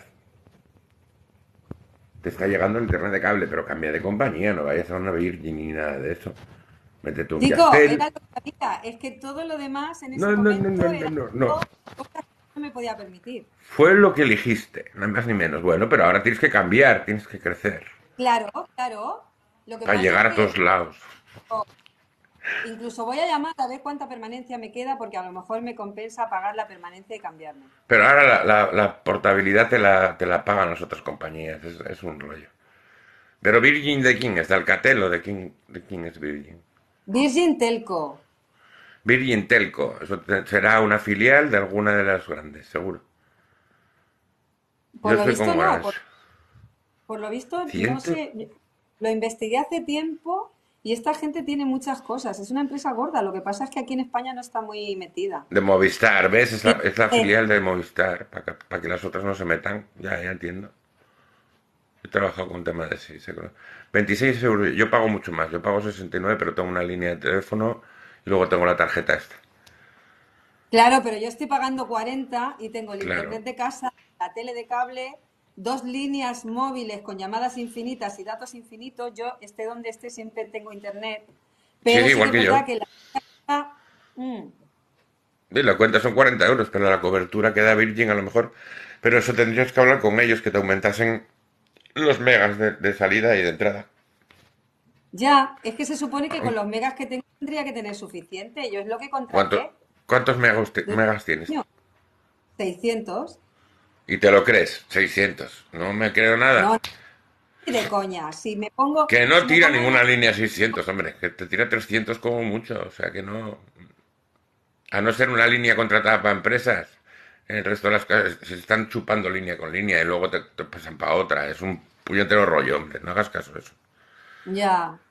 Speaker 2: Te está llegando el internet de cable, pero cambia de compañía, no vayas a una Virgin ni nada de eso. Métete un
Speaker 3: Chico,
Speaker 2: Yastel.
Speaker 3: era lo que había. Es que todo lo demás en ese
Speaker 2: No, no, no, no,
Speaker 3: momento
Speaker 2: no,
Speaker 3: era
Speaker 2: no, no.
Speaker 3: cosas que no me podía permitir.
Speaker 2: Fue lo que elegiste, ni más ni menos. Bueno, pero ahora tienes que cambiar, tienes que crecer
Speaker 3: Claro, claro. Lo que
Speaker 2: para
Speaker 3: pasa es
Speaker 2: llegar a
Speaker 3: que
Speaker 2: todos lados.
Speaker 3: incluso voy a llamar a ver cuánta permanencia me queda porque a lo mejor me compensa pagar la permanencia y cambiarme.
Speaker 2: Pero ahora la portabilidad te la pagan las otras compañías, es un rollo. Pero Virgin de quién es, de Alcatel o de quién es Virgin.
Speaker 3: Virgin Telco.
Speaker 2: Virgin Telco, eso será una filial de alguna de las grandes, seguro.
Speaker 3: Por
Speaker 2: Yo
Speaker 3: lo
Speaker 2: estoy con
Speaker 3: visto no,
Speaker 2: Orange.
Speaker 3: por lo visto no
Speaker 2: Ciento
Speaker 3: sé. Lo investigué hace tiempo y esta gente tiene muchas cosas. Es una empresa gorda. Lo que pasa es que aquí en España no está muy metida.
Speaker 2: de Movistar, ¿ves? Es la
Speaker 3: Eh,
Speaker 2: filial de Movistar, para que las otras no se metan. Ya entiendo. He trabajado con temas de sí, 26 euros. Yo pago mucho más. Yo pago 69, pero tengo una línea de teléfono y luego tengo la tarjeta esta.
Speaker 3: Claro, pero yo estoy pagando 40 y tengo el
Speaker 2: Claro.
Speaker 3: internet de casa, la tele de cable, dos líneas móviles con llamadas infinitas y datos infinitos. Yo esté donde esté siempre tengo internet,
Speaker 2: Sí,
Speaker 3: pero
Speaker 2: sí,
Speaker 3: sí que
Speaker 2: igual
Speaker 3: es
Speaker 2: que yo.
Speaker 3: verdad que la... Mm,
Speaker 2: Y la cuenta son 40 euros, pero la cobertura que da Virgin a lo mejor. Pero eso tendrías que hablar con ellos, que te aumentasen los megas de salida y de entrada.
Speaker 3: ya, es que se supone que con los megas que tengo tendría que tener suficiente. Yo es lo que
Speaker 2: ¿Cuántos,
Speaker 3: contraté.
Speaker 2: cuántos megas tienes?
Speaker 3: Coño, 600.
Speaker 2: Y te lo crees, 600. No me creo
Speaker 3: No,
Speaker 2: nada.
Speaker 3: ni de coña.
Speaker 2: Que no
Speaker 3: Si me
Speaker 2: tira
Speaker 3: pongo en
Speaker 2: ninguna línea 600, hombre. Que te tira 300 como mucho. O sea que no. A no ser una línea contratada para empresas. El resto de las casas se están chupando línea con línea y luego te pasan para otra. Es un puñetero rollo, hombre. No hagas caso de eso.
Speaker 3: Ya,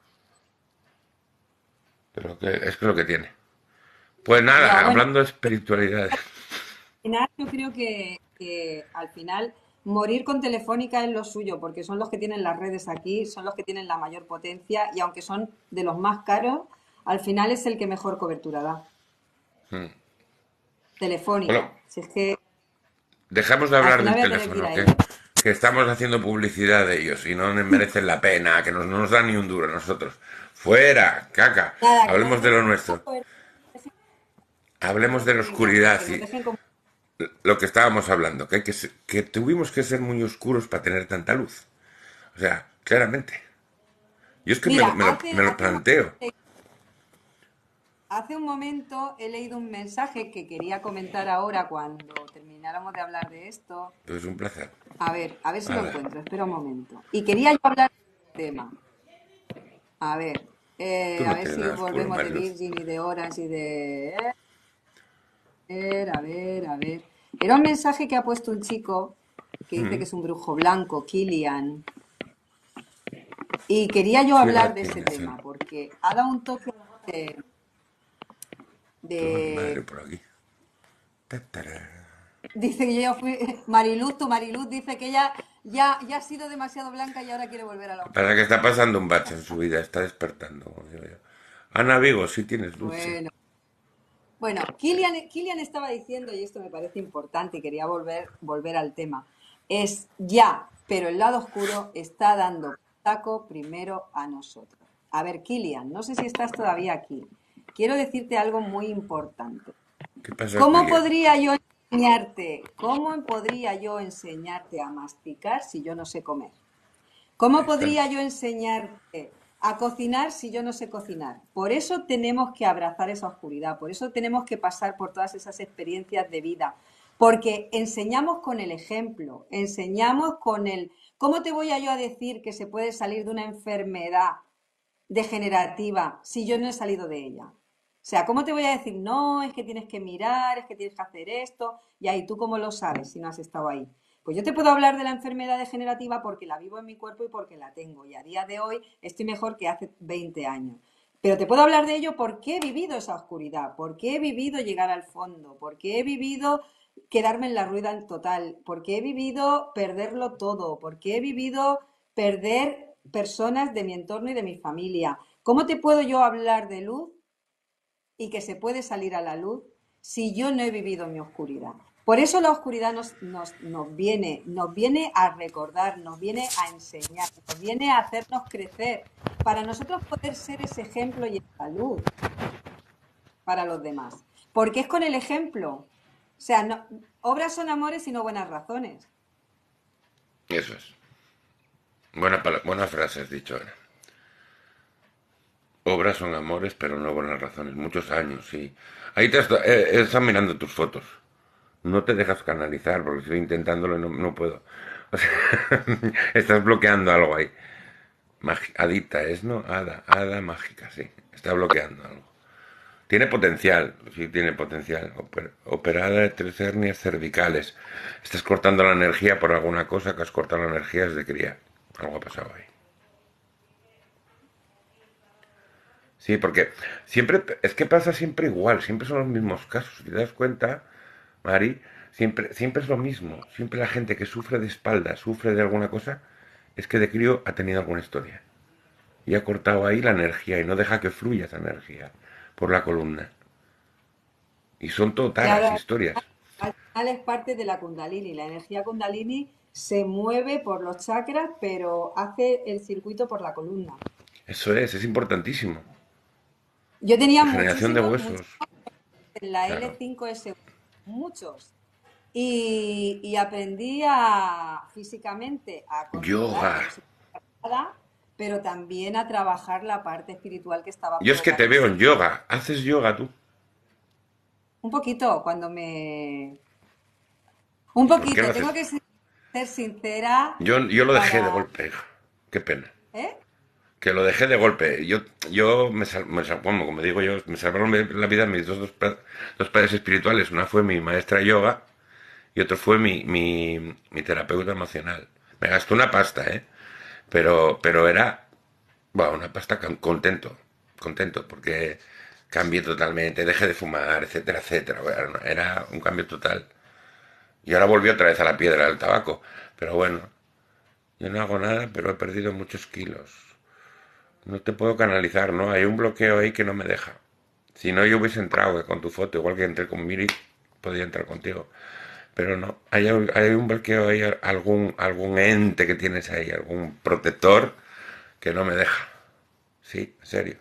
Speaker 2: Pero que es que lo que tiene. Pues
Speaker 3: ya,
Speaker 2: nada,
Speaker 3: bueno,
Speaker 2: hablando de espiritualidad.
Speaker 3: final yo creo que al final morir con Telefónica es lo suyo, porque son los que tienen las redes aquí, son los que tienen la mayor potencia y aunque son de los más caros, al final es el que mejor cobertura da.
Speaker 2: Bueno,
Speaker 3: Telefónica. Si es que
Speaker 2: dejamos de
Speaker 3: al
Speaker 2: hablar
Speaker 3: final
Speaker 2: del
Speaker 3: voy a tener que ir
Speaker 2: teléfono,
Speaker 3: a ello.
Speaker 2: que estamos haciendo publicidad de ellos y no merecen la pena, que no nos dan ni un duro a nosotros. Fuera, caca.
Speaker 3: Nada, que nos
Speaker 2: Hablemos de
Speaker 3: dejen
Speaker 2: lo nuestro. Hablemos de la oscuridad
Speaker 3: que nos
Speaker 2: y
Speaker 3: dejen como...
Speaker 2: lo que estábamos hablando, que tuvimos que ser muy oscuros para tener tanta luz. O sea, claramente. Yo es que
Speaker 3: Mira,
Speaker 2: me lo planteo.
Speaker 3: hace un momento he leído un mensaje que quería comentar ahora cuando termináramos de hablar de esto.
Speaker 2: Pues es un placer.
Speaker 3: A ver si lo
Speaker 2: Nada.
Speaker 3: encuentro, espera un momento. Y quería yo hablar del tema. A ver,
Speaker 2: Tú
Speaker 3: a
Speaker 2: no
Speaker 3: ver
Speaker 2: tienes
Speaker 3: si
Speaker 2: nada oscuro,
Speaker 3: volvemos de
Speaker 2: Mariluz.
Speaker 3: Virgin y de Orange y de... a ver, a ver. Era un mensaje que ha puesto un chico que dice que es un brujo blanco, Kilian. Y quería yo
Speaker 2: ¿Qué
Speaker 3: hablar
Speaker 2: edad
Speaker 3: de ese
Speaker 2: tienes,
Speaker 3: tema
Speaker 2: Ana?
Speaker 3: porque ha dado un toque
Speaker 2: Tengo a mi madre
Speaker 3: de...
Speaker 2: por aquí. Tatará.
Speaker 3: Dice que yo ya fui... Mariluz, tu Mariluz dice que ella ya ha sido demasiado blanca y ahora quiere volver a la
Speaker 2: Para que
Speaker 3: oscuridad.
Speaker 2: está pasando un bache en su vida, está despertando, como digo yo. Ana Vigo, sí tienes luz, sí.
Speaker 3: Bueno, bueno, Kilian estaba diciendo, y esto me parece importante y quería volver al tema, es ya, pero el lado oscuro está dando taco primero a nosotros. A ver, Kilian, no sé si estás todavía aquí. Quiero decirte algo muy importante.
Speaker 2: ¿Qué pasa,
Speaker 3: ¿Cómo
Speaker 2: Kilian?
Speaker 3: podría yo enseñarte? ¿Cómo podría yo enseñarte a masticar si yo no sé comer? ¿Cómo
Speaker 2: Ahí
Speaker 3: podría
Speaker 2: estamos.
Speaker 3: yo enseñarte a cocinar si yo no sé cocinar? Por eso tenemos que abrazar esa oscuridad, por eso tenemos que pasar por todas esas experiencias de vida, porque enseñamos con el ejemplo, enseñamos con el... ¿Cómo te voy a yo a decir que se puede salir de una enfermedad degenerativa si yo no he salido de ella? O sea, ¿cómo te voy a decir, no, es que tienes que mirar, es que tienes que hacer esto? Y ahí, ¿tú cómo lo sabes si no has estado ahí? Pues yo te puedo hablar de la enfermedad degenerativa porque la vivo en mi cuerpo y porque la tengo. Y a día de hoy estoy mejor que hace 20 años. Pero te puedo hablar de ello porque he vivido esa oscuridad, porque he vivido llegar al fondo, porque he vivido quedarme en la ruina total, porque he vivido perderlo todo, porque he vivido perder personas de mi entorno y de mi familia. ¿Cómo te puedo yo hablar de luz y que se puede salir a la luz si yo no he vivido mi oscuridad? Por eso la oscuridad nos viene a recordar, nos viene a enseñar, nos viene a hacernos crecer, para nosotros poder ser ese ejemplo y esa luz para los demás. Porque es con el ejemplo. O sea, obras son amores y no buenas razones.
Speaker 2: Eso es. Buena frase has dicho ahora. Obras son amores, pero no buenas razones. Muchos años, sí. Ahí estás mirando tus fotos. No te dejas canalizar, porque estoy intentándolo y no puedo. O sea, estás bloqueando algo ahí. Adita es, ¿no? Hada mágica, sí. Está bloqueando algo. Tiene potencial, sí tiene potencial. Operada de 3 hernias cervicales. Estás cortando la energía por alguna cosa que has cortado la energía desde cría. Algo ha pasado ahí. Sí, porque siempre, es que pasa siempre igual, siempre son los mismos casos. Si te das cuenta, Mari, siempre es lo mismo. Siempre la gente que sufre de espalda, sufre de alguna cosa, es que de crío ha tenido alguna historia. Y ha cortado ahí la energía y no deja que fluya esa energía por la columna. Y son
Speaker 3: Claro,
Speaker 2: totaras historias.
Speaker 3: al final es parte de la Kundalini. La energía Kundalini se mueve por los chakras, pero hace el circuito por la columna.
Speaker 2: Eso es importantísimo.
Speaker 3: Yo tenía
Speaker 2: Regeneración de
Speaker 3: muchísimos, muchos
Speaker 2: huesos,
Speaker 3: en la
Speaker 2: claro.
Speaker 3: L5S, muchos. Y aprendí físicamente a controlar,
Speaker 2: Yoga.
Speaker 3: que no se nada, pero también a trabajar la parte espiritual que estaba
Speaker 2: Yo es que te veo en
Speaker 3: provocándose.
Speaker 2: yoga. ¿Haces yoga tú?
Speaker 3: Un poquito, cuando me... Un
Speaker 2: ¿Y por qué lo
Speaker 3: poquito, tengo
Speaker 2: haces?
Speaker 3: que ser sincera
Speaker 2: Yo lo dejé de
Speaker 3: para...
Speaker 2: golpe, hija. Qué pena.
Speaker 3: ¿Eh?
Speaker 2: Que lo dejé de golpe. Yo como digo yo, me salvaron la vida mis dos padres espirituales. Una fue mi maestra de yoga y otro fue mi terapeuta emocional. Me gastó una pasta, ¿eh? Pero era, bueno, una pasta contento, porque cambié totalmente, dejé de fumar, etcétera, etcétera. Bueno, era un cambio total. Y ahora volví otra vez a la piedra del tabaco. Pero bueno, yo no hago nada, pero he perdido muchos kilos. No te puedo canalizar, ¿no? Hay un bloqueo ahí que no me deja. Si no, yo hubiese entrado con tu foto, igual que entré con Miri, podía entrar contigo. Pero no, hay un bloqueo ahí, algún ente que tienes ahí, algún protector que no me deja. Sí,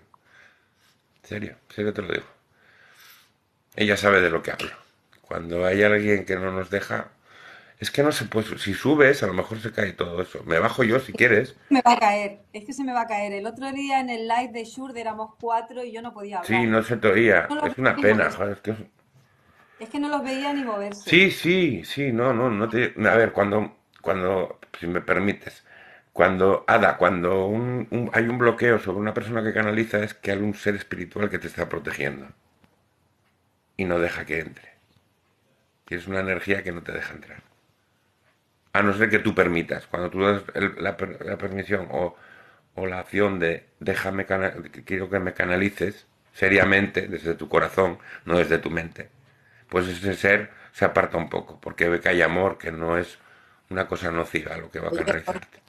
Speaker 2: en serio te lo digo. Ella sabe de lo que hablo. Cuando hay alguien que no nos deja, es que no se puede, si subes, a lo mejor se cae todo eso. Me bajo yo si quieres.
Speaker 3: Me va a caer, es que se me va a caer. El otro día en el live de Shurde éramos cuatro y yo no podía
Speaker 2: Sí,
Speaker 3: hablar.
Speaker 2: no se te oía.
Speaker 3: No los
Speaker 2: Es
Speaker 3: veía
Speaker 2: una
Speaker 3: ni
Speaker 2: pena,
Speaker 3: moverse.
Speaker 2: joder,
Speaker 3: Es que no los veía ni moverse.
Speaker 2: Sí, sí, sí, no te... A ver, si me permites, cuando hay un bloqueo sobre una persona que canaliza es que hay un ser espiritual que te está protegiendo y no deja que entre. Y es una energía que no te deja entrar. A no ser que tú permitas. Cuando tú das la permisión o la acción de quiero que me canalices seriamente desde tu corazón, no desde tu mente, pues ese ser se aparta un poco, porque ve que hay amor, que no es una cosa nociva lo que va a
Speaker 3: Oye,
Speaker 2: canalizarte.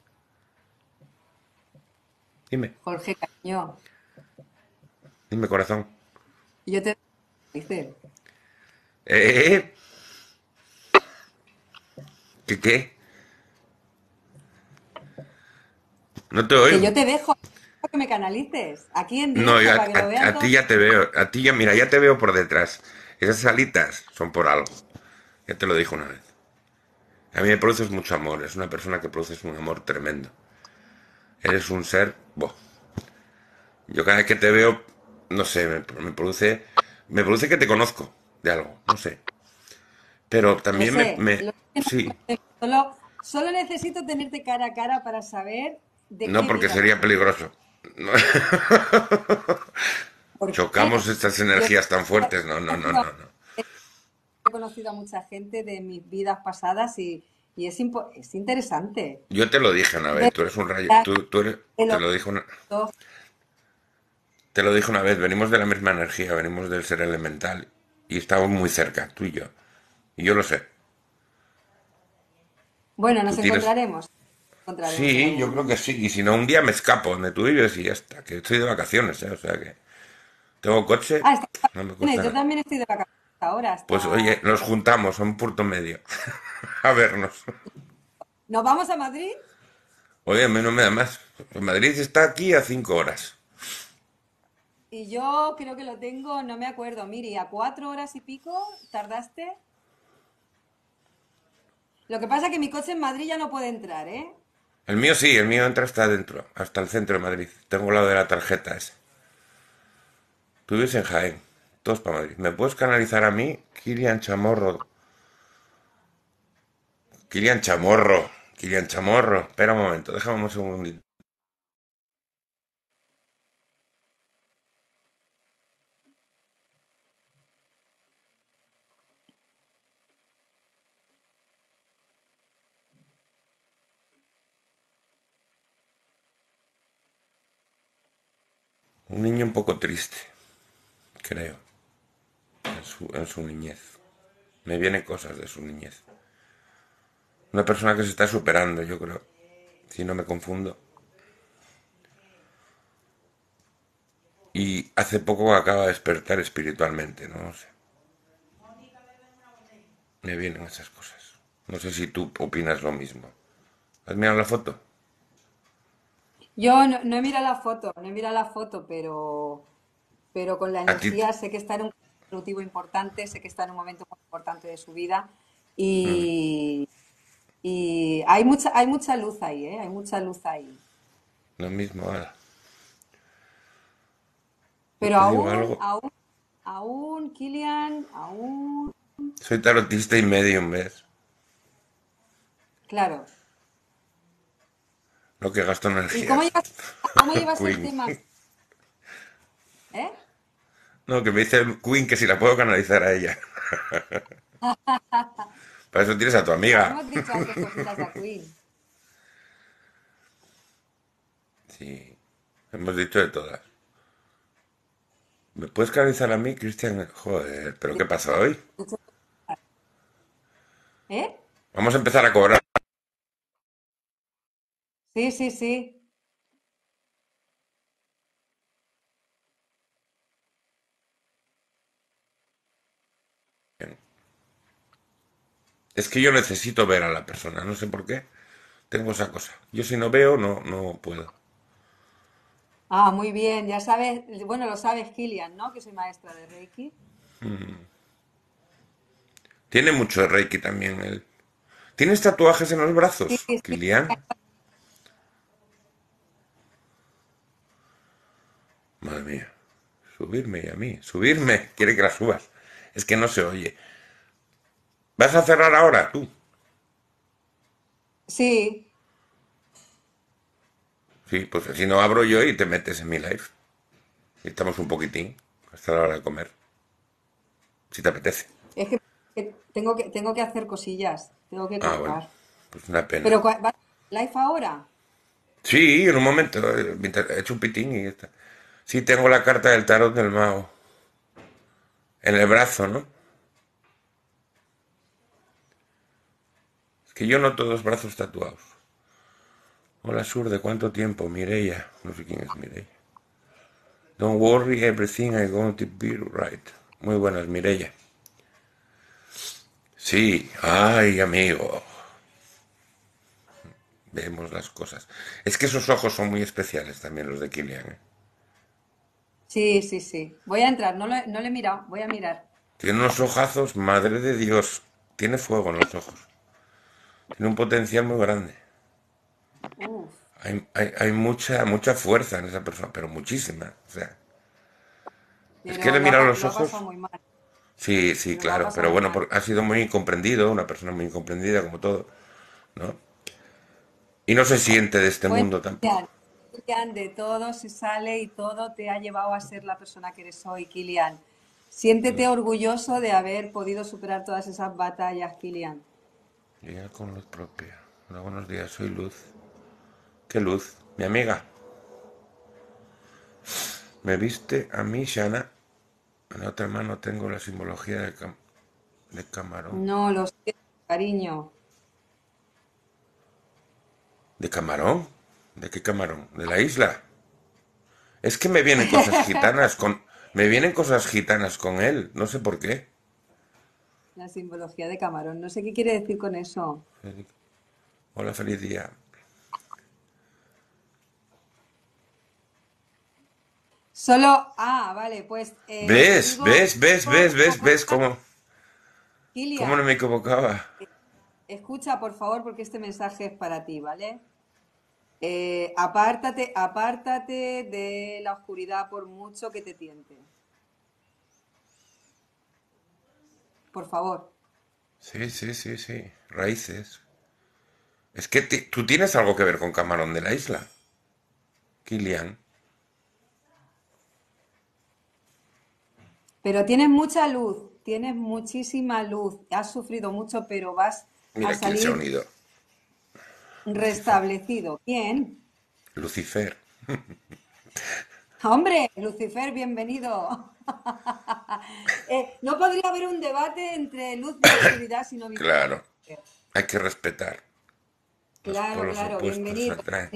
Speaker 2: Dime,
Speaker 3: Jorge, cariño,
Speaker 2: dime corazón.
Speaker 3: yo te dice
Speaker 2: ¿Eh? ¿Qué? No te
Speaker 3: que
Speaker 2: oigo.
Speaker 3: yo te dejo que me canalices aquí en
Speaker 2: No,
Speaker 3: directo para que lo vean
Speaker 2: a
Speaker 3: todos.
Speaker 2: ti ya te veo, a ti ya, mira, ya te veo por detrás. Esas alitas son por algo. Ya te lo dije una vez. A mí me produces mucho amor, es una persona que produces un amor tremendo. Eres un ser, boh. Yo cada vez que te veo, no sé, me produce que te conozco de algo, no sé. Pero
Speaker 3: Lo
Speaker 2: también
Speaker 3: sé, lo sé que no
Speaker 2: sí,
Speaker 3: solo necesito tenerte cara a cara para saber de
Speaker 2: no
Speaker 3: qué
Speaker 2: porque
Speaker 3: vida me
Speaker 2: sería
Speaker 3: estás.
Speaker 2: peligroso. No.
Speaker 3: Porque
Speaker 2: Chocamos estas
Speaker 3: yo
Speaker 2: energías tan fuertes, no.
Speaker 3: he conocido a mucha gente de mis vidas pasadas y es interesante.
Speaker 2: Yo te lo dije una vez,
Speaker 3: Ver
Speaker 2: tú eres un rayo,
Speaker 3: la- el
Speaker 2: te lo dije
Speaker 3: objeto.
Speaker 2: te lo dije una vez, venimos de la misma energía, venimos del ser elemental y estamos muy cerca, tú y yo. Y yo lo sé.
Speaker 3: Bueno,
Speaker 2: Tú
Speaker 3: nos
Speaker 2: tienes,
Speaker 3: encontraremos en
Speaker 2: sí,
Speaker 3: algún
Speaker 2: yo creo
Speaker 3: momento.
Speaker 2: que sí. Y si no, un día me escapo donde tú vives y ya está. Que estoy de vacaciones, ¿eh? O sea que tengo coche,
Speaker 3: Ah, está de
Speaker 2: no me
Speaker 3: vacaciones.
Speaker 2: cuesta
Speaker 3: Yo
Speaker 2: nada.
Speaker 3: también estoy de vacaciones ahora.
Speaker 2: Pues
Speaker 3: Hasta...
Speaker 2: oye, nos juntamos a un punto medio a vernos.
Speaker 3: ¿Nos vamos a Madrid?
Speaker 2: Oye, a mí no me da más. Madrid está aquí a 5 horas.
Speaker 3: Y yo creo que lo tengo, no me acuerdo, Miri, a 4 horas y pico tardaste. Lo que pasa es que mi coche en Madrid ya no puede entrar, ¿eh?
Speaker 2: El mío sí, el mío entra hasta adentro, hasta el centro de Madrid. Tengo lo de la tarjeta ese. Tú vives en Jaén, todos para Madrid. ¿Me puedes canalizar a mí, Kilian Chamorro? Kilian Chamorro, Kilian Chamorro. Espera un momento, déjame un segundito. Un niño un poco triste, creo, en su niñez. Me vienen cosas de su niñez. Una persona que se está superando, yo creo, si no me confundo. Y hace poco acaba de despertar espiritualmente, no sé. Me vienen esas cosas. No sé si tú opinas lo mismo. ¿Has mirado la foto?
Speaker 3: Yo no he mirado la foto, no he mirado la foto, pero con la
Speaker 2: A ti,
Speaker 3: energía sé que está en un momento evolutivo importante, sé que está en un momento muy importante de su vida
Speaker 2: mm,
Speaker 3: y, y hay mucha luz ahí, ¿eh? Hay mucha luz ahí.
Speaker 2: lo mismo, ahora. Yo
Speaker 3: Pero
Speaker 2: te digo algo.
Speaker 3: Kilian, aún,
Speaker 2: Soy tarotista y medium, ¿ves?
Speaker 3: claro.
Speaker 2: Lo que gasto
Speaker 3: ¿Y
Speaker 2: energías.
Speaker 3: cómo llevas el
Speaker 2: Queen.
Speaker 3: tema? ¿Eh?
Speaker 2: No, que me dice Queen que si la puedo canalizar a ella. Para eso tienes a tu amiga.
Speaker 3: Hemos dicho antes cositas de Queen.
Speaker 2: Sí, hemos dicho de todas. ¿Me puedes canalizar a mí, Cristian? Joder, ¿pero qué pasa hoy?
Speaker 3: ¿Eh?
Speaker 2: Vamos a empezar a cobrar.
Speaker 3: Sí, sí, sí.
Speaker 2: Es que yo necesito ver a la persona, no sé por qué. Tengo esa cosa. Yo si no veo, no puedo.
Speaker 3: Ah, muy bien. Ya sabes, bueno, lo sabes, Kilian, ¿no? Que soy maestra de Reiki.
Speaker 2: Tiene mucho de Reiki también él. ¿Tienes tatuajes en los
Speaker 3: Sí,
Speaker 2: brazos,
Speaker 3: sí.
Speaker 2: Kilian? Madre mía. Subirme y a mí. Subirme. Quiere que la subas. Es que no se oye. ¿Vas a cerrar ahora tú?
Speaker 3: Sí.
Speaker 2: Sí, pues si no abro yo y te metes en mi live. Y estamos un poquitín hasta la hora de comer. Si te apetece.
Speaker 3: Es que tengo que hacer cosillas. Tengo que
Speaker 2: Ah, bueno.
Speaker 3: colgar.
Speaker 2: Pues una pena.
Speaker 3: Pero, ¿va live ahora?
Speaker 2: Sí, en un momento. Mientras he hecho un pitín y ya está. Sí, tengo la carta del tarot del mago. En el brazo, ¿no? Es que yo no todos los brazos tatuados. Hola, Sur, ¿de cuánto tiempo? Mireia. No sé quién es Mireia. Don't worry, everything is going to be right. Muy buenas, Mireia. Sí, ay, amigo. Vemos las cosas. Es que esos ojos son muy especiales también los de Kilian, ¿eh?
Speaker 3: Sí, sí, sí. Voy a entrar. No le he mirado. Voy a mirar.
Speaker 2: Tiene unos ojazos, madre de Dios. Tiene fuego en los ojos. Tiene un potencial muy grande.
Speaker 3: Uf.
Speaker 2: Hay mucha fuerza en esa persona, pero muchísima. O sea, es que
Speaker 3: Pero
Speaker 2: le mira los
Speaker 3: lo ha pasado
Speaker 2: ojos.
Speaker 3: muy mal.
Speaker 2: Sí, sí,
Speaker 3: Pero lo ha
Speaker 2: claro.
Speaker 3: pasado
Speaker 2: Pero
Speaker 3: muy
Speaker 2: bueno,
Speaker 3: mal.
Speaker 2: ha sido muy incomprendido, una persona muy incomprendida como todo, ¿no? Y no se siente de este
Speaker 3: Bueno,
Speaker 2: mundo tampoco.
Speaker 3: Kilian, Kilian, de todo se sale y todo te ha llevado a ser la persona que eres hoy, Kilian. Siéntete orgulloso de haber podido superar todas esas batallas, Kilian.
Speaker 2: Llega con luz propia. Hola, buenos días, soy Luz. ¿Qué luz? Mi amiga. ¿Me viste a mí, Shana? En la otra mano tengo la simbología de camarón.
Speaker 3: No lo sé, cariño.
Speaker 2: ¿De camarón? ¿De qué camarón? ¿De la isla? Es que me vienen cosas gitanas con... Me vienen cosas gitanas con él. No sé por qué.
Speaker 3: La simbología de camarón. No sé qué quiere decir con eso.
Speaker 2: Hola, feliz día.
Speaker 3: Solo, vale, pues te
Speaker 2: ¿Ves?
Speaker 3: digo,
Speaker 2: ¿Ves? ¿Ves? ¿Ves? ¿Ves? ¿Ves cómo no
Speaker 3: Kilian,
Speaker 2: me equivocaba?
Speaker 3: escucha por favor porque este mensaje es para ti, ¿vale? Apártate de la oscuridad por mucho que te tiente. Por favor.
Speaker 2: Sí, sí, sí, sí. Raíces. Es que tú tienes algo que ver con Camarón de la Isla, Kilian.
Speaker 3: Pero tienes mucha luz, tienes muchísima luz, has sufrido mucho, pero vas a
Speaker 2: Mira quién se ha
Speaker 3: salir
Speaker 2: unido. Lucifer.
Speaker 3: restablecido. ¿Quién?
Speaker 2: Lucifer.
Speaker 3: Hombre, Lucifer, bienvenido. No podría haber un debate entre luz y oscuridad si no viniera
Speaker 2: Claro.
Speaker 3: Lucifer.
Speaker 2: Hay que respetar. Los
Speaker 3: Claro,
Speaker 2: polos
Speaker 3: claro,
Speaker 2: opuestos se
Speaker 3: bienvenido.
Speaker 2: atraen.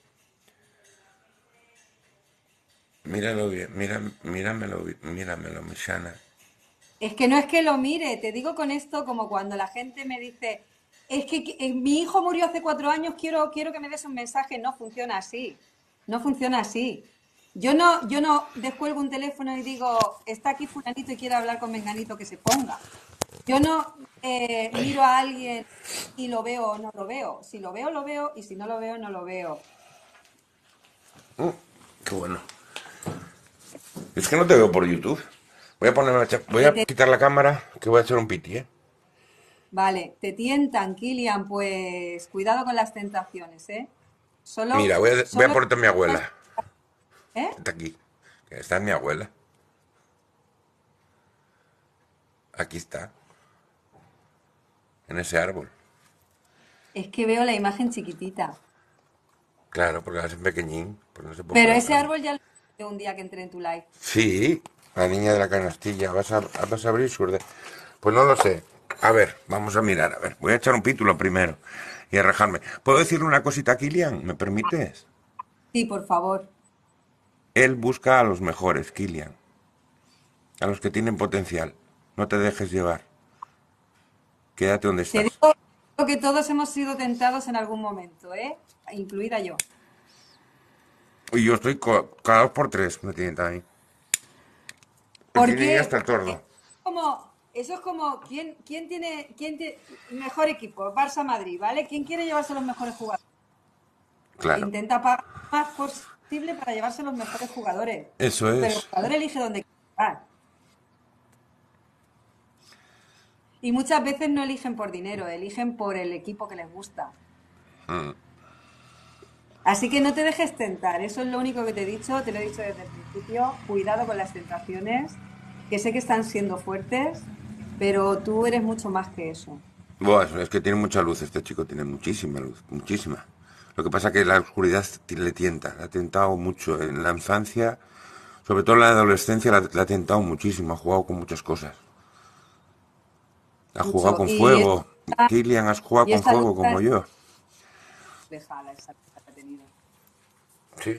Speaker 2: Míralo bien. Míramelo, Mishana.
Speaker 3: Es que no es que lo mire, te digo con esto como cuando la gente me dice, es que mi hijo murió hace 4 años, quiero que me des un mensaje. No funciona así, no funciona así. Yo no descuelgo un teléfono y digo, está aquí fulanito y quiere hablar con menganito que se ponga. Yo no miro a alguien y lo veo o no lo veo. Si lo veo, lo veo y si no lo veo, no lo veo.
Speaker 2: Qué bueno. Es que no te veo por YouTube. Voy
Speaker 3: Que
Speaker 2: a
Speaker 3: te-
Speaker 2: quitar la cámara que voy a hacer un piti, ¿eh?
Speaker 3: vale, te tientan, Kilian, pues cuidado con las tentaciones, ¿eh?
Speaker 2: Mira,
Speaker 3: Solo,
Speaker 2: voy a
Speaker 3: solo,
Speaker 2: ponerte a mi abuela.
Speaker 3: ¿eh?
Speaker 2: Está aquí. Está mi abuela. Aquí está. en ese árbol.
Speaker 3: Es que veo la imagen chiquitita.
Speaker 2: Claro, porque va a ser pequeñín, pues no se puede
Speaker 3: Pero
Speaker 2: poner
Speaker 3: ese
Speaker 2: grande.
Speaker 3: árbol ya lo vi un día que entré en tu live.
Speaker 2: Sí, la niña de la canastilla, vas a abrir surde. Pues no lo sé. A ver, vamos a mirar, a ver. Voy a echar un pítulo primero y a rajarme. ¿Puedo decirle una cosita a Kilian? ¿Me permites?
Speaker 3: Sí, por favor.
Speaker 2: Él busca a los mejores, Kilian. A los que tienen potencial. No te dejes llevar. Quédate donde
Speaker 3: Te
Speaker 2: estás.
Speaker 3: digo que todos hemos sido tentados en algún momento, ¿eh? Incluida yo.
Speaker 2: Y yo estoy cada dos por tres, me tienen ahí. Me
Speaker 3: ¿Por
Speaker 2: tiene ya
Speaker 3: qué?
Speaker 2: hasta el tordo.
Speaker 3: Eso es como, quién tiene mejor equipo? Barça-Madrid, ¿vale? ¿Quién quiere llevarse los mejores jugadores?
Speaker 2: Claro.
Speaker 3: Intenta pagar lo más posible para llevarse los mejores jugadores.
Speaker 2: Eso
Speaker 3: Pero el
Speaker 2: es.
Speaker 3: jugador elige dónde quiere jugar. Y muchas veces no eligen por dinero, eligen por el equipo que les gusta. Así que no te dejes tentar, eso es lo único que te he dicho, te lo he dicho desde el principio. Cuidado con las tentaciones, que sé que están siendo fuertes, pero tú eres mucho más que eso.
Speaker 2: Buah, es que tiene mucha luz, este chico tiene muchísima luz, muchísima. Lo que pasa es que la oscuridad le tienta, le ha tentado mucho. En la infancia, sobre todo en la adolescencia, le ha tentado muchísimo, ha jugado con muchas cosas. Ha jugado
Speaker 3: Mucho.
Speaker 2: con fuego. Kilian, has jugado
Speaker 3: Y
Speaker 2: con
Speaker 3: esta
Speaker 2: fuego
Speaker 3: lucha
Speaker 2: como
Speaker 3: es
Speaker 2: yo.
Speaker 3: compleja, esa lucha que ha tenido.
Speaker 2: Sí.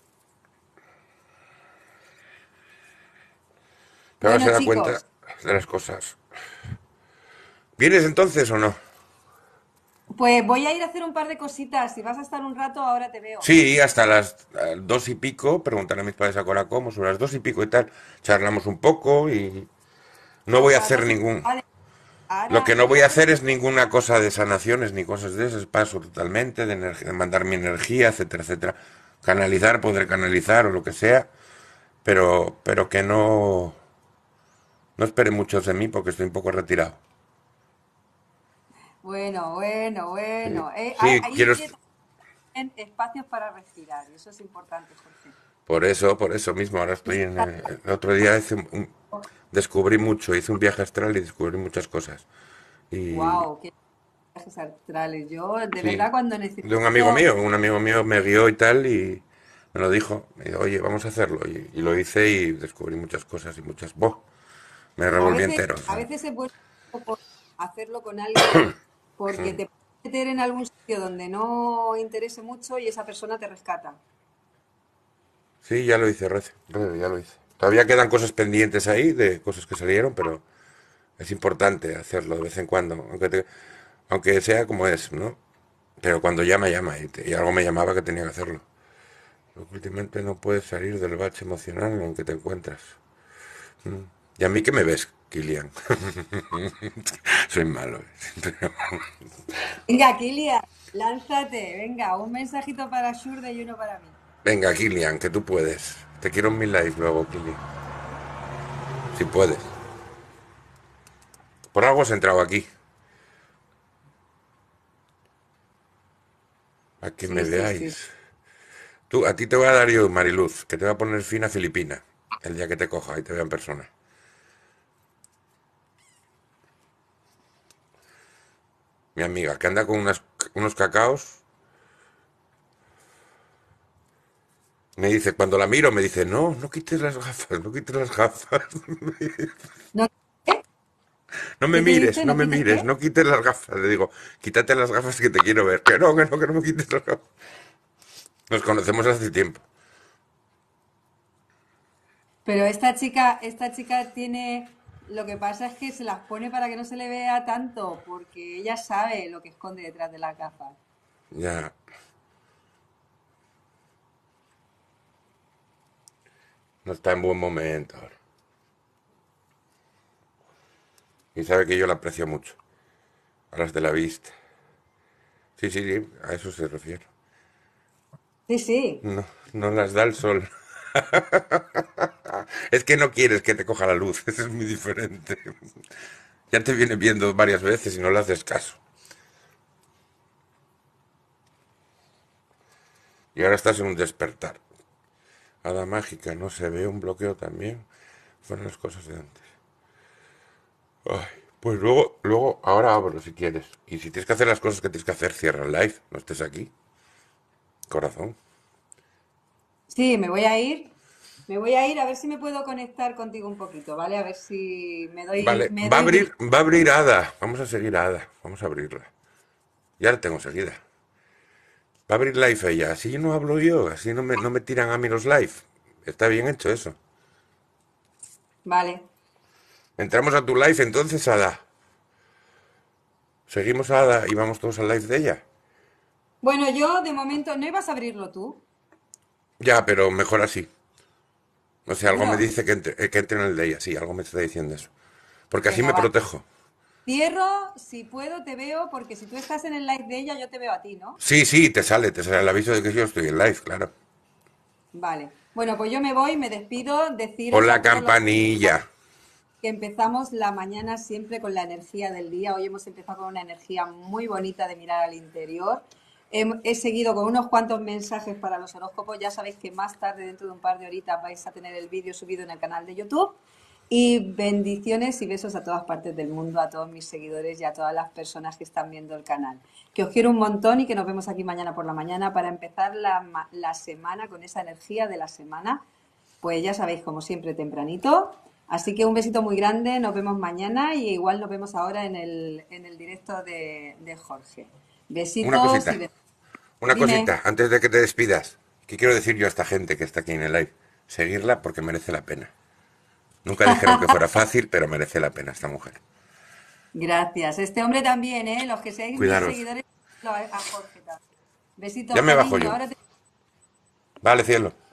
Speaker 2: Pero ahora se
Speaker 3: Bueno,
Speaker 2: da cuenta
Speaker 3: chicos,
Speaker 2: de las cosas. ¿Vienes entonces o no?
Speaker 3: pues voy a ir a hacer un par de cositas. Si vas a estar un rato, ahora te veo.
Speaker 2: Sí, hasta las dos y pico, preguntaré a mis padres a Cora cómo, sobre las dos y pico y tal, charlamos un poco y no voy a
Speaker 3: Hasta las
Speaker 2: hacer
Speaker 3: 2 y...
Speaker 2: ningún...
Speaker 3: Vale,
Speaker 2: Lo
Speaker 3: ahora
Speaker 2: que no
Speaker 3: voy a
Speaker 2: voy a
Speaker 3: hacer...
Speaker 2: hacer es ninguna cosa de sanaciones ni cosas de esas, paso totalmente de mandar mi energía, etcétera, etcétera. Canalizar, poder canalizar o lo que sea, pero que no espere mucho de mí porque estoy un poco retirado.
Speaker 3: Bueno, bueno,
Speaker 2: Sí,
Speaker 3: bueno.
Speaker 2: sí,
Speaker 3: Ahí
Speaker 2: quiero...
Speaker 3: que también espacios para respirar, y eso es importante, Jorge.
Speaker 2: Por eso mismo, ahora estoy en el otro día descubrí mucho, hice un viaje astral y descubrí muchas cosas. Y
Speaker 3: Wow, qué viajes astrales. Yo, de
Speaker 2: sí,
Speaker 3: verdad, cuando
Speaker 2: de
Speaker 3: necesito...
Speaker 2: un amigo mío me guió y tal y me lo dijo. Me dijo, oye, vamos a hacerlo. Y lo hice y descubrí muchas cosas y muchas... ¡Buah! Me revolví entero. O
Speaker 3: A
Speaker 2: sea.
Speaker 3: veces es bueno hacerlo con alguien porque te puedes meter en algún sitio donde no interese mucho y esa persona te rescata.
Speaker 2: Sí, ya lo hice, Rece, ya lo hice. Todavía quedan cosas pendientes ahí de cosas que salieron, pero es importante hacerlo de vez en cuando, aunque sea como es, ¿no? Pero cuando llama, llama y algo me llamaba que tenía que hacerlo. Últimamente no puedes salir del bache emocional en el que te encuentras. Y a mí que me ves, Kilian. Soy malo.
Speaker 3: Venga, Kilia, lánzate. Venga, un mensajito para Shurde y uno para mí.
Speaker 2: Venga, Kilian, que tú puedes. Te quiero en mi live luego, Kilian. Si puedes. Por algo has entrado aquí. A que me
Speaker 3: Sí, sí,
Speaker 2: veáis.
Speaker 3: sí.
Speaker 2: Tú, a ti te voy a dar yo, Mariluz, que te voy a poner fin a Filipina. El día que te coja y te vea en persona. Mi amiga, que anda con unos cacaos. Me dice, cuando la miro, me dice, no, no quites las gafas, no quites las gafas.
Speaker 3: ¿No, qué?
Speaker 2: No me
Speaker 3: ¿Qué te
Speaker 2: mires,
Speaker 3: dice?
Speaker 2: no
Speaker 3: ¿No
Speaker 2: me
Speaker 3: quites
Speaker 2: mires,
Speaker 3: qué?
Speaker 2: no quites las gafas. Le digo, quítate las gafas que te quiero ver. Que no me quites las gafas. Nos conocemos hace tiempo.
Speaker 3: Pero esta chica tiene... Lo que pasa es que se las pone para que no se le vea tanto, porque ella sabe lo que esconde detrás de las gafas.
Speaker 2: Ya, no está en buen momento ahora. Y sabe que yo la aprecio mucho. A las de la vista. Sí, sí, sí, a eso se refiere.
Speaker 3: Sí, sí.
Speaker 2: No, no las da el sol. Es que no quieres que te coja la luz, eso es muy diferente. Ya te viene viendo varias veces y no le haces caso. Y ahora estás en un despertar. Hada mágica, no se ve un bloqueo también. Fueron las cosas de antes. Ay. Pues luego, ahora abro si quieres. Y si tienes que hacer las cosas que tienes que hacer, cierra el live. No estés aquí, corazón.
Speaker 3: Sí, me voy a ir. Me voy a ir a ver si me puedo conectar contigo un poquito, ¿vale? A ver si
Speaker 2: Vale,
Speaker 3: me doy vida.
Speaker 2: va a abrir Ada. Vamos a seguir a Ada. Vamos a abrirla. Ya la tengo seguida. Va a abrir live ella. Así no hablo yo. Así no me tiran a mí los live. Está bien hecho eso.
Speaker 3: Vale.
Speaker 2: Entramos a tu live entonces, Ada. Seguimos a Ada y vamos todos al live de ella.
Speaker 3: Bueno, yo de momento, ¿no ibas a abrirlo tú?
Speaker 2: Ya, pero mejor así. O sea, algo me
Speaker 3: Seguro.
Speaker 2: dice que entre en el de ella. Sí, algo me está diciendo eso. Porque así
Speaker 3: Venga,
Speaker 2: me
Speaker 3: va.
Speaker 2: protejo.
Speaker 3: Cierro, si puedo te veo, porque si tú estás en el live de ella, yo te veo a ti, ¿no?
Speaker 2: Sí, sí, te sale el aviso de que yo estoy en live, claro.
Speaker 3: Vale. Bueno, pues yo me voy, me despido,
Speaker 2: Pon
Speaker 3: deciros
Speaker 2: la
Speaker 3: a todos los
Speaker 2: campanilla.
Speaker 3: que empezamos la mañana siempre con la energía del día. Hoy hemos empezado con una energía muy bonita de mirar al interior. He seguido con unos cuantos mensajes para los horóscopos. Ya sabéis que más tarde, dentro de un par de horitas, vais a tener el vídeo subido en el canal de YouTube. Y bendiciones y besos a todas partes del mundo, a todos mis seguidores y a todas las personas que están viendo el canal. Que os quiero un montón y que nos vemos aquí mañana por la mañana para empezar la semana con esa energía de la semana. Pues ya sabéis, como siempre, tempranito. Así que un besito muy grande, nos vemos mañana y igual nos vemos ahora en el directo de Jorge.
Speaker 2: Una
Speaker 3: Besitos y
Speaker 2: cosita,
Speaker 3: besos.
Speaker 2: una
Speaker 3: Dime.
Speaker 2: cosita, antes de que te despidas. ¿Qué quiero decir yo a esta gente que está aquí en el live? Seguirla porque merece la pena. Nunca dijeron que fuera fácil, pero merece la pena esta mujer.
Speaker 3: Gracias. Este hombre también, ¿eh? Los que seáis mis
Speaker 2: Cuidaros.
Speaker 3: seguidores, a Jorge también. Besitos,
Speaker 2: Ya me bajo
Speaker 3: cariño.
Speaker 2: yo.
Speaker 3: Ahora te...
Speaker 2: Vale, cielo.